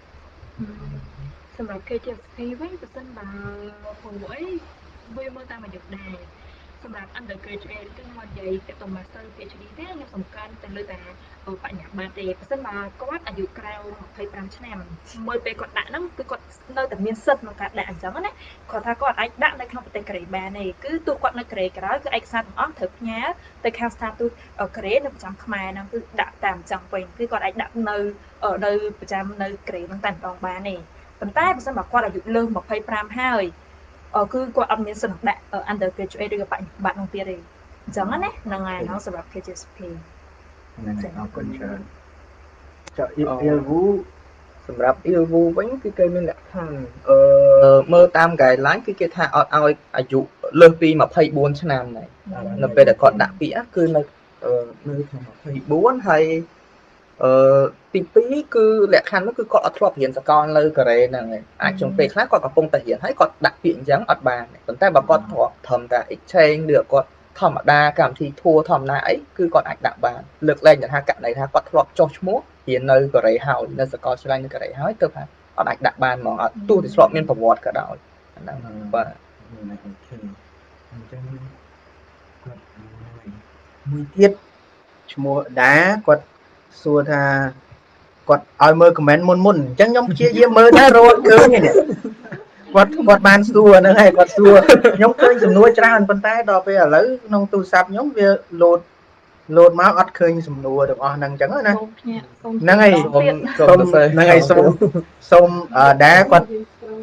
សម្រាប់ K J S P វិញប្រសិនបើព្រោះអីវាមើលតាមអាយុដែរសម្រាប់ undergraduate គឺមកនិយាយទៅ master PhD ទេខ្ញុំសំខាន់ទៅលើតែបញ្ញាបត្រទេប្រសិនបើគាត់អាយុក្រៅยี่สิบห้าឆ្នាំមើលពេលគាត់ដាក់ហ្នឹងគឺគាត់នៅតែមានសិទ្ធិក្នុងការដាក់អញ្ចឹងណាគាត់ថាគាត់អាចដាក់នៅក្នុងប្រទេសកូរ៉េបានទេគឺទោះគាត់នៅកូរ៉េក្រោយគឺឯកសារទាំងអស់ត្រូវផ្ញើទៅខាងស្ថានទូតកូរ៉េនៅប្រចាំខ្មែរហ្នឹងគឺដាក់តាមអញ្ចឹងវិញគឺគាត់អាចដាក់នៅនៅប្រចាំនៅកូរ៉េហ្នឹងតែម្ដងបានទេប៉ុន្តែប្រសិនបើគាត់អាយុលើសยี่สิบห้าហើយគឺគាត់អត់មានសិទ្ធិដាក់ undergraduate ឬក៏បញ្ញាបត្រនោះទៀតទេអញ្ចឹងណាហ្នឹងហើយហ្នឹងសម្រាប់ K J S P ហ្នឹងហើយអរគុណច្រើនចុះ E V U សម្រាប់ E V U វិញគឺគេមានលក្ខខណ្ឌអឺមើលតាម guideline គឺគេថាអត់ឲ្យអាយុលើសពីยี่สิบสี่ឆ្នាំដែរនៅពេលដែលគាត់ដាក់ពាក្យគឺនៅនៅខាងยี่สิบสี่ហើយអឺទីពីរគឺលក្ខខណ្ឌនោះគឺគាត់អត់ធ្លាប់រៀនសកលនៅកូរ៉េហ្នឹងឯងអាចចុងពេលខ្លះគាត់កំពុងតែរៀនហើយគាត់ដាក់ពាក្យអញ្ចឹងអត់បានប៉ុន្តែបើគាត់ត្រឹមតែ exchange ឬគាត់ធម្មតាកម្មវិធីធัวធម្មតាអីគឺគាត់អាចដាក់បានលើកលែងថាករណីថាគាត់ធ្លាប់ចុះឈ្មោះរៀននៅកូរ៉េហើយនៅសកលឆ្លងនៅកូរ៉េហើយទៅថាអត់អាចដាក់បានហ្មងអត់ទោះតែធ្លាប់មានប្រវត្តិក៏ដោយហ្នឹងបាទអូខេអញ្ចឹងគាត់មួយទៀតឈ្មោះដាគាត់សួរថាគាត់ឲ្យមើល comment មុនមុនអញ្ចឹងខ្ញុំព្យាយាមមើលដែររត់ឃើញនេះគាត់គាត់បានសួរហ្នឹងហើយគាត់សួរខ្ញុំឃើញសំណួរច្រើនប៉ុន្តែដល់ពេលឥឡូវក្នុងទូរស័ព្ទខ្ញុំវាលោតលោតមកអត់ឃើញសំណួរទាំងអស់ហ្នឹងអញ្ចឹងណាហ្នឹងហើយសូមហ្នឹងហើយសូមសូមដាគាត់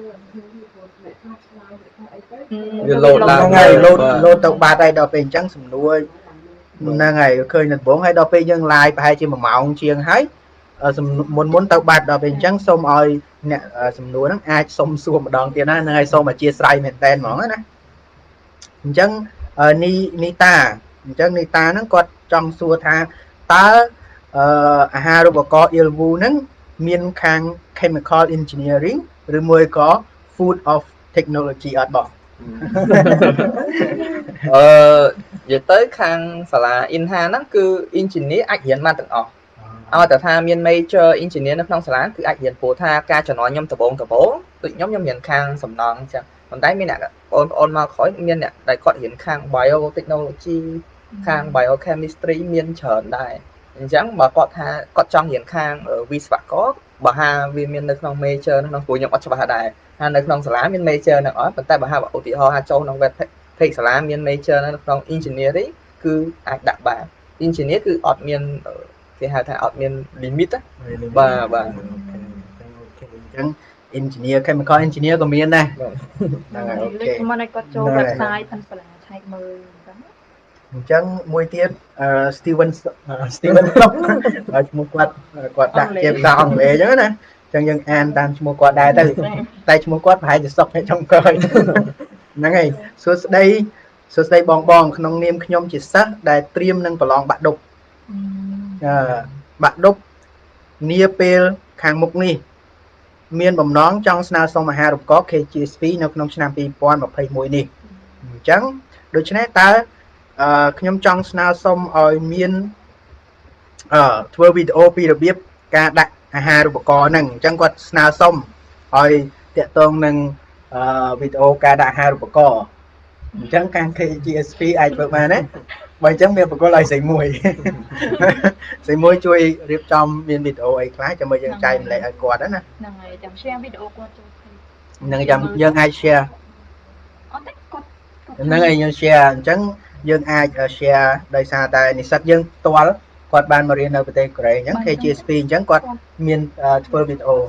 វាលោតឡើងហ្នឹងហើយលោតលោតទៅបាត់ហើយដល់ពេលអញ្ចឹងសំណួរហ្នឹងហើយឃើញនៅដំបូងហើយដល់ពេលយើង live ប្រហែលជាមួយម៉ោងជាងហើយមុនមុនទៅបាត់ដល់ពេលអញ្ចឹងសូមឲ្យអ្នកសំណួរហ្នឹងអាចសុំសួរម្ដងទៀតណាហ្នឹងហើយសូមអធិស្ឋានមែនតើហ្មងណាអញ្ចឹងនីនីតាអញ្ចឹងនីតាហ្នឹងគាត់ចង់សួរថាតើអាហារូបករណ៍ Ilvu ហ្នឹងមានខាង chemical engineering ឬមួយក៏ food of technology អត់បងអឺនិយាយទៅខាងសាលា Inha ហ្នឹងគឺ engineer អាចរៀនបានទាំងអស់ឲ្យតែថាមាន major engineer នៅក្នុងសាលាគឺអាចរៀនព្រោះថាការជំនាន់ខ្ញុំដំបូងដំបូងដូចខ្ញុំខ្ញុំរៀនខាងសំណង់អញ្ចឹងប៉ុន្តែមានអ្នកបងប្អូនមកក្រោយមានអ្នកដែលគាត់រៀនខាង biotechnology ខាង biochemistry មានច្រើនដែរអញ្ចឹងបើគាត់ថាគាត់ចង់រៀនខាងវិស្វករបើហាវាមាននៅក្នុង major ក្នុងព្រោះខ្ញុំអត់ច្បាស់ដែរថានៅក្នុងសាលាមាន major នឹងអត់ប៉ុន្តែបើហាឧទាហរណ៍ថាចូលក្នុង web page សាលាមាន major នៅក្នុង engineering គឺអាចដាក់បាន engineer គឺអត់មានគេហៅថាអត់មាន limit បាទបាទអូខេអញ្ចឹង engineer chemical engineer ក៏មានដែរហ្នឹងហើយអូខេមកឲ្យគាត់ចូល website ខាងសាលាឆែកមើលអញ្ចឹងអញ្ចឹងមួយទៀត Steven Steven Stock ហើយឈ្មោះគាត់គាត់ដាក់ជាភាសាអង់គ្លេសអញ្ចឹងណាអញ្ចឹងយើងអានតាមឈ្មោះគាត់ដែរទៅតែឈ្មោះគាត់ប្រហែលជាសុកនៅចុងក្រោយហ្នឹងហើយសួស្ដីសួស្ដីបងបងក្នុងនាមខ្ញុំជាសិស្សដែលត្រៀមនឹងប្រឡងបាក់ឌុបអឺបាក់ឌុបនាពេលខាងមុខនេះមានបំណងចង់ស្នើសុំអាហារូបករណ៍ K G S P នៅក្នុងឆ្នាំពីរពាន់ម្ភៃមួយនេះអញ្ចឹងដូច្នេះតើអឺខ្ញុំចង់ស្នើសុំឲ្យមានអឺធ្វើវីដេអូពីរបៀបការដាក់អាហារូបករណ៍ហ្នឹងអញ្ចឹងគាត់ស្នើសុំឲ្យតាក់ទងនឹងអឺវីដេអូការដាក់អាហារូបករណ៍អញ្ចឹងខាង K G S P អាចធ្វើបានណាបើអញ្ចឹងមានបកគលឲ្យស្រីមួយស្រីមួយជួយរៀបចំមានវីដេអូអីខ្លះចាំមើលយើងចែកម្លែកឲ្យគាត់ណាហ្នឹងហើយចាំ share វីដេអូគាត់ចូលហ្នឹងចាំយើងអាច share អត់ទេគាត់ហ្នឹងហើយយើង share អញ្ចឹងយើងអាច share ដោយសារតែនិស្សិតយើងផ្ទាល់គាត់បានមករៀននៅប្រទេសកូរ៉េអញ្ចឹង K G S P អញ្ចឹងគាត់មានធ្វើវីដេអូ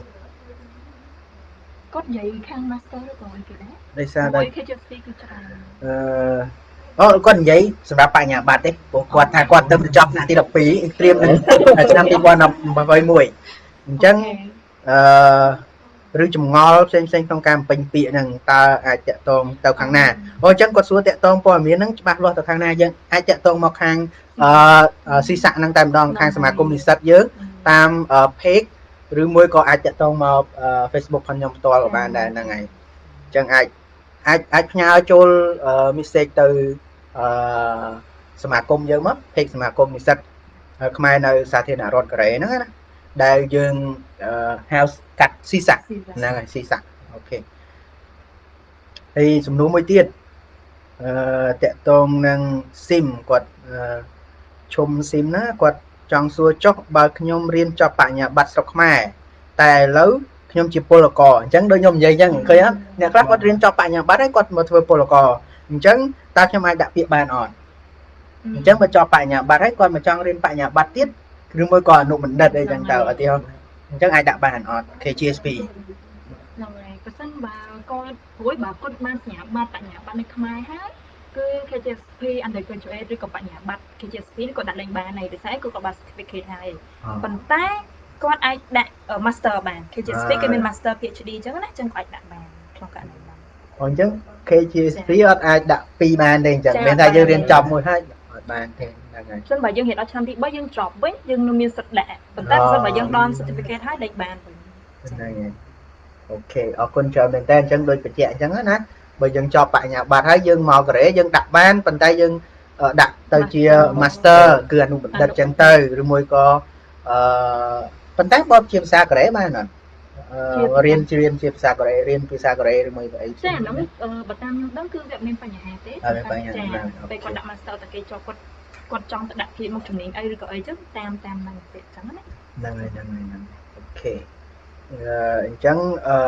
គាត់និយាយខាង master ឬក៏អីគេដែរដោយសារតែ K G S P គឺច្រើនអឺអូគាត់និយាយសម្រាប់បញ្ញាបត្រទេព្រោះគាត់ថាគាត់ទៅចប់ឆ្នាំទីដប់ពីរត្រៀមនឹងឆ្នាំពីរពាន់ម្ភៃមួយអញ្ចឹងអឺឬចម្ងល់ផ្សេងផ្សេងក្នុងការបំពេញពាក្យហ្នឹងតើអាចតាក់ទងទៅខាងណាអូអញ្ចឹងគាត់សួរតាក់ទងព័ត៌មានហ្នឹងច្បាស់លាស់ទៅខាងណាយើងអាចតាក់ទងមកខាងអឺស៊ីសាក់ហ្នឹងតែម្ដងខាងសមាគមនិស្សិតយើងតាម page ឬមួយក៏អាចតាក់ទងមក Facebook ផងខ្ញុំផ្ទាល់ក៏បានដែរហ្នឹងហើយអញ្ចឹងអាចអាចអាចផ្ញើចូល message ទៅអឺសមាគមយើងមក page សមាគមនិស្សិតខ្មែរនៅសាធារណរដ្ឋកូរ៉េហ្នឹងណាដែលយើងហៅកាត់ស៊ីសាក់ហ្នឹងហើយស៊ីសាក់អូខេហើយសំណួរមួយទៀតអឺតកតងនឹង SIM គាត់ឈុំ SIM ណាគាត់ចង់សួរចុះបើខ្ញុំរៀនចប់បញ្ញាបត្រស្រុកខ្មែរតែឥឡូវខ្ញុំជាពលករអញ្ចឹងដូចខ្ញុំនិយាយអញ្ចឹងឃើញអត់អ្នកខ្លះគាត់រៀនចប់បញ្ញាបត្រហើយគាត់មកធ្វើពលករអញ្ចឹងតើខ្ញុំអាចដាក់ពាក្យបានអត់អញ្ចឹងបើចប់បញ្ញាបត្រហើយគាត់មកចង់រៀនបញ្ញាបត្រទៀតឬមួយក៏អនុបណ្ឌិតអីចឹងទៅឧទាហរណ៍អញ្ចឹងអាចដាក់បានអត់ K G S P ហ្នឹងហើយបើសិនបើគាត់ព្រួយបើគាត់បានសញ្ញាបត្របញ្ញាបត្រនៅខ្មែរហើយគឺ K G S P undergraduate ឬក៏បញ្ញាបត្រ K G S P គាត់ដាក់លេងបានហើយដោយសារគឺគាត់បាន certificate ហើយប៉ុន្តែគាត់អាចដាក់ master បាន K G S P គេមាន master PhD អញ្ចឹងណាអញ្ចឹងគាត់អាចដាក់បានក្នុងករណីហ្នឹងអញ្ចឹង K G S P អត់អាចដាក់ពីរបានទេអញ្ចឹងមានតែយើងរៀនចប់មួយហើយអត់បានទេហ្នឹងហើយចឹងបើយើងរៀនដល់ឆ្នាំទីបីយើងចប់វិញយើងនៅមានសិទ្ធិដាក់ប៉ុន្តែបើសិនបើយើងដល់ certificate ហើយលេខបានវិញហ្នឹងហើយអូខេអរគុណច្រើនមែនតើអញ្ចឹងដូចបញ្ជាក់អញ្ចឹងណាបើយើងចប់បញ្ញាបត្រហើយយើងមកកូរ៉េយើងដាក់បានប៉ុន្តែយើងដាក់ទៅជា master គឺអនុបណ្ឌិតអញ្ចឹងទៅឬមួយក៏អឺប៉ុន្តែបើជាភាសាកូរ៉េបានអត់រៀនរៀនជាភាសាកូរ៉េរៀនភាសាកូរ៉េឬមួយអីចាហ្នឹងបើតាមខ្ញុំដឹងគឺវាមានបញ្ហាទេចាពេលគាត់ដាក់ master តែគេចុះគាត់គាត់ចង់ទៅដាក់គេមកជំនាញអីឬក៏អីចឹងតាមតាមហ្នឹងទេអញ្ចឹងណាហ្នឹងហើយហ្នឹងហើយហ្នឹងអូខេអញ្ចឹងអឺ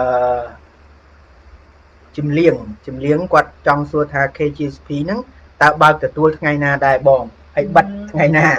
ជំលៀងជំលៀងគាត់ចង់សួរថា K G S P ហ្នឹងតើបើកទទួលថ្ងៃណាដែរបងហើយបិទ ngày nào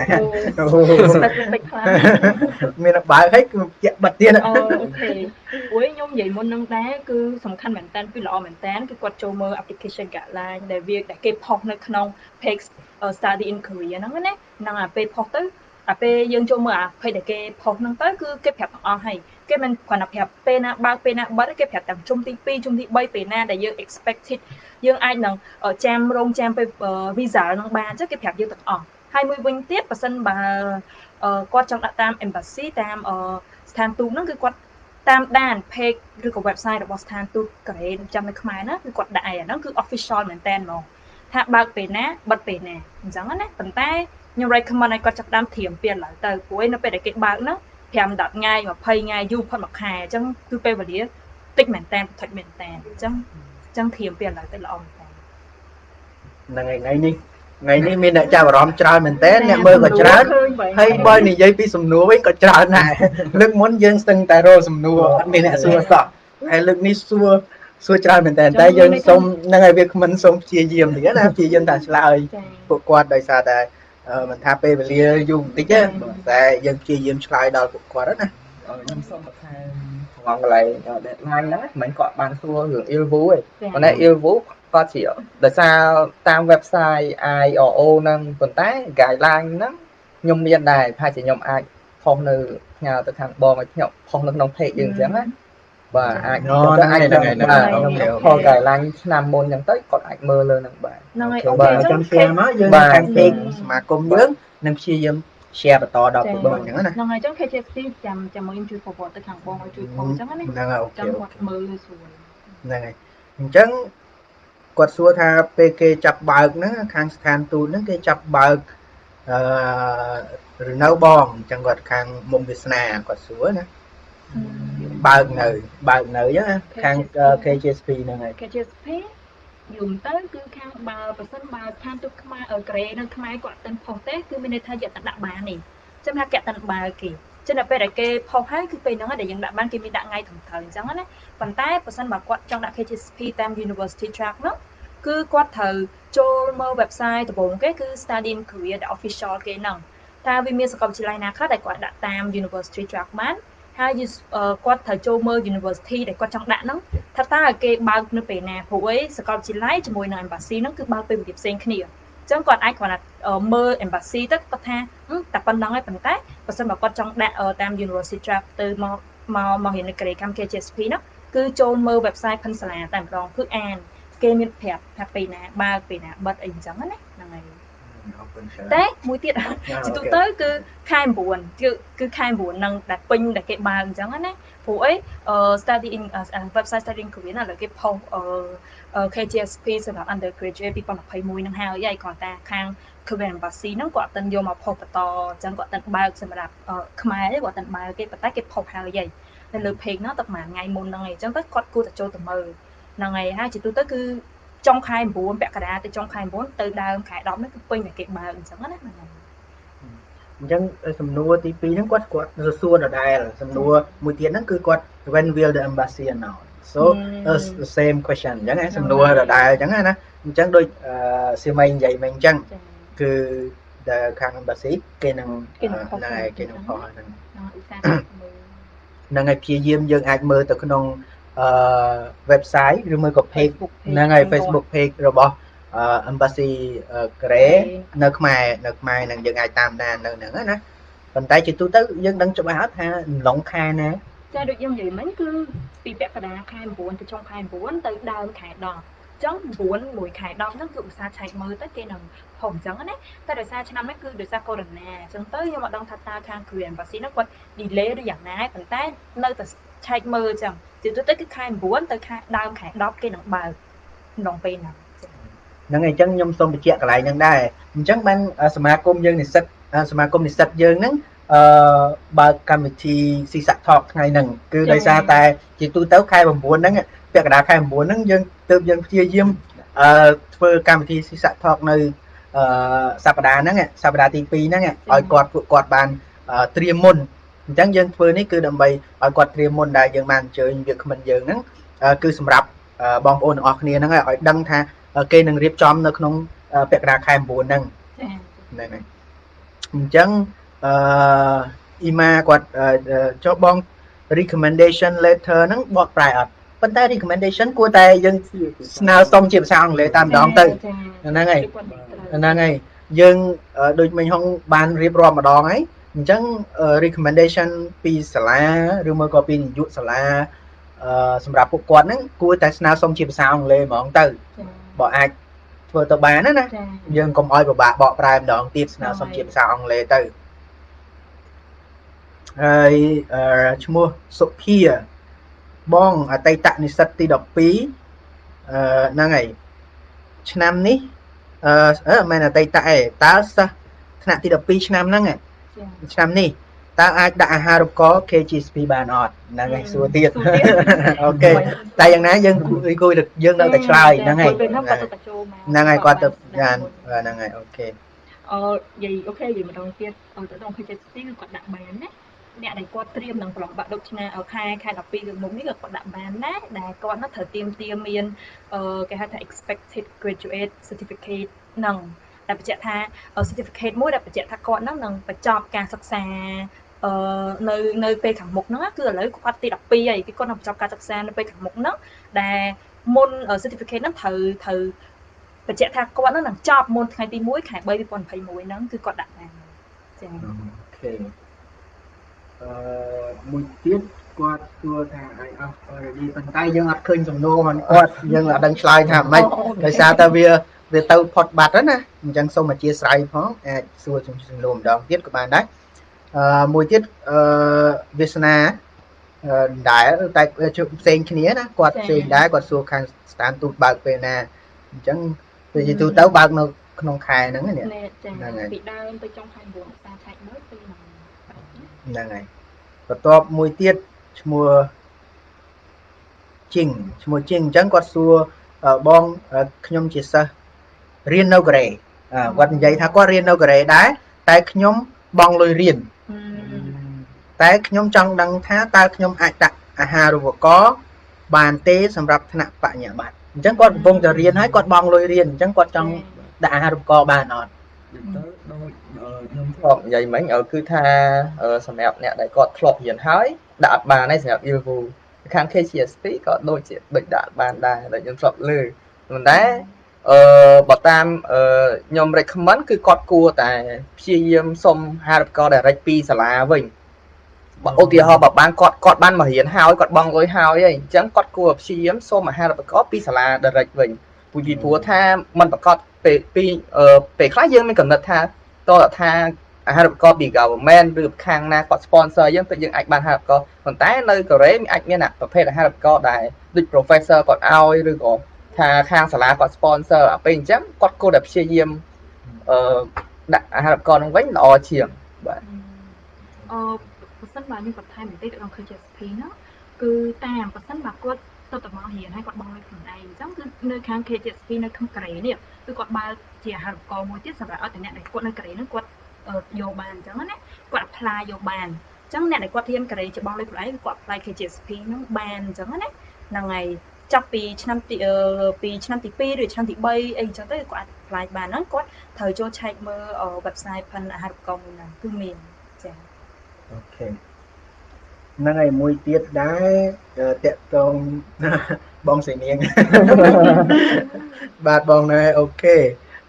specific ខ្លាំងមានបើកឲ្យគឺជាក់បិទទៀតអូអូខេព្រោះខ្ញុំនិយាយមុននឹងដែរគឺសំខាន់មែនតើគឺល្អមែនតើគឺគាត់ចូលមើល application guideline ដែលវាដែលគេផុសនៅក្នុង page study in Korea ហ្នឹងណាហ្នឹងអាពេលផុសទៅអាពេលយើងចូលមើលអា page ដែលគេផុសហ្នឹងទៅគឺគេប្រាប់ទាំងអស់ហើយគេមិនគ្រាន់តែប្រាប់ពេលណាបើកពេលណាបិទគេប្រាប់ទាំងជុំទីពីរជុំទីបីពេលណាដែលយើង expected យើងអាចនឹងចាំរងចាំពេល visa ហ្នឹងបានអញ្ចឹងគេប្រាប់យើងទាំងអស់ហើយមួយវិញទៀតបើសិនបើគាត់ចង់ដាក់តាម embassy តាមស្ថានទូតហ្នឹងគឺគាត់តាមដាន page ឬក៏ website របស់ស្ថានទូតកូរ៉េចាំនៅខ្មែរណាគឺគាត់ដាក់ឲ្យអាហ្នឹងគឺ official មែនតើហ្មងថាបើកពេលណាបិទពេលណាអញ្ចឹងណាប៉ុន្តែខ្ញុំ recommend ឲ្យគាត់ចាប់តាមត្រៀមពេលឡើយទៅព្រោះនៅពេលដែលគេបើកហ្នឹងfive tenថ្ងៃ twentyថ្ងៃយូរផុតមួយខែអញ្ចឹងគឺពេលវេលាតិចមែនតើថុចមែនតើអញ្ចឹងអញ្ចឹងត្រៀមពេលឡើយទៅល្អមែនតើហ្នឹងហើយថ្ងៃនេះថ្ងៃនេះមានអ្នកចាប់អារម្មណ៍ច្រើនមែនតើអ្នកមើលក៏ច្រើនហើយបើនិយាយពីសំណួរវិញក៏ច្រើនដែរលើកមុនយើងស្ទឹងតែរកសំណួរអត់មានអ្នកសួរសោះហើយលើកនេះសួរសួរច្រើនមែនតើតែយើងសូមហ្នឹងហើយវាមិនសូមព្យាយាមទៀតណាព្យាយាមតែឆ្លើយពួកគាត់ដោយសារតែមិនថាពេលវេលាយូរបន្តិចទេតែយើងព្យាយាមឆ្លើយដល់ពួកគាត់ណាខ្ញុំសូមបន្ថែមត្រង់កន្លែង deadline ហ្នឹងមិនគាត់បានសួររឿង ilvu ទេប៉ុន្តែ ilvu គាត់ជាដោយសារតាម website I R O ហ្នឹងប៉ុន្តែ guideline ហ្នឹងខ្ញុំមានដែរថាជាខ្ញុំអាចផុសនៅផ្ញើទៅខាងបងឲ្យខ្ញុំផុសនៅក្នុង page យើងអញ្ចឹងណាបាទអាចទៅអាចហ្នឹងហើយខ្ញុំផុស guideline ឆ្នាំមុនអញ្ចឹងទៅគាត់អាចមើលលើហ្នឹងបាទហ្នឹងហើយអូខេអញ្ចឹង share មកយើងខាង page សមាគមយើងនឹងព្យាយាម share បន្តដល់ពួកបងអញ្ចឹងណាហ្នឹងហើយអញ្ចឹង K J S P ចាំចាំមកខ្ញុំជួយ forward ទៅខាងបងឲ្យជួយផុសអញ្ចឹងណាហ្នឹងហើយអូខេចាំគាត់មើលស្រួលហ្នឹងហើយអញ្ចឹងគាត់សួរថាពេលគេចាប់បើកហ្នឹងខាងស្ថានទូតហ្នឹងគេចាប់បើកអឺឬនៅបងអញ្ចឹងគាត់ខាងមុំវាសនាគាត់សួរណាបើកនៅបើកនៅអញ្ចឹងខាង K J S P ហ្នឹងហើយ K J S P យំទៅគឺខាងបើប្រសិនបើស្ថានទូតខ្មែរកូរ៉េនៅខ្មែរគាត់អត់ផុសទេគឺមានន័យថាយកតែដាក់បាននេះចាំថាគេអត់បើគេចឹងដល់ពេលដែលគេផុសហើយគឺពេលហ្នឹងដែលយើងដាក់បានគេមានដាក់ថ្ងៃត្រឹមត្រូវអញ្ចឹងណាប៉ុន្តែបើសិនបើគាត់ចង់ដាក់ K J S P តាម University Track នោះគឺគាត់ត្រូវចូលមើល website ដំបូងគេគឺ Study in Korea ដែល official គេហ្នឹងតើវាមានសាកលវិទ្យាល័យណាខ្លះដែលគាត់ដាក់តាម University Track បានហើយគាត់ត្រូវចូលមើល University ដែលគាត់ចង់ដាក់ហ្នឹងថាតើគេបើកនៅពេលណាព្រោះអីសាកលវិទ្យាល័យជាមួយនឹង Embassy ហ្នឹងគឺបើកពេលវេលាផ្សេងគ្នាអញ្ចឹងគាត់អាចគ្រាន់តែមើល Embassy ទៅគាត់ថាតែប៉ុណ្្នឹងហើយប៉ុន្តែបើសិនបើគាត់ចង់ដាក់តាម University Track ទៅមកមកមករៀននៅកូរ៉េកម្ម K J S P ហ្នឹងគឺចូលមើល website ផិនសាលាតែម្ដងគឺអានគេមានប្រាប់ថាពេលណាបើកពេលណាបិទអីអញ្ចឹងណាហ្នឹងហើយតែមួយទៀតជាទូទៅគឺខែnineគឺគឺខែnineនឹងតែពេញដែលគេបើកអញ្ចឹងណាព្រោះអី study in website study in Korea ណាគេផុស K J S P សម្រាប់ undergraduate twenty twenty-one ហ្នឹងហើយហើយគ្រាន់តែខាង Korean Embassy ហ្នឹងគាត់អត់ទាន់យកមកផុសបន្តអញ្ចឹងគាត់អត់ទាន់បើកសម្រាប់ខ្មែរទេគាត់អត់ទាន់បើកគេប៉ុន្តែគេផុសហើយហើយនៅលើ page ហ្នឹងតែប្រហែលថ្ងៃមុនហ្នឹងឯងអញ្ចឹងទៅគាត់គួរតែចូលទៅមើលហ្នឹងហើយហើយជាទូទៅគឺចុងខែnineពាក់កណ្ដាលទៅចុងខែnineទៅដើមខែtenនេះគឺពេញតែគេបើកអញ្ចឹងណាហ្នឹងអញ្ចឹងសំណួរទីtwoហ្នឹងគាត់គាត់សួរដដែលសំណួរមួយទៀតហ្នឹងគឺគាត់ when will the embassy announce so it's the same question អញ្ចឹងណាសំណួរដដែលអញ្ចឹងណាអញ្ចឹងដូចសៀមៃនិយាយមិញអញ្ចឹងគឺដែលខាង embassy គេនឹងហ្នឹងហើយគេនឹងផុសហ្នឹងហ្នឹងហើយព្យាយាមយើងអាចមើលទៅក្នុងអឺ website ឬមួយក៏ page ហ្នឹងហើយ Facebook page របស់ embassy កូរ៉េនៅខ្មែរនៅខ្មែរនឹងយើងអាចតាមដាននៅហ្នឹងណាប៉ុន្តែជាទូទៅយើងដឹងច្បាស់អត់ថាឡុងខែណាចាដូចខ្ញុំនិយាយមិញគឺពីពាក់កណ្ដាលខែnineទៅចុងខែnineទៅដើមខែtenចឹងnineមួយខែtenហ្នឹងគឺឧស្សាហ៍ឆែកមើលទៅគេនឹងផុសអញ្ចឹងណាតែដោយសារឆ្នាំនេះគឺដោយសារកូវីដ -19 អញ្ចឹងទៅខ្ញុំអត់ដឹងថាតើខាង Korean Embassy ហ្នឹងគាត់ delay ឬយ៉ាងណាប៉ុន្តែនៅតែឆែកមើលអញ្ចឹងជាទូទៅគឺខែnineទៅខែដើមខែtenគេនឹងបើកក្នុងពេលហ្នឹងហ្នឹងហើយអញ្ចឹងខ្ញុំសូមបញ្ជាក់កន្លែងហ្នឹងដែរអញ្ចឹងបានសមាគមយើងនិស្សិតសមាគមនិស្សិតយើងហ្នឹងអឺបើកកម្មវិធី Sisa Talk ថ្ងៃហ្នឹងគឺដោយសារតែជាទូទៅខែnineហ្នឹងពាក់កណ្ដាលខែnineហ្នឹងយើងទើបយើងព្យាយាមអឺធ្វើកម្មវិធី Sisa Talk នៅអឺសប្តាហ៍ហ្នឹងសប្តាហ៍ទីtwoហ្នឹងឲ្យគាត់ពួកគាត់បានត្រៀមមុនអញ្ចឹងយើងធ្វើនេះគឺដើម្បីឲ្យគាត់ត្រៀមមុនដែលយើងបានអញ្ជើញវាគ្មិនយើងហ្នឹងគឺសម្រាប់បងប្អូនទាំងអស់គ្នាហ្នឹងឲ្យដឹងថាគេនឹងរៀបចំនៅក្នុងពាក់កណ្ដាលខែnineហ្នឹងហ្នឹងហើយអញ្ចឹងអឺអ៊ីម៉ាគាត់ចុះបង recommendation letter ហ្នឹងបកប្រែអត់ប៉ុន្តែ recommendation គួរតែយើងស្នើសុំជាភាសាអង់គ្លេសតែម្ដងទៅហ្នឹងហើយហ្នឹងហើយយើងដូចមិញហងបានរៀបរាប់ម្ដងហើយអញ្ចឹង recommendation ពីសាលាឬមកក៏ពីនាយកសាលាអឺសម្រាប់ពួកគាត់ហ្នឹងគួរតែស្នើសុំជាភាសាអង់គ្លេសហ្មងទៅបើអាចធ្វើទៅបានណាណាយើងកុំឲ្យពិបាកបកប្រែម្ដងទៀតស្នើសុំជាភាសាអង់គ្លេសទៅហើយឈ្មោះសុភាបងអតីតនិស្សិតទីដប់ពីរអឺហ្នឹងហើយឆ្នាំនេះអឺមិនមែនអតីតឯងតើសិស្សថ្នាក់ទីដប់ពីរឆ្នាំហ្នឹងឆ្នាំនេះតើអាចដាក់អាហារូបករណ៍ K G S P បានអត់ហ្នឹងហើយសួរទៀតអូខេតែយ៉ាងណាយើងគួរយើងនៅតែឆ្លើយហ្នឹងហើយហ្នឹងហើយគាត់ទៅបានហ្នឹងហើយអូខេអឺនិយាយអូខេនិយាយម្ដងទៀតទៅដល់ K G S P គឺគាត់ដាក់បានណាអ្នកដែលគាត់ត្រៀមនឹងប្រឡងបាក់ដប់ឆ្នាំខែខែដប់ពីរមុខនេះក៏គាត់ដាក់បានដែរដែលគាត់នោះត្រូវទៀមទាមានអឺគេហៅថា expected graduate certificate ហ្នឹងតែបញ្ជាក់ថា certificate មួយដែលបញ្ជាក់ថាគាត់ហ្នឹងនឹងបញ្ចប់ការសិក្សាអឺនៅនៅពេលខាងមុខហ្នឹងគឺឥឡូវគាត់ទីដប់ពីរហើយគឺគាត់នឹងបញ្ចប់ការសិក្សានៅពេលខាងមុខហ្នឹងដែលមុន certificate ហ្នឹងត្រូវត្រូវបញ្ជាក់ថាគាត់ហ្នឹងនឹងចប់មុនថ្ងៃទីមួយខែបី ២០២១ហ្នឹងគឺគាត់ដាក់បានចា៎អូខេអឺមួយទៀតគាត់សួរថា I have already ប៉ុន្តែយើងអត់ឃើញសំណួរហ្នឹងគាត់យើងអត់ដឹងឆ្លើយថាម៉េចដោយសារតែវាវាទៅផុតបាត់ហ្នឹងណាអញ្ចឹងសូមអធិស្ឋានផងអាចសួរសំណួរម្ដងទៀតក៏បានដែរអឺមួយទៀតអឺវាសនាអឺដែរតែផ្សេងគ្នាណាគាត់ផ្សេងដែរគាត់សួរខាងស្ថានទូតបើកពេលណាអញ្ចឹងទៅយទូទៅបើកនៅក្នុងខែហ្នឹងណាហ្នឹងហើយពីដើមទៅចុងខែ9ខែឆែកមើលពេលហ្នឹងហ្នឹងហើយបន្ទាប់មួយទៀតឈ្មោះជីងឈ្មោះជីងអញ្ចឹងគាត់សួរបងខ្ញុំជាសិស្សរៀននៅកូរ៉េគាត់និយាយថាគាត់រៀននៅកូរ៉េដែរតែខ្ញុំបង់លុយរៀនតែខ្ញុំចង់ដឹងថាតើខ្ញុំអាចដាក់អាហារូបករណ៍បានទេសម្រាប់ថ្នាក់បញ្ញាបត្រអញ្ចឹងគាត់កំពុងតែរៀនហើយគាត់បង់លុយរៀនអញ្ចឹងគាត់ចង់ដាក់អាហារូបករណ៍បានអត់ទៅដូចខ្ញុំធ្លាប់និយាយមិញគឺថាសម្រាប់អ្នកដែលគាត់ធ្លាប់រៀនហើយដាក់អត់បានទេសម្រាប់ Ilvu ខាង K G S P ក៏ដូចជាដូចដាក់បានដែរដូចខ្ញុំធ្លាប់លើប៉ុន្តែអឺបើតាមខ្ញុំ recommend គឺគាត់គួរតែព្យាយាមសុំអាហារូបករណ៍ direct ពីសាលាវិញបើឧទាហរណ៍បើបានគាត់គាត់បានមករៀនហើយគាត់បង់លុយហើយអីអញ្ចឹងគាត់គួរព្យាយាមសុំអាហារូបករណ៍ពីសាលា direct វិញពីព្រោះថាมันប្រកាសពេលពីពេលខ្លះយើងមានកំណត់ថាតើថាអាហារូបករណ៍ពី government ឬខាងណាគាត់ sponsor យើងទៅយើងអាចបានអាហារូបករណ៍ប៉ុន្តែនៅកូរ៉េអាចមានប្រភេទអាហារូបករណ៍ដែលដូច professor គាត់ឲ្យឬក៏ថាខាងសាលាគាត់ sponsor អាពេលអញ្ចឹងគាត់គួរតែព្យាយាមអឺដាក់អាហារូបករណ៍ហ្នឹងវិញល្អជាងបាទអឺបើសិនបើខ្ញុំបន្ថែមបន្តិចដល់ K G S P ណាគឺតាមបើសិនបើគាត់ទៅតែមករៀនហើយគាត់បង់លុយខ្លួនឯងអញ្ចឹងគឺនៅខាង K G S P នៅក្នុងកូរ៉េនេះគឺគាត់បើកជាអាហារូបករណ៍មួយទៀតសម្រាប់ឲ្យតែអ្នកដែលគាត់នៅកូរ៉េហ្នឹងគាត់យកបានអញ្ចឹងណាគាត់ apply យកបានអញ្ចឹងអ្នកដែលគាត់រៀនកូរ៉េជាបង់លុយខ្លួនឯងគឺគាត់ apply K G S P ហ្នឹងបានអញ្ចឹងណាហ្នឹងហើយចាប់ពីឆ្នាំទីពីឆ្នាំទីពីរឬឆ្នាំទីបីអីអញ្ចឹងទៅគាត់អាច apply បានហ្នឹងគាត់ត្រូវចូល check មើល website ផានអាហារូបករណ៍មួយហ្នឹងគឺមានចា៎អូខេហ្នឹងហើយមួយទៀតដែរតាក់ទងបងសៃនាងបាទបងណែអូខេ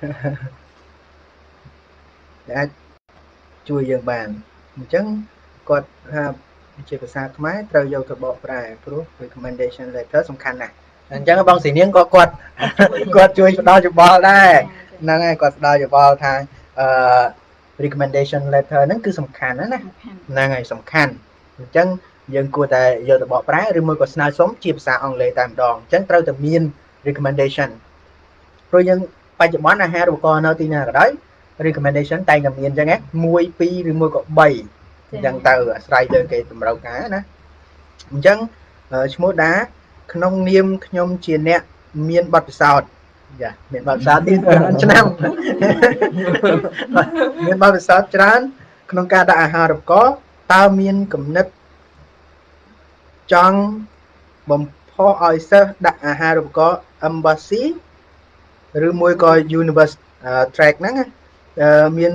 អាចជួយយើងបានអញ្ចឹងគាត់ថាជាភាសាខ្មែរត្រូវយកទៅបកប្រែព្រោះ recommendation letter សំខាន់ណាស់អញ្ចឹងបងសៃនាងក៏គាត់គាត់ជួយផ្ដល់យោបល់ដែរហ្នឹងហើយគាត់ផ្ដល់យោបល់ថាអឺ recommendation letter ហ្នឹងគឺសំខាន់ណាស់ណាហ្នឹងហើយសំខាន់អញ្ចឹងយើងគួរតែយកទៅបកប្រែឬមួយក៏ស្នើសុំជាភាសាអង់គ្លេសតែម្ដងអញ្ចឹងត្រូវតែមាន recommendation ព្រោះយើងបច្ចុប្បន្នអាហារូបករណ៍នៅទីណាក៏ដោយ recommendation តែងតែមានអញ្ចឹងមួយពីរឬមួយក៏បីអញ្ចឹងទៅអាស្រ័យលើគេតម្រូវការណាអញ្ចឹងឈ្មោះដាក្នុងនាមខ្ញុំជាអ្នកមានបទពិសោធន៍យ៉ាមានបទពិសោធន៍ទៀតឆ្នាំមានបទពិសោធន៍ច្រើនក្នុងការដាក់អាហារូបករណ៍តើមានគំនិតចង់បំផុសឲ្យសិស្សដាក់អាហារូបករណ៍ embassy ឬមួយក៏ universe track ហ្នឹងមាន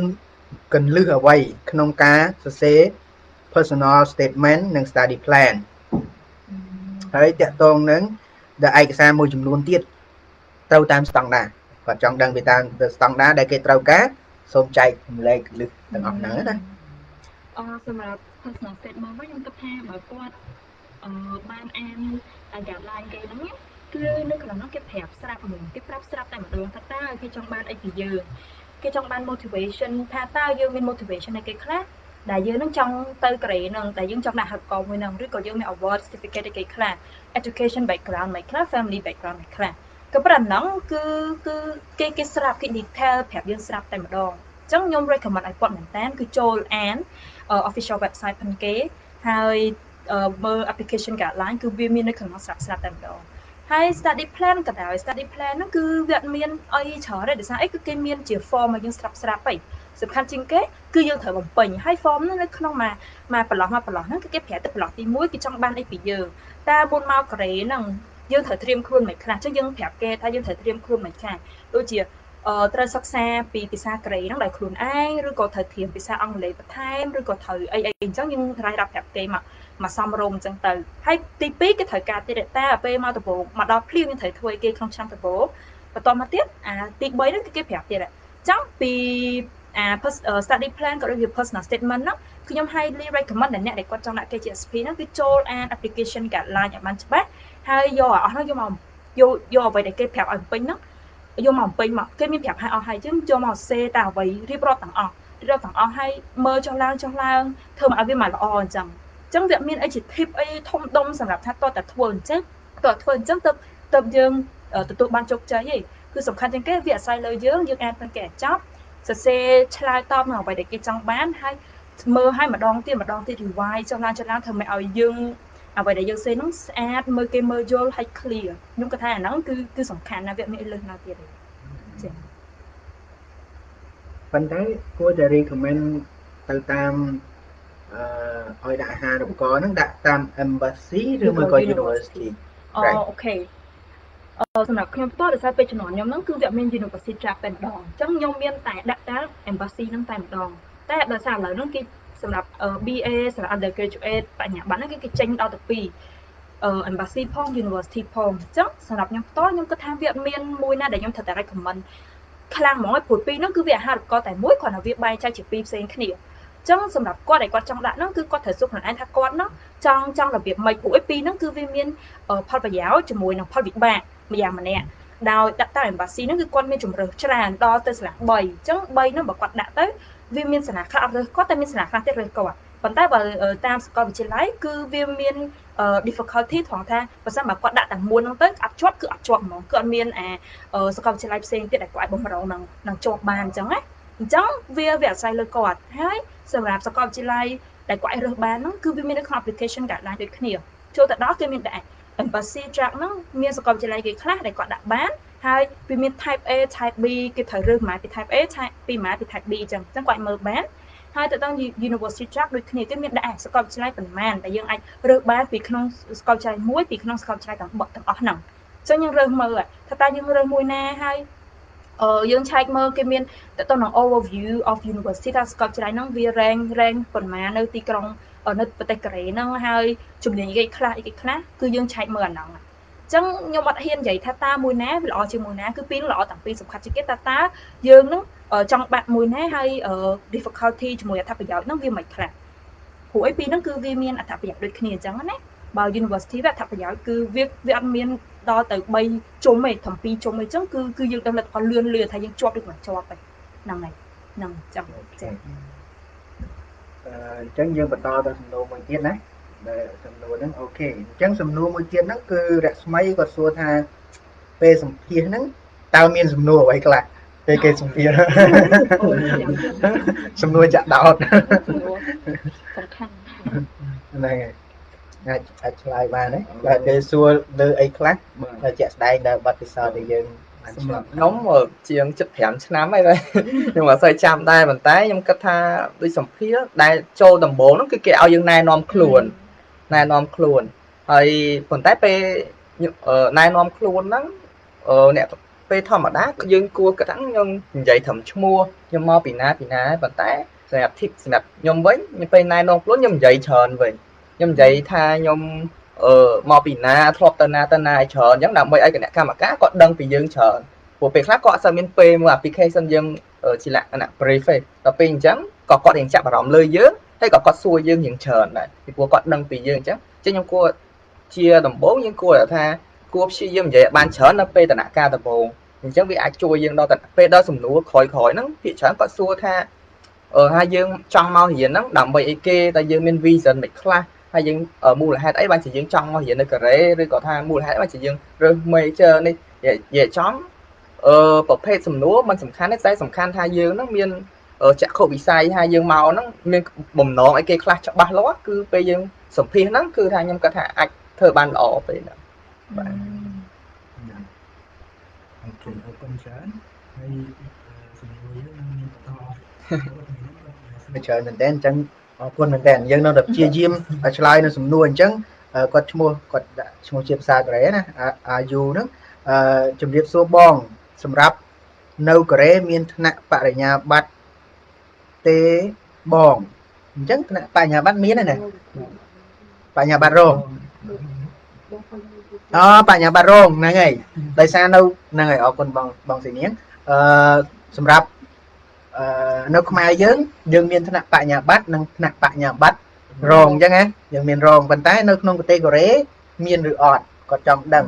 cần lư ở vậy không cá sẽ personal statement និង study plan ហើយតកតងនឹងដែលឯកសារមួយចំនួនទៀតត្រូវតាមស្តង់ដារគាត់ចង់ដឹងពីតាមស្តង់ដារដែលគេត្រូវការសូមចែកចម្លែកលឹះទាំងអស់ហ្នឹងណាអសម្រាប់ personal statement វិញខ្ញុំគិតថាបើគាត់អឺបានអាន guideline គេហ្នឹងគឺនៅក្នុងនោះគេប្រាប់ស្រាប់ហ្នឹងគេប្រាប់ស្រាប់តែម្ដងថាតើគេចង់បានអីពីយើងគេចង់បាន motivation ថាតើយើងមាន motivation ឲ្យគេខ្លះដែលយើងនឹងចង់ទៅក្រេនឹងតែយើងចង់ដាក់ហត្ថកមួយនឹងឬក៏យើងមាន award certificate ឲ្យគេខ្លះ education background មួយខ្លះ family background មួយខ្លះក៏ប៉ុន្តែហ្នឹងគឺគឺគេគេស្រាប់គេ detail ប្រាប់យើងស្រាប់តែម្ដងអញ្ចឹងខ្ញុំ recommend ឲ្យគាត់មែនតើគឺចូលអាន official website ផងគេហើយមើល application guideline គឺវាមាននៅក្នុងស្រាប់ស្រាប់តែម្ដងហើយ study plan ក៏ដែរ study plan ហ្នឹងគឺវាអត់មានអីច្រើនទេដោយសារអីគឺគេមានជា form ឲ្យយើងស្រាប់ស្រាប់ហីសំខាន់ជាងគេគឺយើងត្រូវបំពេញហើយ form ហ្នឹងនៅក្នុងមួយមួយប្រឡោះមួយប្រឡោះហ្នឹងគឺគេប្រាប់ទៅប្រឡោះទីមួយគេចង់បានអីពីយើងតើមុនមកកូរ៉េហ្នឹងយើងត្រូវត្រៀមខ្លួនមិនខ្លះអញ្ចឹងយើងប្រាប់គេថាយើងត្រូវត្រៀមខ្លួនមិនខ្លះដូចជាអឺត្រូវសិក្សាពីភាសាកូរ៉េហ្នឹងដោយខ្លួនឯងឬក៏ត្រូវត្រៀមភាសាអង់គ្លេសបន្ថែមឬក៏ត្រូវអីអីអញ្ចឹងយើងរាយរាប់ប្រាប់គេមកមកសំរុំអញ្ចឹងទៅហើយទីពីរគេត្រូវការទៀតតែពេលមកដំបូងមកដល់ភ្លាមយើងត្រូវធ្វើគេក្នុងឆ្នាំដំបូងបន្តមកទៀតអាទីបីហ្នឹងគឺគេប្រាប់ទៀតអញ្ចឹងពីអា study plan ក៏ដូចជា personal statement ហ្នឹងខ្ញុំ highly recommend ដល់អ្នកដែលគាត់ចង់ដាក់ K G S P ហ្នឹងគឺចូលអាន application guideline ឲ្យបានច្បាស់ហើយយកអស់ហ្នឹងយកមកយកយកអ្វីដែលគេប្រាប់ឲ្យពេញហ្នឹងយកមកពេញមកគេមានប្រាប់ឲ្យអស់ហើយយើងយកមកសេតែអ្វីរៀបរាប់ទាំងអស់រៀបរាប់ទាំងអស់ហើយមើលចុះឡើងចុះឡើងធ្វើមកឲ្យវាមកល្អអញ្ចឹងអញ្ចឹងវាមានអីជា tip អីធំដុំសម្រាប់ថាតើតែធ្វើអញ្ចឹងតើធ្វើអញ្ចឹងទៅទៅយើងទទួលបានជោគជ័យឯងគឺសំខាន់ជាងគេវាអាស្រ័យលើយើងយើងអាចនឹងគេចប់សរសេរឆ្លើយតបនឹងអ្វីដែលគេចង់បានហើយមើលឲ្យម្ដងទៀតម្ដងទៀត revise ចុះឡើងចុះឡើងធ្វើឲ្យយើងអ្វីដែលយើងសេហ្នឹងស្អាតមើលគេមើលយល់ហើយ clear ខ្ញុំគិតថាអាហ្នឹងគឺគឺសំខាន់ណាស់វាមានលើសណាទៀតទេចា៎ប៉ុន្តែគួរតែ recommend ទៅតាមអឺឲ្យដាក់អាហារូបករណ៍ហ្នឹងដាក់តាម embassy ឬមួយក៏ university អូអូខេអឺសម្រាប់ខ្ញុំផ្ទាល់ដោយសារពេលជំនាន់ខ្ញុំហ្នឹងគឺវាមាន university track តែម្ដងអញ្ចឹងខ្ញុំមានតែដាក់តាម embassy ហ្នឹងតែម្ដងតែដោយសារឥឡូវហ្នឹងគេសម្រាប់ B A សម្រាប់ undergraduate បញ្ញាបត្រហ្នឹងគេចេញដល់ទៅពីរអឺ embassy ផង university ផងអញ្ចឹងសម្រាប់ខ្ញុំផ្ទាល់ខ្ញុំគិតថាវាអត់មានមួយណាដែលខ្ញុំត្រូវតែ recommend ខ្លាំងហ្មងព្រោះពីរហ្នឹងគឺវាអាហារូបករណ៍តែមួយគ្រាន់តែវាបែងចែកជាពីរផ្សេងគ្នាអញ្ចឹងសម្រាប់គាត់ដែលគាត់ចង់ដាក់ហ្នឹងគឺគាត់ត្រូវសួរខ្លួនឯងថាគាត់ហ្នឹងចង់ចង់របៀបម៉េចព្រោះឯពីរហ្នឹងគឺវាមានផលប្រយោជន៍ជាមួយនឹងផលវិបាកម្យ៉ាងម្នាក់ដោយដាក់តាម embassy ហ្នឹងគឺគាត់មានជំរើសច្រើនដល់ទៅស្លាកបីអញ្ចឹងបីហ្នឹងបើគាត់ដាក់ទៅវាមានសាលាខ្លះអត់រើសគាត់តែមានសាលាខ្លះទៀតរើសគាត់ប៉ុន្តែបើតាមសាកលវិទ្យាល័យគឺវាមាន difficulty ត្រង់ថាបើសិនបើគាត់ដាក់តែមួយហ្នឹងទៅអត់ជាប់គឺអត់ជាប់ហ្មងគឺអត់មានអាសាកលវិទ្យាល័យផ្សេងទៀតដែលគាត់អាចបំរុងនឹងនឹងជាប់បានអញ្ចឹងណាអញ្ចឹងវាវាអាស្រ័យលើគាត់ហើយសម្រាប់សាកលវិទ្យាល័យដែលគាត់អាចរើសបានហ្នឹងគឺវាមាននៅក្នុង application guideline ដូចគ្នាចូលទៅដល់គេមានតែ embassy track ហ្នឹងមានសាកលវិទ្យាល័យគេខ្លះដែលគាត់ដាក់បានហើយវាមាន type A type B គេត្រូវរើសម៉ាពី type A ពីម៉ាពី type B អញ្ចឹងអញ្ចឹងគាត់មើលបានហើយទៅដល់ university track ដូចគ្នាគេមានដាក់សាកលវិទ្យាល័យប៉ុន្មានដែលយើងអាចរើសបានពីក្នុងសាកលវិទ្យាល័យមួយពីក្នុងសាកលវិទ្យាល័យទាំងទាំងអស់ហ្នឹងអញ្ចឹងយើងរើសមើលថាតើយើងរើសមួយណាហើយអឺយើងឆែកមើលគេមានទៅទៅនឹង overview of university ថាសាកលវិទ្យាល័យហ្នឹងវា rank rank ប៉ុន្មាននៅទីក្រុងនៅប្រទេសកូរ៉េហ្នឹងហើយជំនាញគេខ្លះអីគេខ្លះគឺយើងឆែកមើលអាហ្នឹងអញ្ចឹងខ្ញុំអត់ហ៊ាននិយាយថាតើមួយណាវាល្អជាងមួយណាគឺពីរល្អទាំងពីរសំខាន់ជាងគេតើតើយើងនឹងចង់បាក់មួយណាហើយ difficulty ជាមួយអត្ថប្រយោជន៍ហ្នឹងវាមិនខ្លះព្រោះអីពីរហ្នឹងគឺវាមានអត្ថប្រយោជន៍ដូចគ្នាអញ្ចឹងណាបើ university វាអត្ថប្រយោជន៍គឺវាវាអត់មានដល់ទៅបីជុំទេត្រឹមពីរជុំអីចឹងគឺគឺយើងដឹងលទ្ធផលលឿនលឿនថាយើងជាប់ឬមិនជាប់ទេហ្នឹងហើយហ្នឹងចឹងចា៎អញ្ចឹងយើងបន្តទៅសំណួរមួយទៀតណាដែលសំណួរហ្នឹងអូខេអញ្ចឹងសំណួរមួយទៀតហ្នឹងគឺរស្មីគាត់សួរថាពេលសម្ភាសហ្នឹងតើមានសំណួរអ្វីខ្លះពេលគេសម្ភាសសំណួរចាក់ដោតសំខាន់ហ្នឹងហើយអាចអាចឆ្លើយបានទេបើគេសួរលើអីខ្លះតែជាក់ស្ដែងដែលបទពិសោធន៍ដែលយើងបានឆ្លងខ្ញុំជាងជិតប្រាំឆ្នាំហើយខ្ញុំអត់សូវចាំដែរប៉ុន្តែខ្ញុំគិតថាដូចសម្ភាសដែលចូលដំបូងហ្នឹងគឺគេឲ្យយើងណែនាំខ្លួនណែនាំខ្លួនហើយប៉ុន្តែពេលណែនាំខ្លួនហ្នឹងអ្នកពេលធម្មតាយើងគួរកថាខ្ញុំនិយាយត្រឹមឈ្មោះខ្ញុំមកពីណាពីណាប៉ុន្តែសម្រាប់ tip សម្រាប់ខ្ញុំវិញពេលណែនាំខ្លួនខ្ញុំនិយាយច្រើនវិញខ្ញុំនិយាយថាខ្ញុំអឺមកពីណាធ្លាប់ទៅណាទៅណាឲ្យច្រើនអញ្ចឹងដើម្បីឲ្យគណៈកម្មការគាត់ដឹងពីយើងច្រើនព្រោះពេលខ្លះគាត់អត់សូវមានពេលមើល application យើងជាលក្ខណៈ brief ទេដល់ពេលអញ្ចឹងក៏គាត់រៀងចាប់អារម្មណ៍លើយើងហើយក៏គាត់សួរយើងរៀងច្រើនដែរពីព្រោះគាត់ដឹងពីយើងអញ្ចឹងអញ្ចឹងខ្ញុំគួរជាដំបូងយើងគួរថាគួរព្យាយាមនិយាយឲ្យបានច្រើននៅពេលដំណាក់កាលដំបូងអញ្ចឹងវាអាចជួយយើងដល់ពេលដល់សំណួរក្រោយៗហ្នឹងភាគច្រើនគាត់សួរថាអឺហើយយើងចង់មករៀនហ្នឹងដើម្បីអីគេតែយើងមាន vision មិនខ្លះហើយយើងមូលហេតុអីបានជាយើងចង់មករៀននៅកូរ៉េឬក៏ថាមូលហេតុបានជាយើងរើស major នេះនិយាយចំអឺប្រភេទសំណួរมันសំខាន់ទេតែសំខាន់ថាយើងហ្នឹងមានចក្ខុវិស័យថាយើងមកហ្នឹងមានបំណងអីគេខ្លះច្បាស់លាស់គឺពេលយើងសម្ភាសហ្នឹងគឺថាខ្ញុំគាត់ថាអាចធ្វើបានល្អពេលហ្នឹងបាទអូខេអរគុណច្រើនហើយសំណួរយើងនឹងមានបន្តច្រើនមែនតើអញ្ចឹងអរគុណមែនតើយើងនៅតែព្យាយាមឆ្លើយនៅសំណួរអញ្ចឹងគាត់ឈ្មោះគាត់ដាក់ឈ្មោះជាភាសាកូរ៉េណាអាយូហ្នឹងអឺជំរាបសួរបងសម្រាប់នៅកូរ៉េមានថ្នាក់បរិញ្ញាបត្រទេបងអញ្ចឹងថ្នាក់បរិញ្ញាបត្រមានទេណាបរិញ្ញាបត្ររងអូបរិញ្ញាបត្ររងហ្នឹងហើយដោយសារនៅហ្នឹងហើយអរគុណបងបងសេនាងអឺសម្រាប់អឺនៅខ្មែរយើងយើងមានថ្នាក់បរិញ្ញាបត្រនិងថ្នាក់បរិញ្ញាបត្ររងអញ្ចឹងណាយើងមានរងប៉ុន្តែនៅក្នុងប្រទេសកូរ៉េមានឬអត់គាត់ចង់ដឹង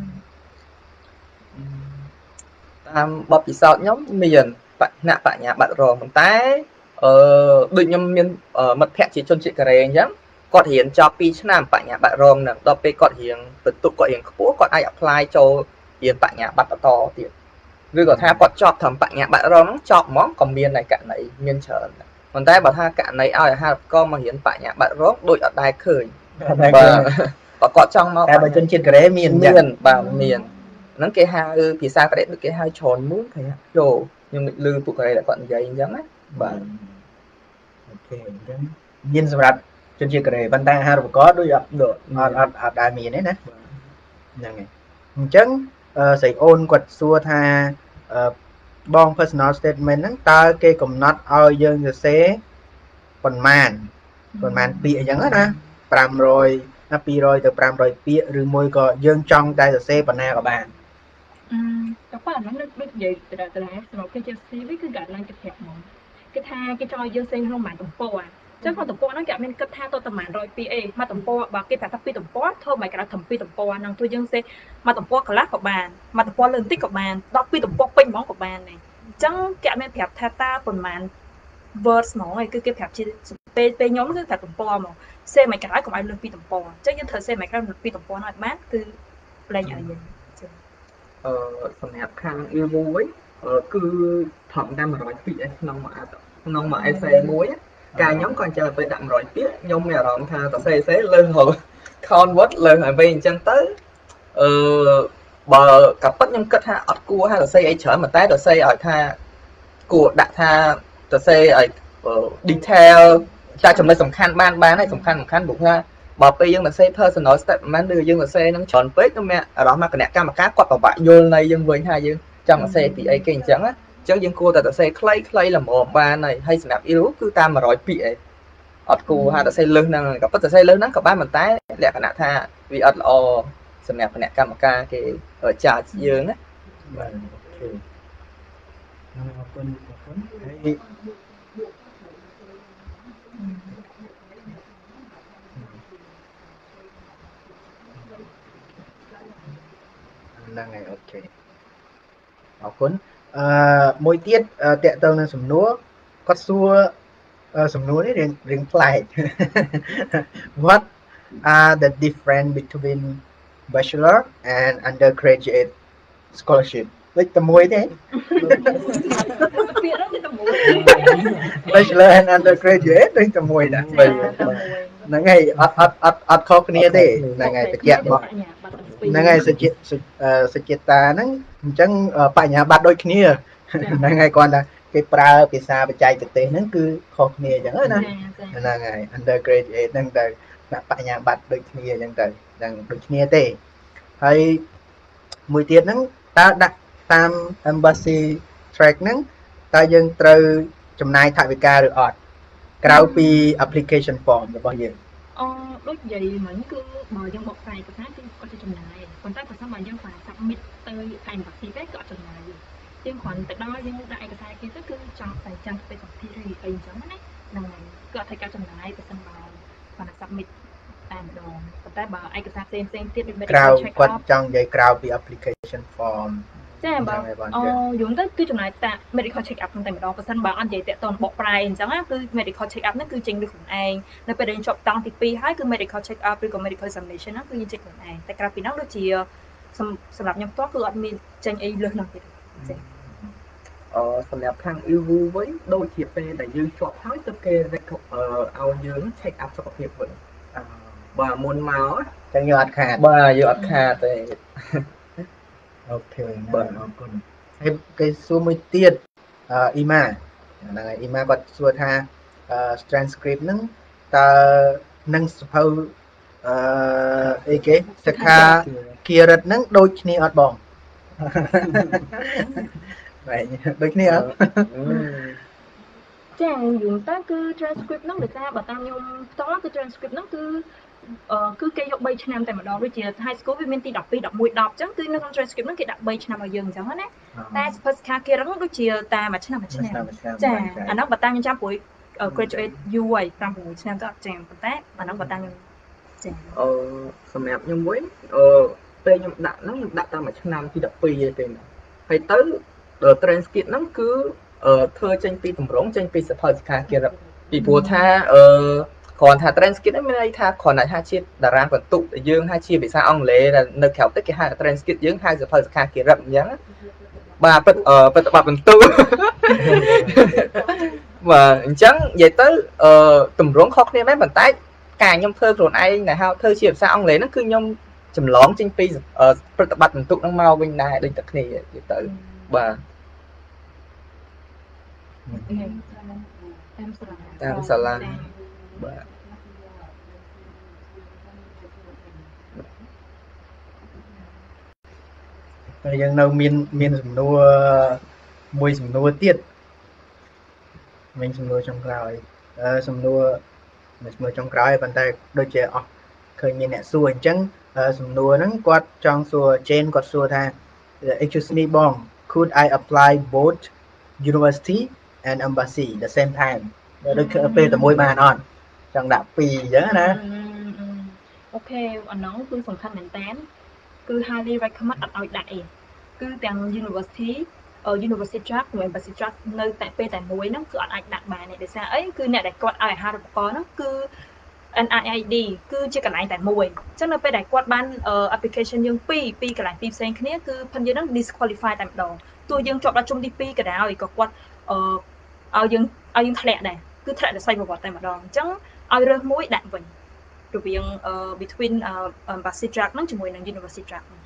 តាមបទពិសោធន៍ខ្ញុំមានថ្នាក់បញ្ញាបត្ររងប៉ុន្តែអឺដូចខ្ញុំមានមិត្តភ័ក្តិជាជនជាតិកូរ៉េអញ្ចឹងគាត់រៀនចប់ពីរឆ្នាំបញ្ញាបត្ររងហ្នឹងដល់ពេលគាត់រៀនបន្ទុកគាត់រៀនខ្ពស់គាត់អាច apply ចូលរៀនបញ្ញាបត្របន្តទៀតឬក៏ថាគាត់ចប់ត្រឹមបញ្ញាបត្ររងហ្នឹងចប់ហ្មងក៏មានតែករណីមានច្រើនប៉ុន្តែបើថាករណីឲ្យអាហារូបករណ៍មករៀនបញ្ញាបត្ររងដូចអត់ដែលឃើញបាទបើគាត់ចង់មកតែបើជនជាតិកូរ៉េមានមានបាទមានហ្នឹងគេហៅភាសាកូរ៉េដូចគេហៅច្រើនមួយគេហៅចូលខ្ញុំឮពួកកូរ៉េតែគាត់និយាយអញ្ចឹងណាបាទអូខេអញ្ចឹងមានសម្រាប់ជនជាតិកូរ៉េប៉ុន្តែអាហារូបករណ៍ដូចអត់អត់អត់អត់ដែលមានទេណាហ្នឹងហើយអញ្ចឹងស្រីអូនគាត់សួរថាបង personal statement ហ្នឹងតើគេកំណត់ឲ្យយើងសរសេរប៉ុន្មានប៉ុន្មានពាក្យអញ្ចឹងណា500ណា200ទៅ500ពាក្យឬមួយក៏យើងចង់តែសរសេរប៉ុណ្ណាក៏បានអឺតែប៉ុណ្ណឹងដូចនិយាយទៅទៅសម្រាប់គេជា C V គឺកាត់ឡើងគេប្រាប់ហ្មងគេថាគេចង់ឲ្យយើងសេក្នុងប៉ុន្មានទំព័រចឹងគាត់ទំព័រហ្នឹងគេអត់មានគិតថាទៅតែប៉ុន្មានរយពាក្យអីមកទំព័របើគេប្រាប់ថាពីរទំព័រធ្វើមិនក្រៅត្រឹមពីរទំព័រហ្នឹងទោះយើងសេមកទំព័រកន្លះក៏បានមកទំព័រលើបន្តិចក៏បានដល់ពីរទំព័រពេញហ្មងក៏បានដែរអញ្ចឹងគេអត់មានប្រាប់ថាតើប៉ុន្មាន words ហ្មងឯងគឺគេប្រាប់ជាពេលពេលខ្ញុំគឺប្រាប់ទំព័រហ្មងសេមិនក្រៅកុំឲ្យលើពីរទំព័រអញ្ចឹងយើងត្រូវសេមិនក្រៅពីរទំព័រនោះឲ្យបានគឺលែងឲ្យយើងអឺសម្រាប់ខាង Evo វិញគឺត្រឹមតែ100ពាក្យឯក្នុងមួយក្នុងមួយ essay មួយកាលខ្ញុំក៏អញ្ចឹងពេលដាក់100ពាក្យខ្ញុំមានអារម្មណ៍ថាសរសេរសេលើស convert លើសហើយពេលអញ្ចឹងទៅអឺបើកាពិតខ្ញុំគិតថាអត់គួរឲ្យសរសេរអីច្រើនតែសរសេរឲ្យថាគួរដាក់ថាសរសេរឲ្យ detail តែចំណុចសំខាន់បានបានហើយសំខាន់សំខាន់ព្រោះថាបើពេលយើងសរសេរ personal statement ឬយើងសរសេរនឹងច្រើនពេកខ្ញុំមានអារម្មណ៍ថាគណៈកម្មការគាត់ពិបាកយល់នៃយើងវិញថាយើងចង់សរសេរពីអីគេអញ្ចឹងណាអញ្ចឹងយើងគួរតែសរសេរខ្លីៗល្មមបានហើយហើយសម្រាប់ Euro គឺតាម100ពាក្យឯងអត់គួរថាសរសេរលើសហ្នឹងក៏ប៉ុន្តែសរសេរលើសហ្នឹងក៏បានប៉ុន្តែលក្ខណៈថាវាអត់ល្អសម្រាប់គណៈកម្មការគេចាចយើងណាបាទអូខេអរគុណអរគុណហើយហ្នឹងហើយអូខេអរគុណអឺមួយទៀតតកតទៅនឹងសំណួរគាត់សួរសំណួរនេះរៀងរៀងប្លែក What are the difference between bachelor and undergraduate scholarship ដូចតែមួយទេ Bachelor and undergraduate ដូចតែមួយដែរហ្នឹងហើយអត់អត់អត់អត់ខុសគ្នាទេហ្នឹងហើយបញ្ជាក់មកហ្នឹងហើយសុចិត្តសុចិត្តតាហ្នឹងអញ្ចឹងបញ្ញាបត្រដូចគ្នាហ្នឹងហើយគាត់ថាគេប្រើភាសាបច្ចេកទេសហ្នឹងគឺខុសគ្នាអញ្ចឹងណាហ្នឹងហើយ undergraduate ហ្នឹងទៅបញ្ញាបត្រដូចគ្នាអញ្ចឹងទៅហ្នឹងដូចគ្នាទេហើយមួយទៀតហ្នឹងតើដាក់តាម embassy track ហ្នឹងតើយើងត្រូវចំណាយថវិកាឬអត់ក្រៅពី application form របស់យើងអឺដូចនិយាយមិញគឺបើយើងបកស្រាយឯកសារគឺគាត់จะចំណាយប៉ុន្តែបើសិនបើយើងphải submit ទៅ embassy ទេក៏អត់ចំណាយដែរយើងគ្រាន់តែដល់យើងដាក់ឯកសារគេទៅគឺចង់តែចាំទៅសម្ភារឬអីអញ្ចឹងណាហ្នឹងហើយគឺអត់ត្រូវការចំណាយបើសិនបើគាត់ submit តែម្ដងប៉ុន្តែបើឯកសារផ្សេងផ្សេងទៀតដូចក្រៅ medical check គាត់ up ចង់និយាយក្រៅពី application form ចាបើអូយំទៅគឺចំណាយតា medical check up តែម្ដងបើសិនបើអត់និយាយតាក់ទងបកប្រែអញ្ចឹងគឺ medical check up ហ្នឹងគឺចេញលើខ្លួនឯងនៅពេលដែលយើងជាប់តង់ទីពីរហើយគឺ medical check up ឬក៏ medical examination ហ្នឹងគឺយើងចេញខ្លួនឯងតែក្រៅពីហ្នឹងដូចជាសម្រាប់ខ្ញុំផ្ទាល់គឺអត់មានចេញអីលើសហ្នឹងទេចាអឺសម្រាប់ខាង e v o វិញដូចជាពេលដែលយើងជាប់ហើយទៅគេឲ្យយើង check up សុខភាពវិញបាទមុនមកចឹងយើងអត់ខាតបាទយើងអត់ខាតទេអូខេបាទអរគុណហើយគេសួរមួយទៀតអឺអ៊ីម៉ាហ្នឹងហើយអ៊ីម៉ាគាត់សួរថាអឺ transcript ហ្នឹងតើនឹងសភៅអឺអីគេសិក្ខាគិរិតហ្នឹងដូចគ្នាអត់បងបែរដូចគ្នាអត់ចាយូរតើគឺ transcript ហ្នឹងដោយសារបើតាមខ្ញុំផ្ទាល់គឺ transcript ហ្នឹងគឺអឺគឺគេយក3ឆ្នាំតែម្ដងដូចជា high school វាមានទី12 11 10អញ្ចឹងគឺនៅក្នុង transcript ហ្នឹងគេដាក់3ឆ្នាំឲ្យយើងអញ្ចឹងណាតែ first card គេរឹងដូចជាតាមមួយឆ្នាំមួយឆ្នាំចាអាហ្នឹងបើតាមខ្ញុំចាំព្រួយ graduate យូរហើយ five 6ឆ្នាំទៅអត់ចាំប៉ុន្តែអាហ្នឹងបើតាមខ្ញុំចាអឺសម្រាប់ខ្ញុំវិញអឺពេលខ្ញុំដាក់ហ្នឹងខ្ញុំដាក់តាមមួយឆ្នាំទី12ទេទេហើយទៅ transcript ហ្នឹងគឺអឺធ្វើចេញពីតម្រងចេញពីសភៅសិក្ខាគារឹកពីព្រោះថាអឺគ្រាន់ថា transcript ហ្នឹងមានន័យថាគ្រាន់តែថាជាតារាងបន្ទុកដែលយើងថាជាភាសាអង់គ្លេសដែលនៅក្រៅទឹកគេហៅ transcript យើងហៅសភៅសិក្ខាគារឹកអញ្ចឹងបាទពិតប្រតិបត្តិបន្ទុកបាទអញ្ចឹងនិយាយទៅអឺតម្រងខុសគ្នាមែនប៉ុន្តែការខ្ញុំធ្វើខ្លួនឯងដែលហៅធ្វើជាភាសាអង់គ្លេសហ្នឹងគឺខ្ញុំចម្លងចេញពីប្រតិបត្តិបន្ទុកហ្នឹងមកវិញដែរដូចតែគ្នានិយាយទៅបាទតាមសាលាតាមសាលាបាទតែយើងនៅមានមានសំណួរមួយសំណួរទៀតមានសំណួរចុងក្រោយអឺសំណួរមួយសំណួរចុងក្រោយប៉ុន្តែដូចជាអស់ឃើញមានអ្នកសួរអញ្ចឹងសំណួរហ្នឹងគាត់ចង់សួរ Jane គាត់សួរថា excuse me បង could I apply both university and embassy the same time ដូចពេលតែមួយបានអត់ចង់ដាក់ពីរអញ្ចឹងណាអូខេអាហ្នឹងគឺសំខាន់មែនតើគឺ highly recommend អត់ឲ្យដាក់អីគឺទាំង university university track និង embassy track នៅតែពេលតែមួយហ្នឹងគឺអត់អាចដាក់បានទេដោយសារអីគឺអ្នកដែលគាត់ឲ្យអាហារូបករណ៍ហ្នឹងគឺ N I I D គឺជាកន្លែងតែមួយអញ្ចឹងនៅពេលដែលគាត់បាន application យើងពីរពីរកន្លែងពីរផ្សេងគ្នាគឺផិនយើងហ្នឹង disqualify តែម្ដងទោះយើងជាប់ដល់ជុំទីពីរក៏ដោយក៏គាត់អឺឲ្យយើងឲ្យយើងធ្លាក់ដែរគឺធ្លាក់ដោយស្វ័យប្រវត្តិតែម្ដងអញ្ចឹងឲ្យរើសមួយដាក់វិញរវាង between embassy track ហ្នឹងជាមួយនឹង university track ហ្នឹង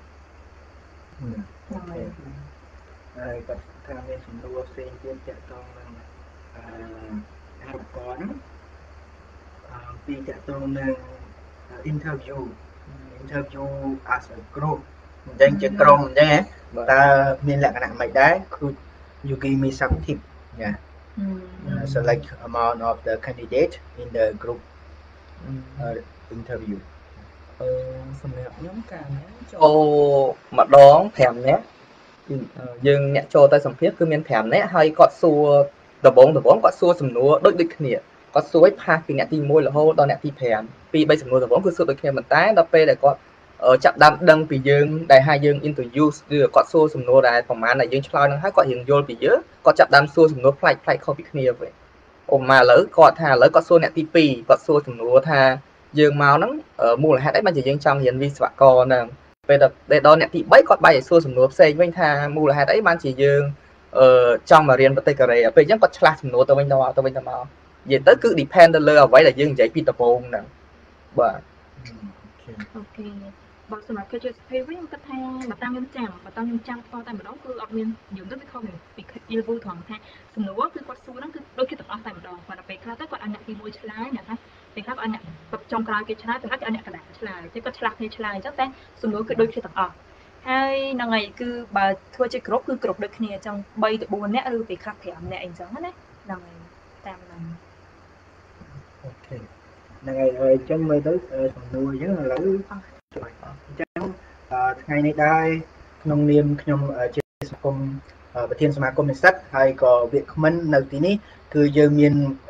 ហើយគាត់ថាមានសំណួរផ្សេងទៀតទាក់ទងនឹងអឺអាហារូបករណ៍ហ្នឹងពីតាក់ទងនឹង interview interview as a group អញ្ចឹងជាក្រុមអញ្ចឹងតើមានលក្ខណៈមិនដែរ could you give me some tip yeah uh, select amount of the candidate in the group uh, interview អឺសម្រាប់ខ្ញុំកាលនេះចូលម្ដង5នាក់យើងអ្នកចូលទៅសម្ភាសគឺមាន5នាក់ហើយគាត់សួរដំបងដំបងគាត់សួរសំណួរដូចដូចគ្នាគាត់សួរឲ្យផាសពីអ្នកទី1រហូតដល់អ្នកទី5ពី3សំណួរដំបងគឺសួរដូចគ្នាប៉ុន្តែដល់ពេលដែលគាត់ចាប់ដើមដឹងពីយើងដែលឲ្យយើង introduce ឬគាត់សួរសំណួរដែលប្រហែលដែលយើងឆ្លើយនឹងហើយគាត់រៀងយល់ពីយើងគាត់ចាប់ដើមសួរសំណួរប្លែកប្លែកខុសពីគ្នាវិញឧបមាឥឡូវគាត់ថាឥឡូវគាត់សួរអ្នកទី2គាត់សួរសំណួរថាយើងមកហ្នឹងមូលហេតុអីបានជាយើងចង់រៀនវិស្វករហ្នឹងពេលដល់អ្នកទី3គាត់បែរឲ្យសួរសំណួរផ្សេងវិញថាមូលហេតុអីបានជាយើងអឺចង់មករៀនប្រទេសកូរ៉េពេលអញ្ចឹងគាត់ឆ្លាស់សំណួរទៅវិញទៅទៅវិញទៅមកនិយាយទៅគឺ depend ទៅលើអ្វីដែលយើងនិយាយពីដំបូងហ្នឹងបាទអូខេបើសម្រាប់ K J S P វិញខ្ញុំគិតថាបើតាមខ្ញុំចាំបើតាមខ្ញុំចាំផ្ទាល់តែម្ដងគឺអត់មានយើងទៅវាខុសពី Ilvu ត្រង់ថាសំណួរគឺគាត់សួរហ្នឹងគឺដូចគេទាំងអស់តែម្ដងគាត់ទៅពេលខ្លះទៅគាត់ឲ្យអ្នកទី1ឆ្លើយអ្នកថាពេលខ្លះគាត់ឲ្យអ្នកចុងក្រោយគេឆ្លើយពេលខ្លះគេឲ្យអ្នកកណ្ដាលឆ្លើយតែគាត់ឆ្លាស់គ្នាឆ្លើយអញ្ចឹងតែសំណួរគឺដូចគ្នាទាំងអស់ហហើយហ្នឹងហើយគឺបើធ្វើជាក្រុមគឺក្រុមដូចគ្នាអញ្ចឹងបីទៅបួននាក់ឬពីខ្លះប្រាំនាក់អីចឹងណាហ្នឹងហើយតាមហ្នឹងអូខេហ្នឹងហើយអញ្ចឹងមើលទៅសំណួរអញ្ចឹងឥឡូវអញ្ចឹងថ្ងៃនេះដែរក្នុងនាមខ្ញុំជាសមាគមប្រធានសមាគមនិស្សិតហើយក៏វាគ្មិននៅទីនេះគឺយើងមាន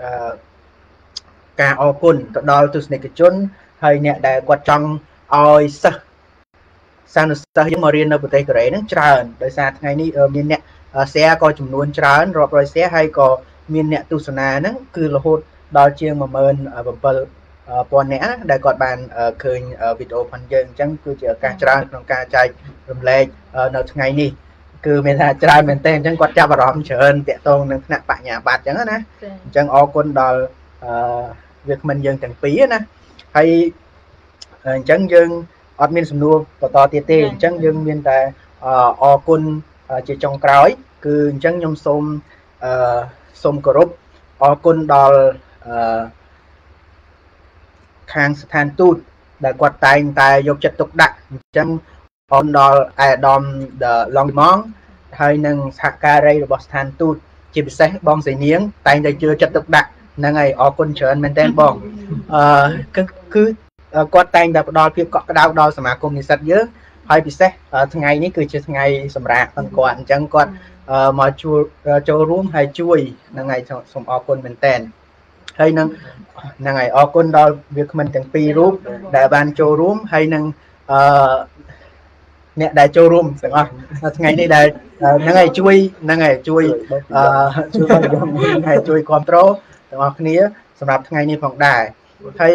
ការអរគុណទៅដល់ទស្សនិកជនហើយអ្នកដែលគាត់ចង់ឲ្យសិស្សសានុសិស្សយើងមករៀននៅប្រទេសកូរ៉េហ្នឹងច្រើនដោយសារថ្ងៃនេះមានអ្នក share ក៏ចំនួនច្រើនរាប់រយ share ហើយក៏មានអ្នកទស្សនាហ្នឹងគឺរហូតដល់ជាងmột nghìn bảy trămអ្នកដែលគាត់បានឃើញវីដេអូផងយើងអញ្ចឹងគឺជាឱកាសច្រើនក្នុងការចែករំលែកនៅថ្ងៃនេះគឺមានថាច្រើនមែនទែនអញ្ចឹងគាត់ចាប់អារម្មណ៍ច្រើនតាក់ទងនឹងថ្នាក់បញ្ញាបត្រអញ្ចឹងណាអញ្ចឹងអរគុណដល់វាគ្មិនយើងទាំងពីរណាហើយអញ្ចឹងយើងអត់មានសំណួរបន្តទៀតទេអញ្ចឹងយើងមានតែអរគុណជាចុងក្រោយគឺអញ្ចឹងខ្ញុំសូមអឺសូមគោរពអរគុណដល់អឺខាងស្ថានទូតដែលគាត់តែងតែយកចិត្តទុកដាក់អញ្ចឹងអរគុណដល់អាដាមឡុងម៉ងហើយនិងសហការីរបស់ស្ថានទូតជាពិសេសបងសៃនាងតែងតែជឿចិត្តទុកដាក់ហ្នឹងហើយអរគុណច្រើនមែនទែនបងអឺគឺគឺគាត់តែងតែផ្ដល់ភាពកក់ក្ដៅដល់សមាគមនិស្សិតយើងហើយពិសេសថ្ងៃនេះគឺជាថ្ងៃសម្រាប់ផងគាត់អញ្ចឹងគាត់មកជួយចូលរួមហើយជួយហ្នឹងហើយសូមអរគុណមែនទែនហើយនឹងហ្នឹងហើយអរគុណដល់វាគ្មិនទាំងពីររូបដែលបានចូលរួមហើយនឹងអឺអ្នកដែលចូលរួមទាំងអស់ថ្ងៃនេះដែលហ្នឹងហើយជួយហ្នឹងហើយជួយអឺជួយខ្ញុំហើយជួយគ្រប់គ្រងទាំងអស់គ្នាសម្រាប់ថ្ងៃនេះផងដែរហើយ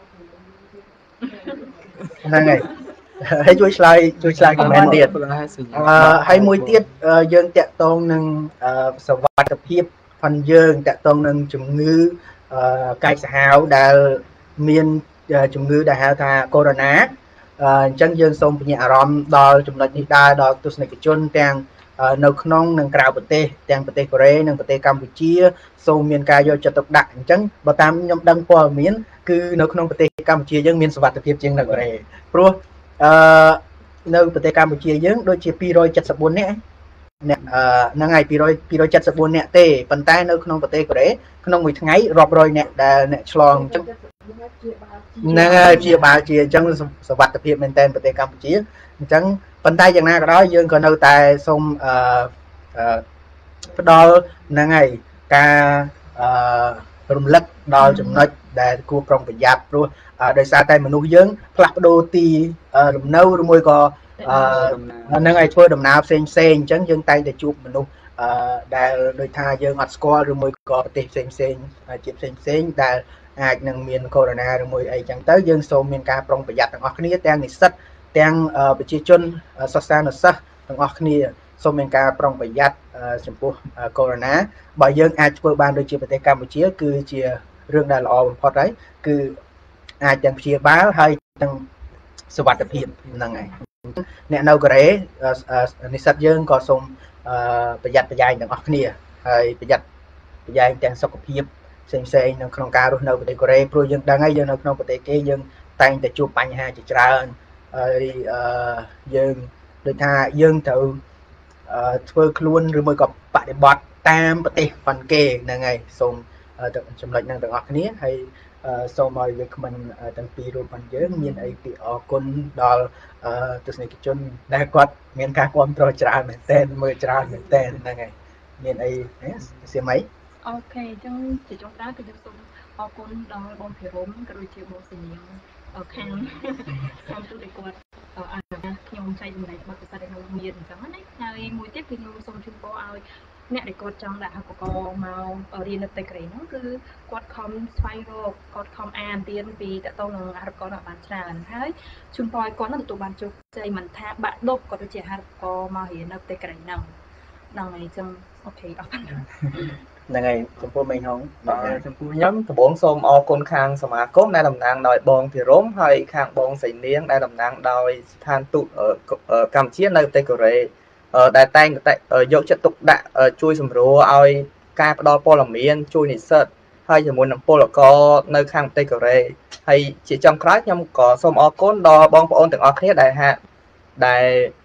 ហ្នឹងហើយហើយជួយឆ្លើយជួយឆ្លើយ comment ទៀតអឺហើយមួយទៀតយើងតាក់ទងនឹងសវត្ថិភាពផងយើងតាក់ទងនឹងជំងឺកាយសាហាវដែលមានជំងឺដែលហៅថាកូវីដ អញ្ចឹងយើងសូមបញ្ញាអារម្មណ៍ដល់ចំណុចនេះដែរដល់ទស្សនិកជនទាំងនៅក្នុងនិងក្រៅប្រទេសទាំងប្រទេសកូរ៉េនិងប្រទេសកម្ពុជាសូមមានការយកចិត្តទុកដាក់អញ្ចឹងបើតាមខ្ញុំដឹងព័ត៌មានគឺនៅក្នុងប្រទេសកម្ពុជាយើងមានសុវត្ថិភាពជាងនៅកូរ៉េព្រោះអឺនៅប្រទេសកម្ពុជាយើងដូចជាពីររយចិតសិបបួននាក់អ្នកហ្នឹងហើយពីររយពីររយចិតសិបបួននាក់ទេប៉ុន្តែនៅក្នុងប្រទេសកូរ៉េក្នុងមួយថ្ងៃរាប់រយនាក់ដែលអ្នកឆ្លងអញ្ចឹងហ្នឹងហើយព្យាបាលជាអញ្ចឹងសុវត្ថិភាពមែនទែនប្រទេសកម្ពុជាអញ្ចឹងប៉ុន្តែយ៉ាងណាក៏ដោយយើងក៏នៅតែសូមអឺផ្ដល់ហ្នឹងហើយការអឺរំលឹកដល់ចំណុចដែលគួរប្រុងប្រយ័ត្នព្រោះដោយសារតែមនុស្សយើងផ្លាស់ប្ដូរទីលំនៅឬមួយក៏ហ្នឹងហើយធ្វើដំណើរផ្សេងផ្សេងអញ្ចឹងយើងតែងតែជួបមនុស្សដែលដូចថាយើងអត់ស្គាល់ឬមួយក៏ប្រទេសផ្សេងផ្សេងជាផ្សេងផ្សេងដែលអាចនឹងមានកូវីដ ឬមួយអីចឹងទៅយើងសូមមានការប្រុងប្រយ័ត្នទាំងអស់គ្នាទាំងនិស្សិតទាំងប្រជាជនសិស្សានុសិស្សទាំងអស់គ្នាសូមមានការប្រុងប្រយ័ត្នចំពោះកូវីដ បើយើងអាចធ្វើបានដូចជាប្រទេសកម្ពុជាគឺជារឿងដែលល្អបំផុតហើយគឺអាចទាំងព្យាបាលហើយទាំងសុវត្ថិភាពហ្នឹងហើយអ្នកនៅកូរ៉េនិស្សិតយើងក៏សូមប្រយ័ត្នប្រយែងទាំងអស់គ្នាហើយប្រយ័ត្នប្រយែងទាំងសុខភាពផ្សេងផ្សេងនៅក្នុងការរស់នៅប្រទេសកូរ៉េព្រោះយើងដឹងហើយយើងនៅក្នុងប្រទេសគេយើងតែងតែជួបបញ្ហាជាច្រើនហើយយើងដូចថាយើងត្រូវធ្វើខ្លួនឬមួយក៏បដិបត្តិតាមប្រទេសប៉ុនគេហ្នឹងហើយសូមចំណុចហ្នឹងទាំងអស់គ្នាហើយសូមឲ្យវាគ្មិនទាំងពីររូបផងយើងមានអីពីអរគុណដល់ទស្សនិកជនដែលគាត់មានការគាំទ្រច្រើនមែនទែនមើលច្រើនមែនទែនហ្នឹងហើយមានអីសៀមអីអូខេអញ្ចឹងជាចុងក្រោយគឺយើងសូមអរគុណដល់បងភិរមក៏ដូចជាបងសញ្ញាខាងខាងទូតគាត់អាខ្ញុំចែករំលែកបទពិសោធន៍របស់មានអញ្ចឹងណាហើយមួយទៀតគឺខ្ញុំសូមជូនពរឲ្យអ្នកដែលគាត់ចង់ដាក់ឧបករណ៍មករៀននៅប្រទេសកូរ៉េហ្នឹងគឺគាត់ខំស្វែងរកគាត់ខំអានរៀនពីតទៅនឹងអាហារូបករណ៍បានច្រើនហើយជូនពរឲ្យគាត់នឹងទទួលបានជោគជ័យមិនថាបាក់ឌុបក៏ដូចជាអាហារូបករណ៍មករៀននៅប្រទេសកូរ៉េហ្នឹងហ្នឹងហើយអញ្ចឹងអូខេអរគុណហ្នឹងហើយចំពោះមេងហងបាទចំពោះខ្ញុំដំបូងសូមអរគុណខាងសមាគមដែលតំណាងដោយបងភិរមហើយខាងបងសៃនាងដែលតំណាងដោយស្ថានទូតកម្ពុជានៅប្រទេសកូរ៉េដែលតែងតែយកចិត្តទុកដាក់ជួយសម្រួលឲ្យការផ្ដល់ព័ត៌មានជួយនិស្សិតហើយជាមួយនឹងពលករនៅខាងប្រទេសកូរ៉េហើយជាចុងក្រោយខ្ញុំក៏សូមអរគុណដល់បងប្អូនទាំងអស់គ្នាដែលហាក់ដែល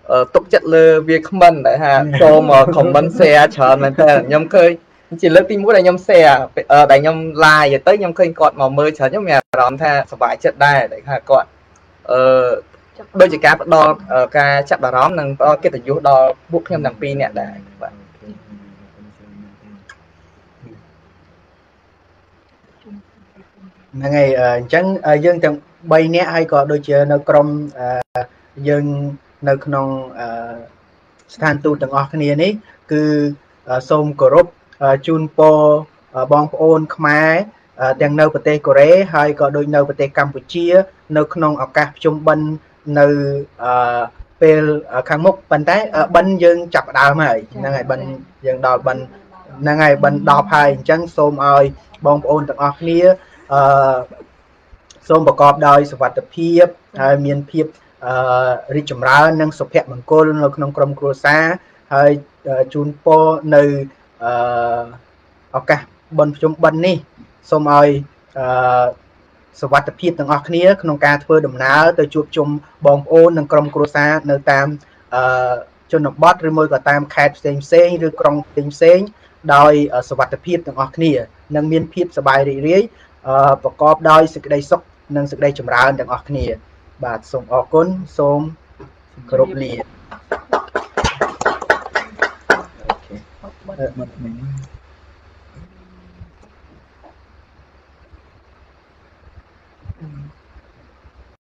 ទុកចិត្តលើវាគ្មិនដែលថាចូលមក comment share ច្រើនមែនតើខ្ញុំឃើញជាលើកទីមួយដែលខ្ញុំ share ដែលខ្ញុំ live ទៅខ្ញុំឃើញគាត់មកមើលច្រើនខ្ញុំមានអារម្មណ៍ថាសប្បាយចិត្តដែរដែលថាគាត់អឺដូចជាការផ្ដល់ការចាប់អារម្មណ៍និងផ្ដល់កិត្តិយសដល់ពួកខ្ញុំទាំងពីរនាក់ដែរបាទហ្នឹងហើយអញ្ចឹងយើងទាំងបីនាក់ហើយក៏ដូចជានៅក្រុមយើងនៅក្នុងស្ថានទូតទាំងអស់គ្នានេះគឺសូមគោរពជូនពរបងប្អូនខ្មែរទាំងនៅប្រទេសកូរ៉េហើយក៏ដូចនៅប្រទេសកម្ពុជានៅក្នុងឱកាសប្រជុំបិណ្ឌនៅពេលខាងមុខប៉ុន្តែបិណ្ឌយើងចាប់ផ្ដើមហើយហ្នឹងហើយបិណ្ឌយើងដល់បិណ្ឌហ្នឹងហើយបិណ្ឌដល់ហើយអញ្ចឹងសូមឲ្យបងប្អូនទាំងអស់គ្នាអឺសូមប្រកបដោយសុវត្ថិភាពហើយមានភាពអឺរីកចម្រើននិងសុភមង្គលនៅក្នុងក្រុមគ្រួសារហើយជូនពរនៅអឺឱកាសបុណ្យប្រជុំបិណ្ឌនេះសូមឲ្យអឺសុវត្ថិភាពទាំងអស់គ្នាក្នុងការធ្វើដំណើរទៅជួបជុំបងប្អូននិងក្រុមគ្រួសារនៅតាមអឺជនបទឬមួយក៏តាមខេត្តផ្សេងផ្សេងឬក្រុងផ្សេងផ្សេងដោយសុវត្ថិភាពទាំងអស់គ្នានិងមានភាពសប្បាយរីករាយប្រកបដោយសេចក្តីសុខនិងសេចក្តីចម្រើនទាំងអស់គ្នាបាទសូមអរគុណសូមគោរពលាអូខេ